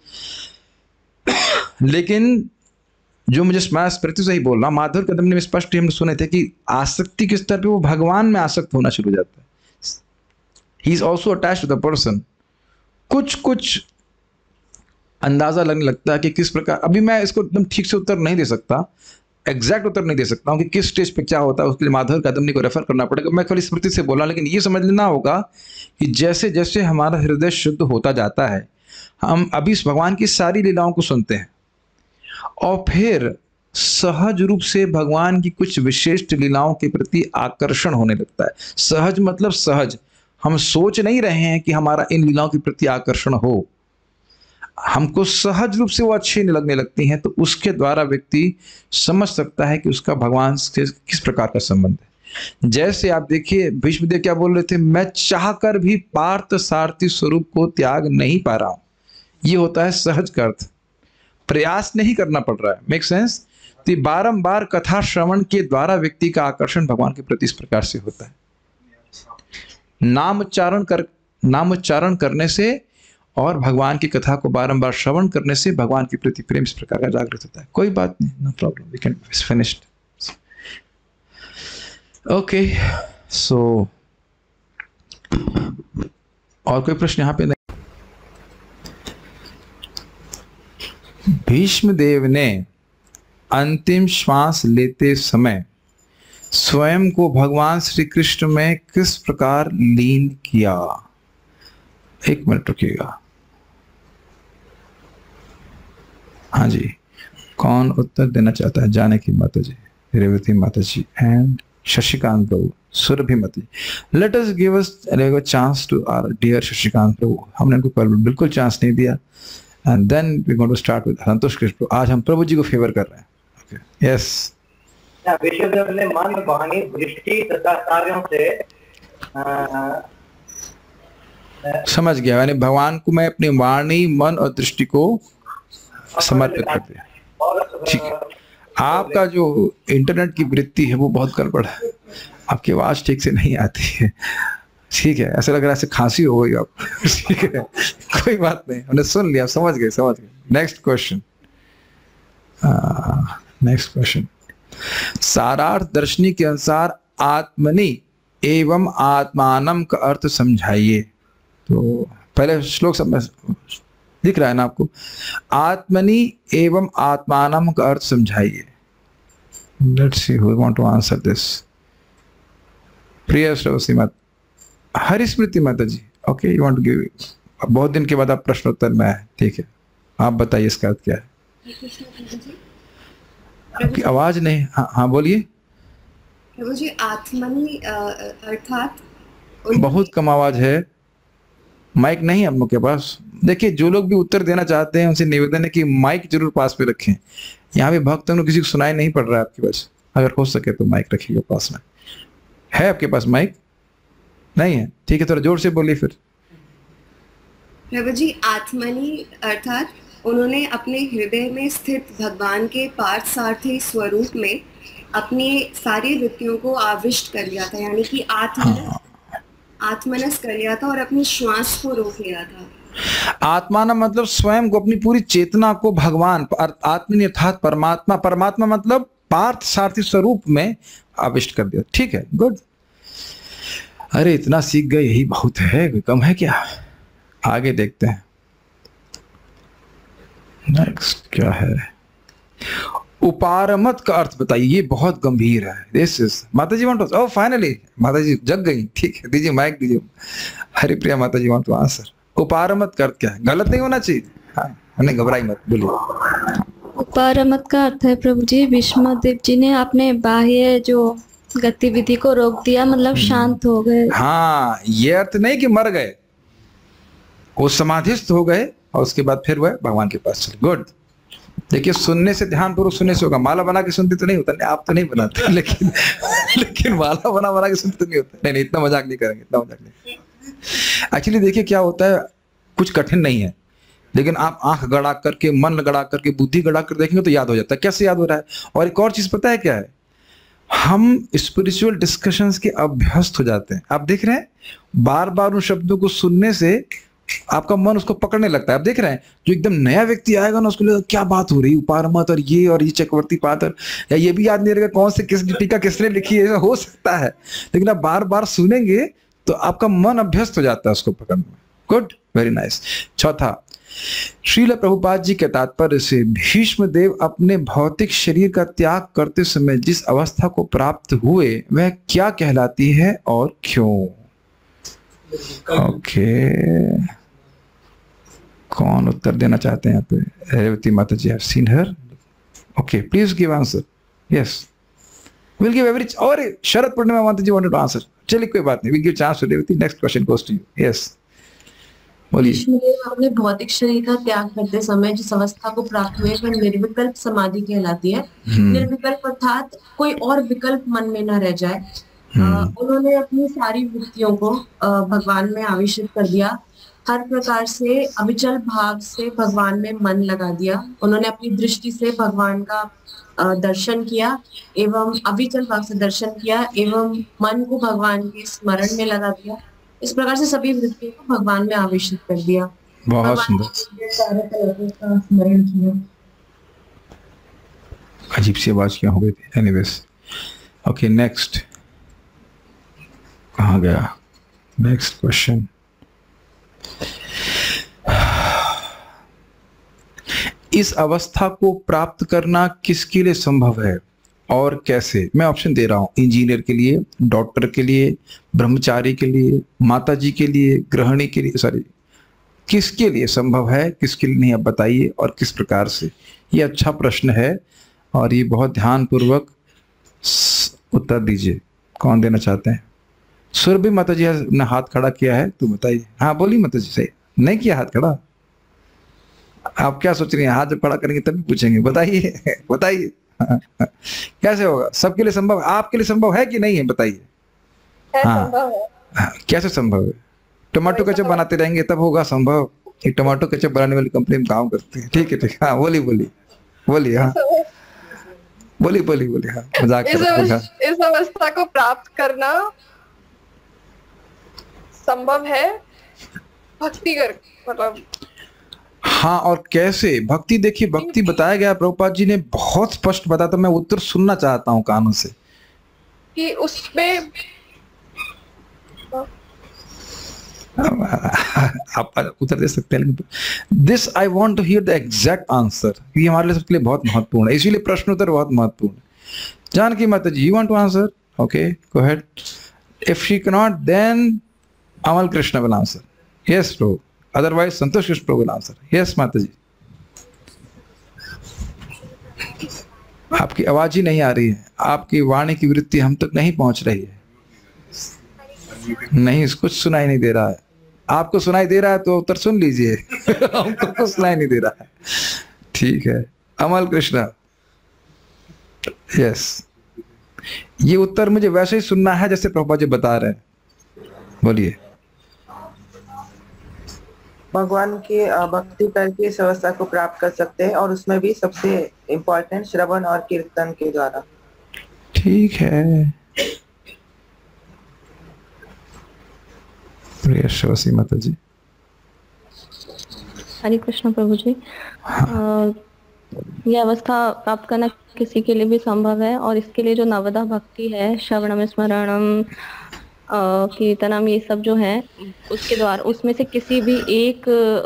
लेकिन जो मुझे स्मृति से ही बोल रहा, माधुर कदम ने स्पष्ट हम सुने थे कि आसक्ति के स्तर पे वो भगवान में आसक्त होना शुरू हो जाता है। He is also attached to the person. कुछ अंदाजा लगने लगता है कि किस प्रकार, अभी मैं इसको एकदम ठीक से उत्तर नहीं दे सकता, एग्जैक्ट उत्तर नहीं दे सकता हूँ कि किस स्टेज पे क्या होता है। उसके लिए माधुर कदमनी को रेफर करना पड़ेगा। मैं खाली स्मृति से बोला, लेकिन ये समझ लेना होगा कि जैसे जैसे हमारा हृदय शुद्ध होता जाता है, हम अभी इस भगवान की सारी लीलाओं को सुनते हैं और फिर सहज रूप से भगवान की कुछ विशिष्ट लीलाओं के प्रति आकर्षण होने लगता है। सहज मतलब सहज, हम सोच नहीं रहे हैं कि हमारा इन लीलाओं के प्रति आकर्षण हो, हमको सहज रूप से वो अच्छी लगने लगती हैं। तो उसके द्वारा व्यक्ति समझ सकता है कि उसका भगवान से किस प्रकार का संबंध है। जैसे आप देखिए भीष्मदेव क्या बोल रहे थे, मैं चाहकर भी पार्थ सारथी स्वरूप को त्याग नहीं पा रहा हूं। ये होता है सहज का अर्थ, प्रयास नहीं करना पड़ रहा है। Make sense? तो बारंबार कथा श्रवण के द्वारा व्यक्ति का आकर्षण भगवान के प्रति इस प्रकार से होता है। नामोच्चारण करने से और भगवान की कथा को बारंबार श्रवण करने से भगवान के प्रति प्रेम इस प्रकार का जागृत होता है। कोई बात नहीं, no problem, we can finished. Okay, so और कोई प्रश्न यहाँ पे नहीं? भीष्मदेव ने अंतिम श्वास लेते समय स्वयं को भगवान श्री कृष्ण में किस प्रकार लीन किया? एक मिनट रुकिएगा। हाँ जी, कौन उत्तर देना चाहता है? जानकी माता जी, रेवती माता जी एंड शशिकांत प्रभु, सुरभि मती। Let us give us chance to our dear Shashikant प्रभु। हमने उनको कल बिल्कुल चांस नहीं दिया। And then we going to start with Santosh Krishna. आज हम प्रभु जी को फेवर कर रहे हैं। Okay, yes. विश्वदेव ने मन, वाणी, दृष्टि तथा कार्यों से समझ गया, यानी भगवान को मैं अपनी वाणी, मन और दृष्टि को समर्पित कर दिया। ठीक है। आपका जो इंटरनेट की वृत्ति है वो बहुत गड़बड़ है, आपकी आवाज ठीक से नहीं आती है। ठीक है, ऐसा लग रहा है ऐसे खांसी हो गई आप। ठीक है, कोई बात नहीं, हमने सुन लिया, समझ गए। Next question. सारार्थ दर्शनी के अनुसार आत्मनि एवं आत्मानम का अर्थ समझाइए। तो पहले श्लोक सब में दिख रहा है ना आपको, आत्मनि एवं आत्मानम का अर्थ समझाइए। Let's see who want to answer this. प्रिय श्रवसी माता, हरिस्मृति माता ji, okay, you want to give. बहुत दिन के बाद आप प्रश्नोत्तर में आए, ठीक है, आप बताइए इसका अर्थ क्या है। आपकी आवाज नहीं, हाँ बोलिए। प्रभु जी, आत्मनि अर्थात बहुत कम आवाज है, माइक नहीं हम लोग के पास। देखिए, जो लोग भी उत्तर देना चाहते हैं उनसे निवेदन है कि माइक जरूर पास पे रखें। यहाँ पे भक्तों को किसी को सुनाई नहीं पड़ रहा है आपके पास, अगर हो सके तो माइक रखिएगा पास में। है आपके पास माइक? नहीं है? ठीक है, थोड़ा जोर से बोलिए फिर। प्रभु जी, आत्मनि अर्थात उन्होंने अपने हृदय में स्थित भगवान के पार्थसारथी स्वरूप में अपनी सारी वृत्तियों को आविष्ट कर लिया था, यानी कि आत्मनस कर लिया था और अपनी श्वास को रोक लिया था। आत्माना मतलब स्वयं को, अपनी पूरी चेतना को भगवान आत्मनि अर्थात परमात्मा, परमात्मा मतलब पार्थ सारथी स्वरूप में आविष्ट कर दिया। ठीक है, गुड। अरे इतना सीख गए, यही बहुत है, कोई कम है क्या? आगे देखते हैं नेक्स्ट क्या है। उपारमत का अर्थ बताइए, ये बहुत गंभीर है। दिस इज माता जी वांट टू, ओह फाइनली माता जी जग गई। ठीक है, दीजिए माइक दीजिए। हरिप्रिया माता जी वांट टू आंसर। उपारमत का अर्थ क्या है? गलत नहीं होना चाहिए। हाँ, नहीं घबराई मत, बोलिए। उपारमत का अर्थ है प्रभु जी, विष्णुदेव जी ने अपने बाह्य जो गतिविधि को रोक दिया, मतलब शांत हो गए। हाँ, ये अर्थ नहीं कि मर गए, वो समाधिस्थ हो गए और उसके बाद फिर वह भगवान के पास चले। गुड। देखिए, सुनने से, ध्यान पूर्वक सुनने से होगा। माला बना के सुनते तो नहीं होता, नहीं आप तो नहीं बनाते, लेकिन माला बना के सुनते तो नहीं होता। नहीं, इतना मजाक नहीं करेंगे, इतना मजाक नहीं। एक्चुअली देखिए क्या होता है, कुछ कठिन नहीं है, लेकिन आप आंख गड़ा करके, मन गड़ा करके, बुद्धि गड़ा कर देखेंगे तो याद हो जाता है। कैसे याद हो रहा है? और एक और चीज पता है क्या है, हम स्पिरिचुअल डिस्कशंस के अभ्यस्त हो जाते हैं। आप देख रहे हैं, बार बार उन शब्दों को सुनने से आपका मन उसको पकड़ने लगता है। आप देख रहे हैं, जो एकदम नया व्यक्ति आएगा ना, उसको लगेगा क्या बात हो रही, उपारमत और ये चक्रवर्ती पात्र, या ये भी याद नहीं रहेगा कौन से किस टीका किसने लिखी है, हो सकता है। लेकिन आप बार बार सुनेंगे तो आपका मन अभ्यस्त हो जाता है उसको पकड़ने में। Good, very nice. चौथा, श्रील प्रभुपाद जी के तात्पर्य से भीष्म देव अपने भौतिक शरीर का त्याग करते समय जिस अवस्था को प्राप्त हुए वह क्या कहलाती है और क्यों? ओके, कौन उत्तर देना चाहते हैं यहाँ पे? रेवती माता ji, have seen her. Okay, please give answer. Yes, will give every. और शरद पूर्णिमा माता जी वांटेड टू आंसर। चलिए कोई बात नहीं, will give chance to Revati. Next question goes to you. Yes, बोलिए। विष्णुदेव अपने भौतिक शरीर का त्याग करते समय जिस अवस्था को प्राप्त हुए वह निर्विकल्प समाधि कहलाती है। निर्विकल्प अर्थात कोई और विकल्प मन में न रह जाए। उन्होंने अपनी सारी वृत्तियों को भगवान में आविष्ट कर दिया। हर प्रकार से अविचल भाव से भगवान में मन लगा दिया। उन्होंने अपनी दृष्टि से भगवान का दर्शन किया एवं अविचल भाव से दर्शन किया एवं मन को भगवान के स्मरण में लगा दिया। इस प्रकार से सभी वृत्तियों को भगवान में आविष्ट कर दिया। बहुत सुंदर। सारे तत्वों का स्मरण किया। अजीब सी आवाज क्या हो गई थी? एनीवेज, ओके, नेक्स्ट कहाँ गया? Next question. इस अवस्था को प्राप्त करना किसके लिए संभव है और कैसे? मैं ऑप्शन दे रहा हूं, इंजीनियर के लिए, डॉक्टर के लिए, ब्रह्मचारी के लिए, माता जी के लिए, गृहिणी के लिए, सॉरी, किसके लिए संभव है, किसके लिए नहीं, आप बताइए और किस प्रकार से? ये अच्छा प्रश्न है और ये बहुत ध्यान पूर्वक उत्तर दीजिए। कौन देना चाहते हैं? सुरभि माता जी ने हाथ खड़ा किया है, तो बताइए। हाँ बोलिए माता जी। सही नहीं किया हाथ खड़ा? आप क्या सोच रही हैं? हाथ जब खड़ा करेंगे तभी पूछेंगे। बताइए बताइए। कैसे होगा? सबके लिए संभव? आपके लिए संभव है कि नहीं है? बताइए। हाँ, कैसे संभव है? टमाटो केचप बनाते रहेंगे तब होगा संभव। एक टमाटो केचप बनाने वाली कंपनी में काम करते हैं। ठीक है, ठीक है। हाँ बोलिए बोलिए बोलिए। हाँ बोलिए बोलिए बोलिए। हाँ, मजाक कर रहे हैं। इस अवस्था को प्राप्त करना संभव है भक्ति कर, मतलब हाँ, और कैसे भक्ति? देखिए, भक्ति बताया गया, प्रभुपाद जी ने बहुत स्पष्ट बताया, तो मैं उत्तर सुनना चाहता हूँ कानों से कि उसमें आप उत्तर दे सकते हैं। This I want to hear the exact answer. ये हमारे लिए सबके लिए बहुत महत्वपूर्ण है, इसीलिए प्रश्न उत्तर बहुत महत्वपूर्ण है। जानकी माता ji, you want to answer? Okay, go ahead. If she can not, then Amal Krishna will answer. Yes प्रभु, अदरवाइज संतोष कृष्ण प्रभु विल आंसर। यस माता जी। आपकी आवाज ही नहीं आ रही है, आपकी वाणी की वृत्ति हम तक नहीं पहुंच रही है। नहीं, कुछ सुनाई नहीं दे रहा है। आपको सुनाई दे रहा है तो उत्तर सुन लीजिए। हमको कुछ सुनाई नहीं दे रहा है। ठीक है, अमल कृष्णा। यस, ये उत्तर मुझे वैसे ही सुनना है जैसे प्रभुपाद जी बता रहे हैं। बोलिए। भगवान की भक्ति करके इस अवस्था को प्राप्त कर सकते हैं, और उसमें भी सबसे इम्पोर्टेंट श्रवण और कीर्तन के द्वारा। ठीक है, प्रिय श्रवसी माता जी। हरे कृष्ण प्रभु जी। ये अवस्था प्राप्त करना किसी के लिए भी संभव है, और इसके लिए जो नवदा भक्ति है, श्रवणम स्मरणम कीर्तनम, ये सब जो है उसके द्वारा, उसमें से किसी भी एक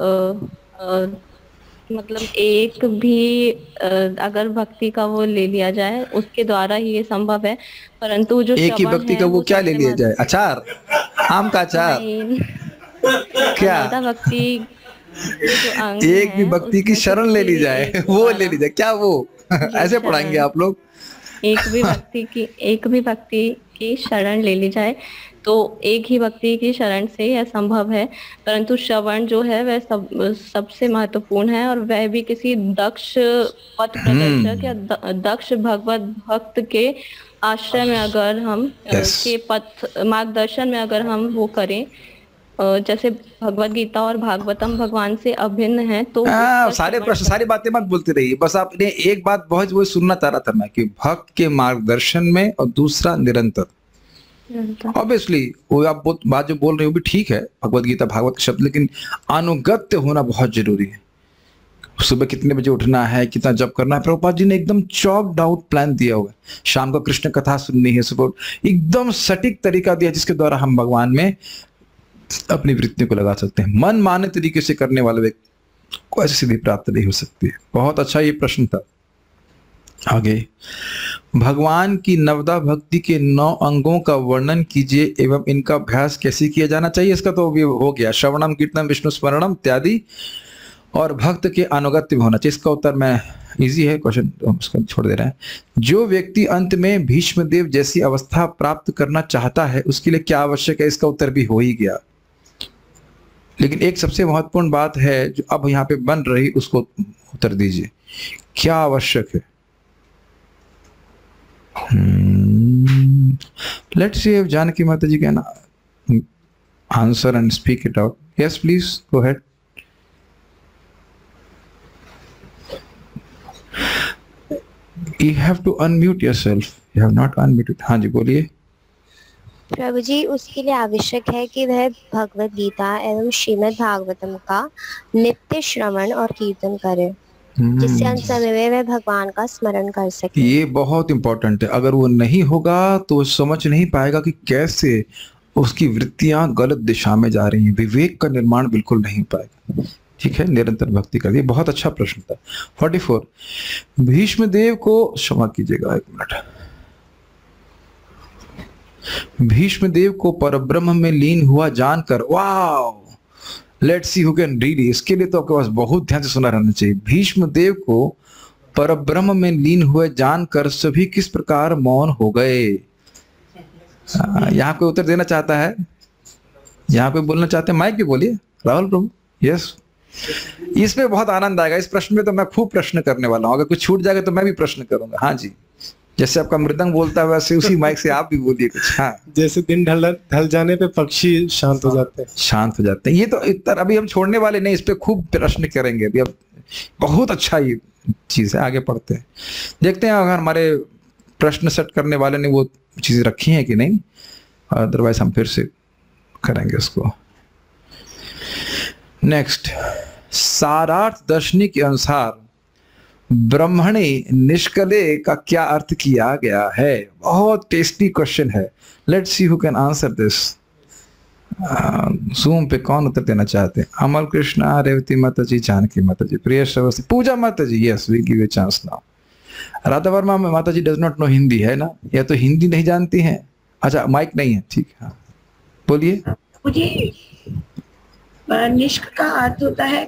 मतलब एक भी अगर भक्ति का वो ले लिया जाए, उसके द्वारा ही ये संभव है। परंतु जो एक ही भक्ति का वो क्या ले लिया जाए? अचार, आम का अचार क्या? नवदा भक्ति जो अंग एक भी है, भक्ति की उसमें शरण ले ली किसी जाए, भी वो ले ली जाए क्या? वो ऐसे शरण। पढ़ाएंगे आप लोग? एक भी भक्ति की शरण ले ली जाए तो एक ही भक्ति की शरण से यह संभव है। परंतु श्रवण जो है वह सबसे महत्वपूर्ण है, और वह भी किसी दक्ष पथ प्रदर्शक या दक्ष भगवत भक्त के आश्रय में अगर हम के पथ मार्गदर्शन में अगर हम वो करें, जैसे भगवत गीता और भागवतम भगवान से अभिन्न है, तो सारे प्रश्न सारी बातें मत बोलते रहिए, बस आपने एक बात बहुत वो सुनना चाह रहा था मैं, कि भक्त के मार्गदर्शन में और दूसरा निरंतर। ऑब्वियसली वो आप बात जो बोल रहे हो भी ठीक है, भगवत गीता भागवत शब्द, लेकिन अनुगत्य होना बहुत जरूरी है। सुबह कितने बजे उठना है, कितना जप करना है, प्रभुपाद जी ने एकदम चॉक्ड आउट प्लान दिया हुआ है। शाम को कृष्ण कथा सुननी है, सुबह एकदम सटीक तरीका दिया जिसके द्वारा हम भगवान में अपनी वृत्तियों को लगा सकते हैं। मन माने तरीके से करने वाले व्यक्ति को ऐसी सिद्धि प्राप्त नहीं हो सकती है। बहुत अच्छा ये प्रश्न था। आगे, भगवान की नवदा भक्ति के 9 अंगों का वर्णन कीजिए एवं इनका अभ्यास कैसे किया जाना चाहिए। इसका तो अभी हो गया, श्रवणम कीर्तनम विष्णु स्मरणम इत्यादि, और भक्त के अनुगत्य में होना चाहिए। इसका उत्तर मैं इजी है क्वेश्चन, हम उसको छोड़ दे रहे हैं। जो व्यक्ति अंत में भीष्मदेव जैसी अवस्था प्राप्त करना चाहता है उसके लिए क्या आवश्यक है? इसका उत्तर भी हो ही गया, लेकिन एक सबसे महत्वपूर्ण बात है जो अब यहाँ पे बन रही, उसको उत्तर दीजिए। क्या आवश्यक है? लेट्स सी इफ जानकी माता ji can answer and speak it out. Yes please go ahead. You have to unmute yourself. You have not unmuted. हाँ जी बोलिए। प्रभु जी, उसके लिए आवश्यक है कि वह भगवत गीता एवं श्रीमद् भागवतम का नित्य श्रवण और कीर्तन करे, जिससे अंत समय में वह भगवान का स्मरण कर सके। ये बहुत इंपॉर्टेंट है। अगर वो नहीं होगा तो वो समझ नहीं पाएगा कि कैसे उसकी वृत्तियां गलत दिशा में जा रही हैं, विवेक का निर्माण बिल्कुल नहीं पाएगा। ठीक है, निरंतर भक्ति कर। ये बहुत अच्छा प्रश्न था। 44, भीष्मदेव को क्षमा कीजिएगा एक मिनट। भीष्मदेव को परब्रह्म में लीन हुआ जानकर, wow, let's see who can read. इसके लिए तो आपके पास बहुत ध्यान से सुना रहना चाहिए। भीष्मदेव को परब्रह्म में लीन हुए जानकर सभी किस प्रकार मौन हो गए? यहाँ कोई उत्तर देना चाहता है? यहाँ पे बोलना चाहते हैं? माइक पे बोलिए राहुल प्रभु। यस, इसमें बहुत आनंद आएगा। इस प्रश्न में तो मैं खूब प्रश्न करने वाला हूँ। अगर कुछ छूट जाएगा तो मैं भी प्रश्न करूंगा। हाँ जी, जैसे आपका मृदंग बोलता है वैसे उसी माइक से आप भी बोलिए कुछ। हाँ, जैसे दिन ढल जाने पे पक्षी शांत हो जाते हैं। शांत हो जाते हैं। ये तो इतना अभी हम छोड़ने वाले नहीं, इस पे खूब प्रश्न करेंगे अभी। अब बहुत अच्छा ये चीज है, आगे पढ़ते हैं, देखते हैं अगर हमारे प्रश्न सेट करने वाले ने वो चीजें रखी हैं कि नहीं, अदरवाइज हम फिर से करेंगे उसको। नेक्स्ट, सारार्थ दर्शनी के अनुसार ब्रह्मणी निष्कले का क्या अर्थ किया गया है? बहुत टेस्टी क्वेश्चन है। Let's see who can answer this. Zoom पे कौन उत्तर देना चाहते हैं? अमल कृष्णा, रेवती माता जी, जानकी माता जी, प्रिय श्रवस्ती, पूजा माता ji. Yes, we give a chance now. Radha Verma माता ji does not know Hindi, है ना? या तो हिंदी नहीं जानती हैं। अच्छा, माइक नहीं है, ठीक है, हाँ बोलिए। मुझे निष्क का अर्थ होता है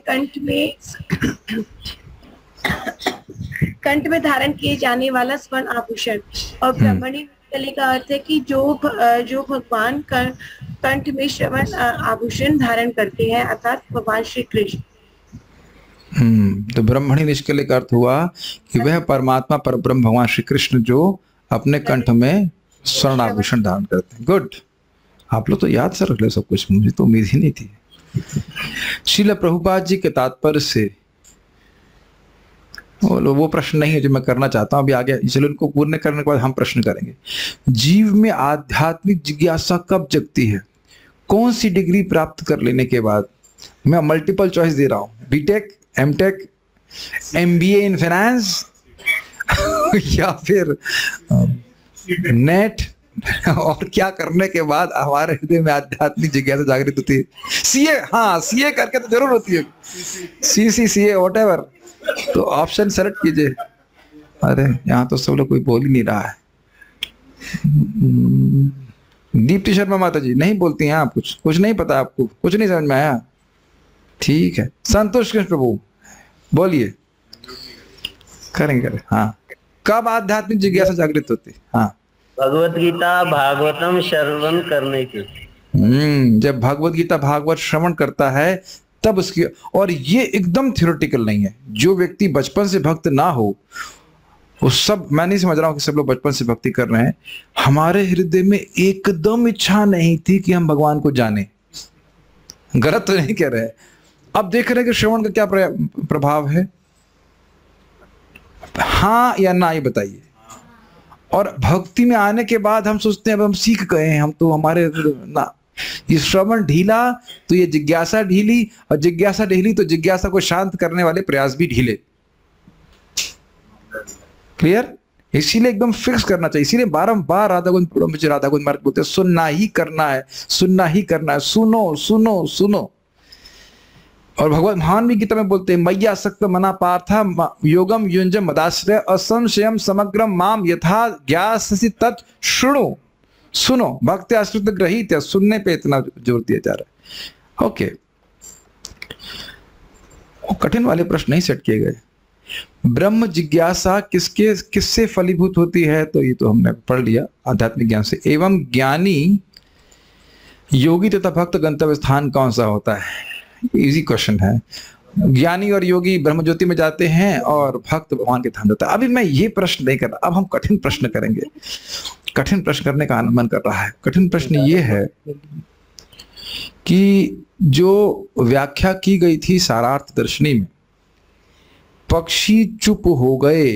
कंठ में धारण किए जाने वाला स्वर्ण आभूषण, और ब्रह्मणी निष्कले का अर्थ है कि जो भगवान कंठ में श्रवण आभूषण धारण करते हैं, अर्थात भगवान श्री कृष्ण। तो ब्रह्मणी निष्कले का अर्थ हुआ कि वह परमात्मा पर ब्रह्म भगवान श्री कृष्ण जो अपने कंठ में स्वर्ण आभूषण धारण करते हैं। गुड, आप लोग तो याद से रख ले सब कुछ, मुझे तो उम्मीद ही नहीं थी। श्रील प्रभुपाद जी के तात्पर्य से वो प्रश्न नहीं है जो मैं करना चाहता हूं अभी आगे, चलो इनको पूर्ण करने के बाद हम प्रश्न करेंगे। जीव में आध्यात्मिक जिज्ञासा कब जगती है? कौन सी डिग्री प्राप्त कर लेने के बाद? मैं मल्टीपल चॉइस दे रहा हूं, BTech, MTech, MBA in finance या फिर नेट, और क्या करने के बाद हमारे हृदय में आध्यात्मिक जिज्ञासा जागृत होती है? सीए, हाँ सीए करके तो जरूर होती है, सीए व्हाटएवर। तो ऑप्शन सेलेक्ट कीजिए। अरे यहाँ तो सब लोग कोई बोल ही नहीं रहा है। दीप्ति शर्मा माता जी नहीं बोलती हैं आप, कुछ नहीं पता आपको, कुछ नहीं समझ में आया? ठीक है, संतोष कृष्ण प्रभु बोलिए। करेंगे। हाँ, कब आध्यात्मिक जिज्ञासा जागृत होती? हाँ, भगवत गीता भागवतम श्रवण करने की। जब भगवत गीता भागवत श्रवण करता है तब उसकी, और ये एकदम थ्योरेटिकल नहीं है। जो व्यक्ति बचपन से भक्त ना हो, वो सब, मैं नहीं समझ रहा हूँ कि सब लोग बचपन से भक्ति कर रहे हैं। हमारे हृदय में एकदम इच्छा नहीं थी कि हम भगवान को जाने। गलत तो नहीं कह रहे। अब देख रहे हैं कि श्रवण का क्या प्रभाव है, हाँ या ना, ये बताइए। और भक्ति में आने के बाद हम सोचते हैं अब हम सीख गए हैं, हम तो हमारे ना, ये श्रवण ढीला तो ये जिज्ञासा ढीली, और जिज्ञासा ढीली तो जिज्ञासा को शांत करने वाले प्रयास भी ढीले। क्लियर? इसीलिए एकदम फिक्स करना चाहिए। इसीलिए बारंबार राधा कुंज मार्ग बोलते हैं, सुनना ही करना है, सुनना ही करना है, सुनो सुनो सुनो। और भगवान महान भी गीता में बोलते हैं, मैया सक्त मना पार्था योगम युंजम मदाश्रय असंशयम समग्रम माम यथा ज्ञाससि तत् शृणु। सुनो, भक्ति आश्रित ग्रहित, सुनने पे इतना जोर दिया जा रहा है। ओके, कठिन वाले प्रश्न नहीं सेट किए गए। ब्रह्म जिज्ञासा किससे फलीभूत होती है? तो ये तो हमने पढ़ लिया, आध्यात्मिक ज्ञान से। एवं ज्ञानी योगी तथा भक्त गंतव्य स्थान कौन सा होता है? इजी क्वेश्चन है। ज्ञानी और योगी ब्रह्म ज्योति में जाते हैं और भक्त भगवान के धाम जाता है। अभी मैं ये प्रश्न नहीं कर रहा, अब हम कठिन प्रश्न करेंगे। कठिन प्रश्न करने का मन कर रहा है। कठिन प्रश्न ये है कि जो व्याख्या की गई थी सारार्थ दर्शनी में, पक्षी चुप हो गए,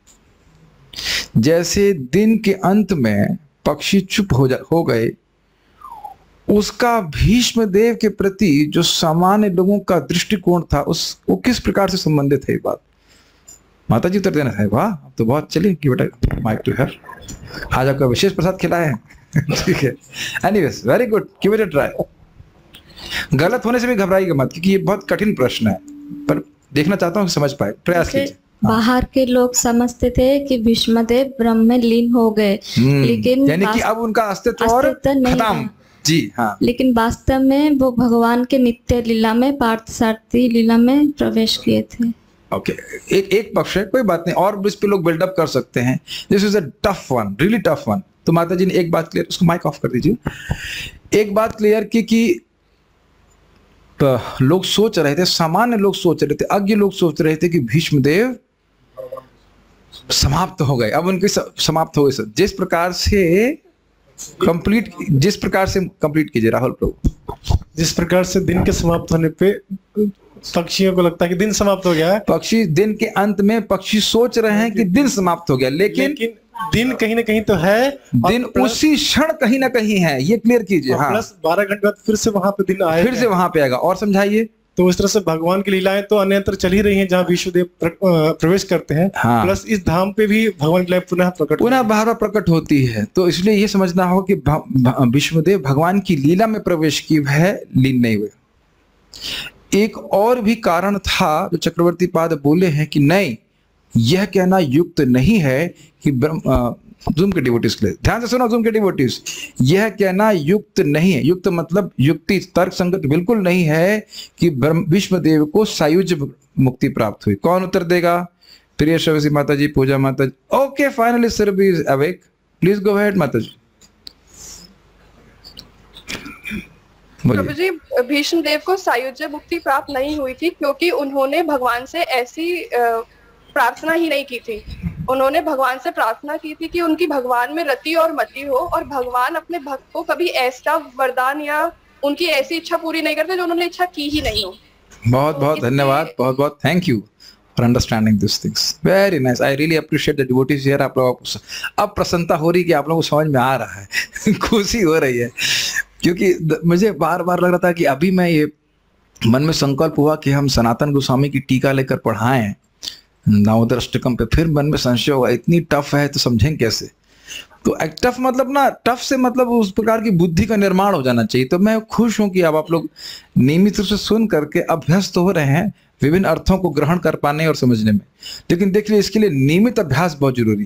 जैसे दिन के अंत में पक्षी चुप हो गए, उसका भीष्म देव के प्रति जो सामान्य लोगों का दृष्टिकोण था, वो किस प्रकार से संबंधित है? ये बात माता जी उत्तर देना है। वाह, अब तो बहुत, चलिए कि बेटा माइक टू हर। आज आपका विशेष प्रसाद खिलाए हैं। ठीक है, anyways very good, give it a try. गलत होने से भी घबराइएगा मत, क्योंकि ये बहुत कठिन प्रश्न है, पर देखना चाहता हूँ कि समझ पाए, प्रयास कीजिए। बाहर के लोग समझते थे कि भीष्मदेव ब्रह्म में लीन हो गए, लेकिन यानी कि अब उनका अस्तित्व और खत्म। जी हाँ, लेकिन वास्तव में वो भगवान के नित्य लीला में, पार्थसारथी लीला में प्रवेश किए थे। ओके, एक पक्ष है, कोई बात नहीं, और इस पे लोग बिल्डअप कर सकते हैं। This is a tough one, really tough one. तो माता जी ने एक बात क्लियर, उसको माइक ऑफ कर दीजिए। एक बात क्लियर की कि लोग सोच रहे थे, सामान्य लोग सोच रहे थे, अज्ञ लोग सोच रहे थे कि भीष्मदेव समाप्त हो गए, अब उनके समाप्त हो गए। जिस प्रकार से कंप्लीट कीजिए राहुल प्रभु। जिस प्रकार से दिन के समाप्त होने पे पक्षियों को लगता है कि दिन समाप्त हो गया है, पक्षी दिन के अंत में पक्षी सोच रहे हैं कि दिन समाप्त हो गया, लेकिन दिन कहीं ना कहीं तो है, दिन उसी क्षण कहीं ना कहीं है, ये क्लियर कीजिए। हाँ, प्लस 12 घंटे बाद फिर से वहां पे दिन आएगा, फिर से वहां पे आएगा। और समझाइए। तो इस तरह से भगवान की लीलाएं तो अन्यत्र चल ही रही हैं, जहाँ विष्णुदेव प्रवेश करते हैं। हाँ। प्लस इस धाम पे भी भगवान की लीला पुनः बार प्रकट होती है। तो इसलिए ये समझना हो कि विष्णुदेव भगवान की लीला में प्रवेश की है, लीन नहीं हुए। एक और भी कारण था जो चक्रवर्ती पाद बोले हैं कि नहीं, यह कहना युक्त नहीं है कि जूम के डिवोटीज के लिए ध्यान से सुनो, जूम के डिवोटीज, यह कहना युक्त नहीं है, युक्त मतलब युक्ति तर्क संगत बिल्कुल नहीं है कि विष्णुदेव को सायुज्य मुक्ति प्राप्त हुई। कौन उत्तर देगा? प्रिय श्रवसी माता जी, पूजा माता ji. Okay, finally Surabhi is awake, please go ahead माता जी। प्रभु जी, भीष्मदेव को सायुज्य मुक्ति प्राप्त नहीं हुई थी क्योंकि उन्होंने भगवान से ऐसी प्रार्थना ही नहीं की थी। उन्होंने भगवान से प्रार्थना की थी कि उनकी भगवान में रति और मति हो, और भगवान अपने भक्त को कभी ऐसा वरदान या उनकी ऐसी इच्छा पूरी नहीं करते जो उन्होंने इच्छा की ही नहीं हो। बहुत बहुत धन्यवाद, बहुत बहुत thank you for understanding this things, very nice, I really appreciate the devotees here. आप लोगों को अब प्रसन्नता हो रही कि आप लोगों को समझ में आ रहा है खुशी हो रही है, क्योंकि मुझे बार बार लग रहा था कि अभी मैं ये मन में संकल्प हुआ कि हम सनातन गोस्वामी की टीका लेकर पढ़ाएं दामोदर अष्टकम पे, फिर मन में संशय हुआ इतनी टफ है तो समझें कैसे। तो टफ मतलब ना, टफ से मतलब उस प्रकार की बुद्धि का निर्माण हो जाना चाहिए। तो मैं खुश हूं कि अब आप लोग नियमित रूप से सुन करके अभ्यस्त हो रहे हैं विभिन्न अर्थों को ग्रहण कर पाने और समझने में। लेकिन देख लीजिए इसके लिए नियमित अभ्यास बहुत जरूरी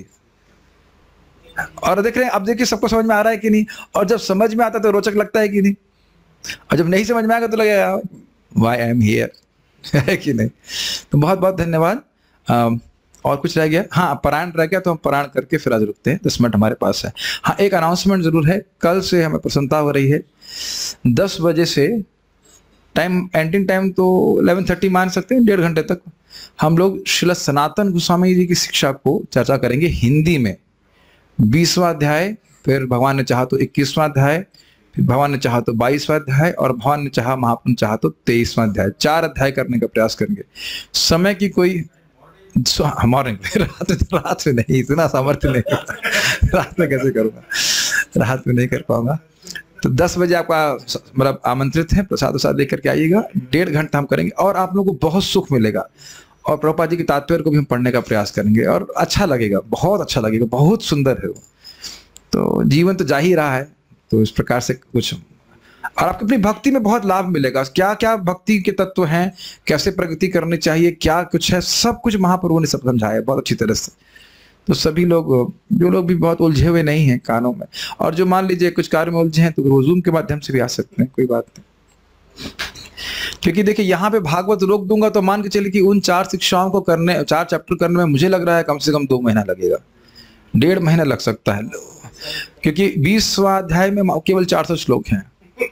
है। और देख रहे हैं, अब देखिए सबको समझ में आ रहा है कि नहीं, और जब समझ में आता है तो रोचक लगता है कि नहीं, और जब नहीं समझ में आएगा तो लगेगा व्हाई आई एम हियर, है कि नहीं। तो बहुत बहुत धन्यवाद। और कुछ रह गया? हाँ, पारायण रह गया तो हम पारायण करके फिर आज रुकते हैं, 10 मिनट हमारे पास है। हाँ, एक अनाउंसमेंट जरूर है, कल से हमें प्रसन्नता हो रही है 10 बजे से, टाइम एंडिंग टाइम तो 11:30 मान सकते हैं, 1.5 घंटे तक हम लोग श्रील सनातन गोस्वामी जी की शिक्षा को चर्चा करेंगे हिंदी में। 20वां अध्याय, फिर भगवान ने चाहा तो 21वां अध्याय, फिर भगवान ने चाहा तो 22वां अध्याय, और भगवान ने चाहा महाप्रभु चाहा तो 23वां अध्याय। 4 अध्याय करने का प्रयास करेंगे। समय की कोई हमारे रात में नहीं, इतना सामर्थ्य नहीं रात में कैसे करूंगा, रात में नहीं कर पाऊंगा। तो 10 बजे आपका मतलब आमंत्रित है, प्रसाद वसाद लेकर के आइएगा। 1.5 घंटा हम करेंगे और आप लोगों को बहुत सुख मिलेगा, और प्रभुपाद जी के तात्पर्य को भी हम पढ़ने का प्रयास करेंगे और अच्छा लगेगा, बहुत अच्छा लगेगा, बहुत सुंदर है वो। तो जीवन तो जा ही रहा है, तो इस प्रकार से कुछ, और आपको अपनी भक्ति में बहुत लाभ मिलेगा। क्या क्या भक्ति के तत्व हैं, कैसे प्रगति करनी चाहिए, क्या कुछ है, सब कुछ महाप्रभु ने सब समझाया बहुत अच्छी तरह से। तो सभी लोग, जो लोग भी बहुत उलझे हुए नहीं हैं कानों में, और जो मान लीजिए कुछ कार्य में उलझे हैं, तो जूम के माध्यम से भी आ सकते हैं, कोई बात नहीं। क्योंकि देखिए यहाँ पे भागवत रोक दूंगा तो मान के चलिए कि उन 4 शिक्षाओं को करने, 4 चैप्टर करने में मुझे लग रहा है कम से कम 2 महीना लगेगा, 1.5 महीना लग सकता है, क्योंकि 20वां अध्याय में केवल 400 श्लोक हैं।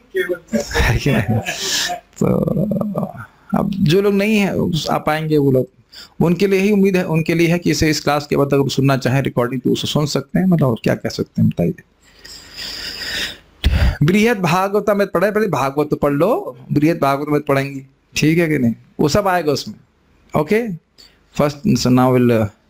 तो अब जो लोग नहीं है आ पाएंगे, वो लोग, उनके लिए ही उम्मीद है, उनके लिए है कि इसे इस क्लास के बाद अगर सुनना चाहें रिकॉर्डिंग तो उसे सुन सकते हैं। मतलब क्या कह सकते हैं बताइए। बृहद भागवत में पढ़े, पहले भागवत तो पढ़ लो, बृहद भागवत में पढ़ेंगे, ठीक है कि नहीं, वो सब आएगा उसमें। Okay, first now will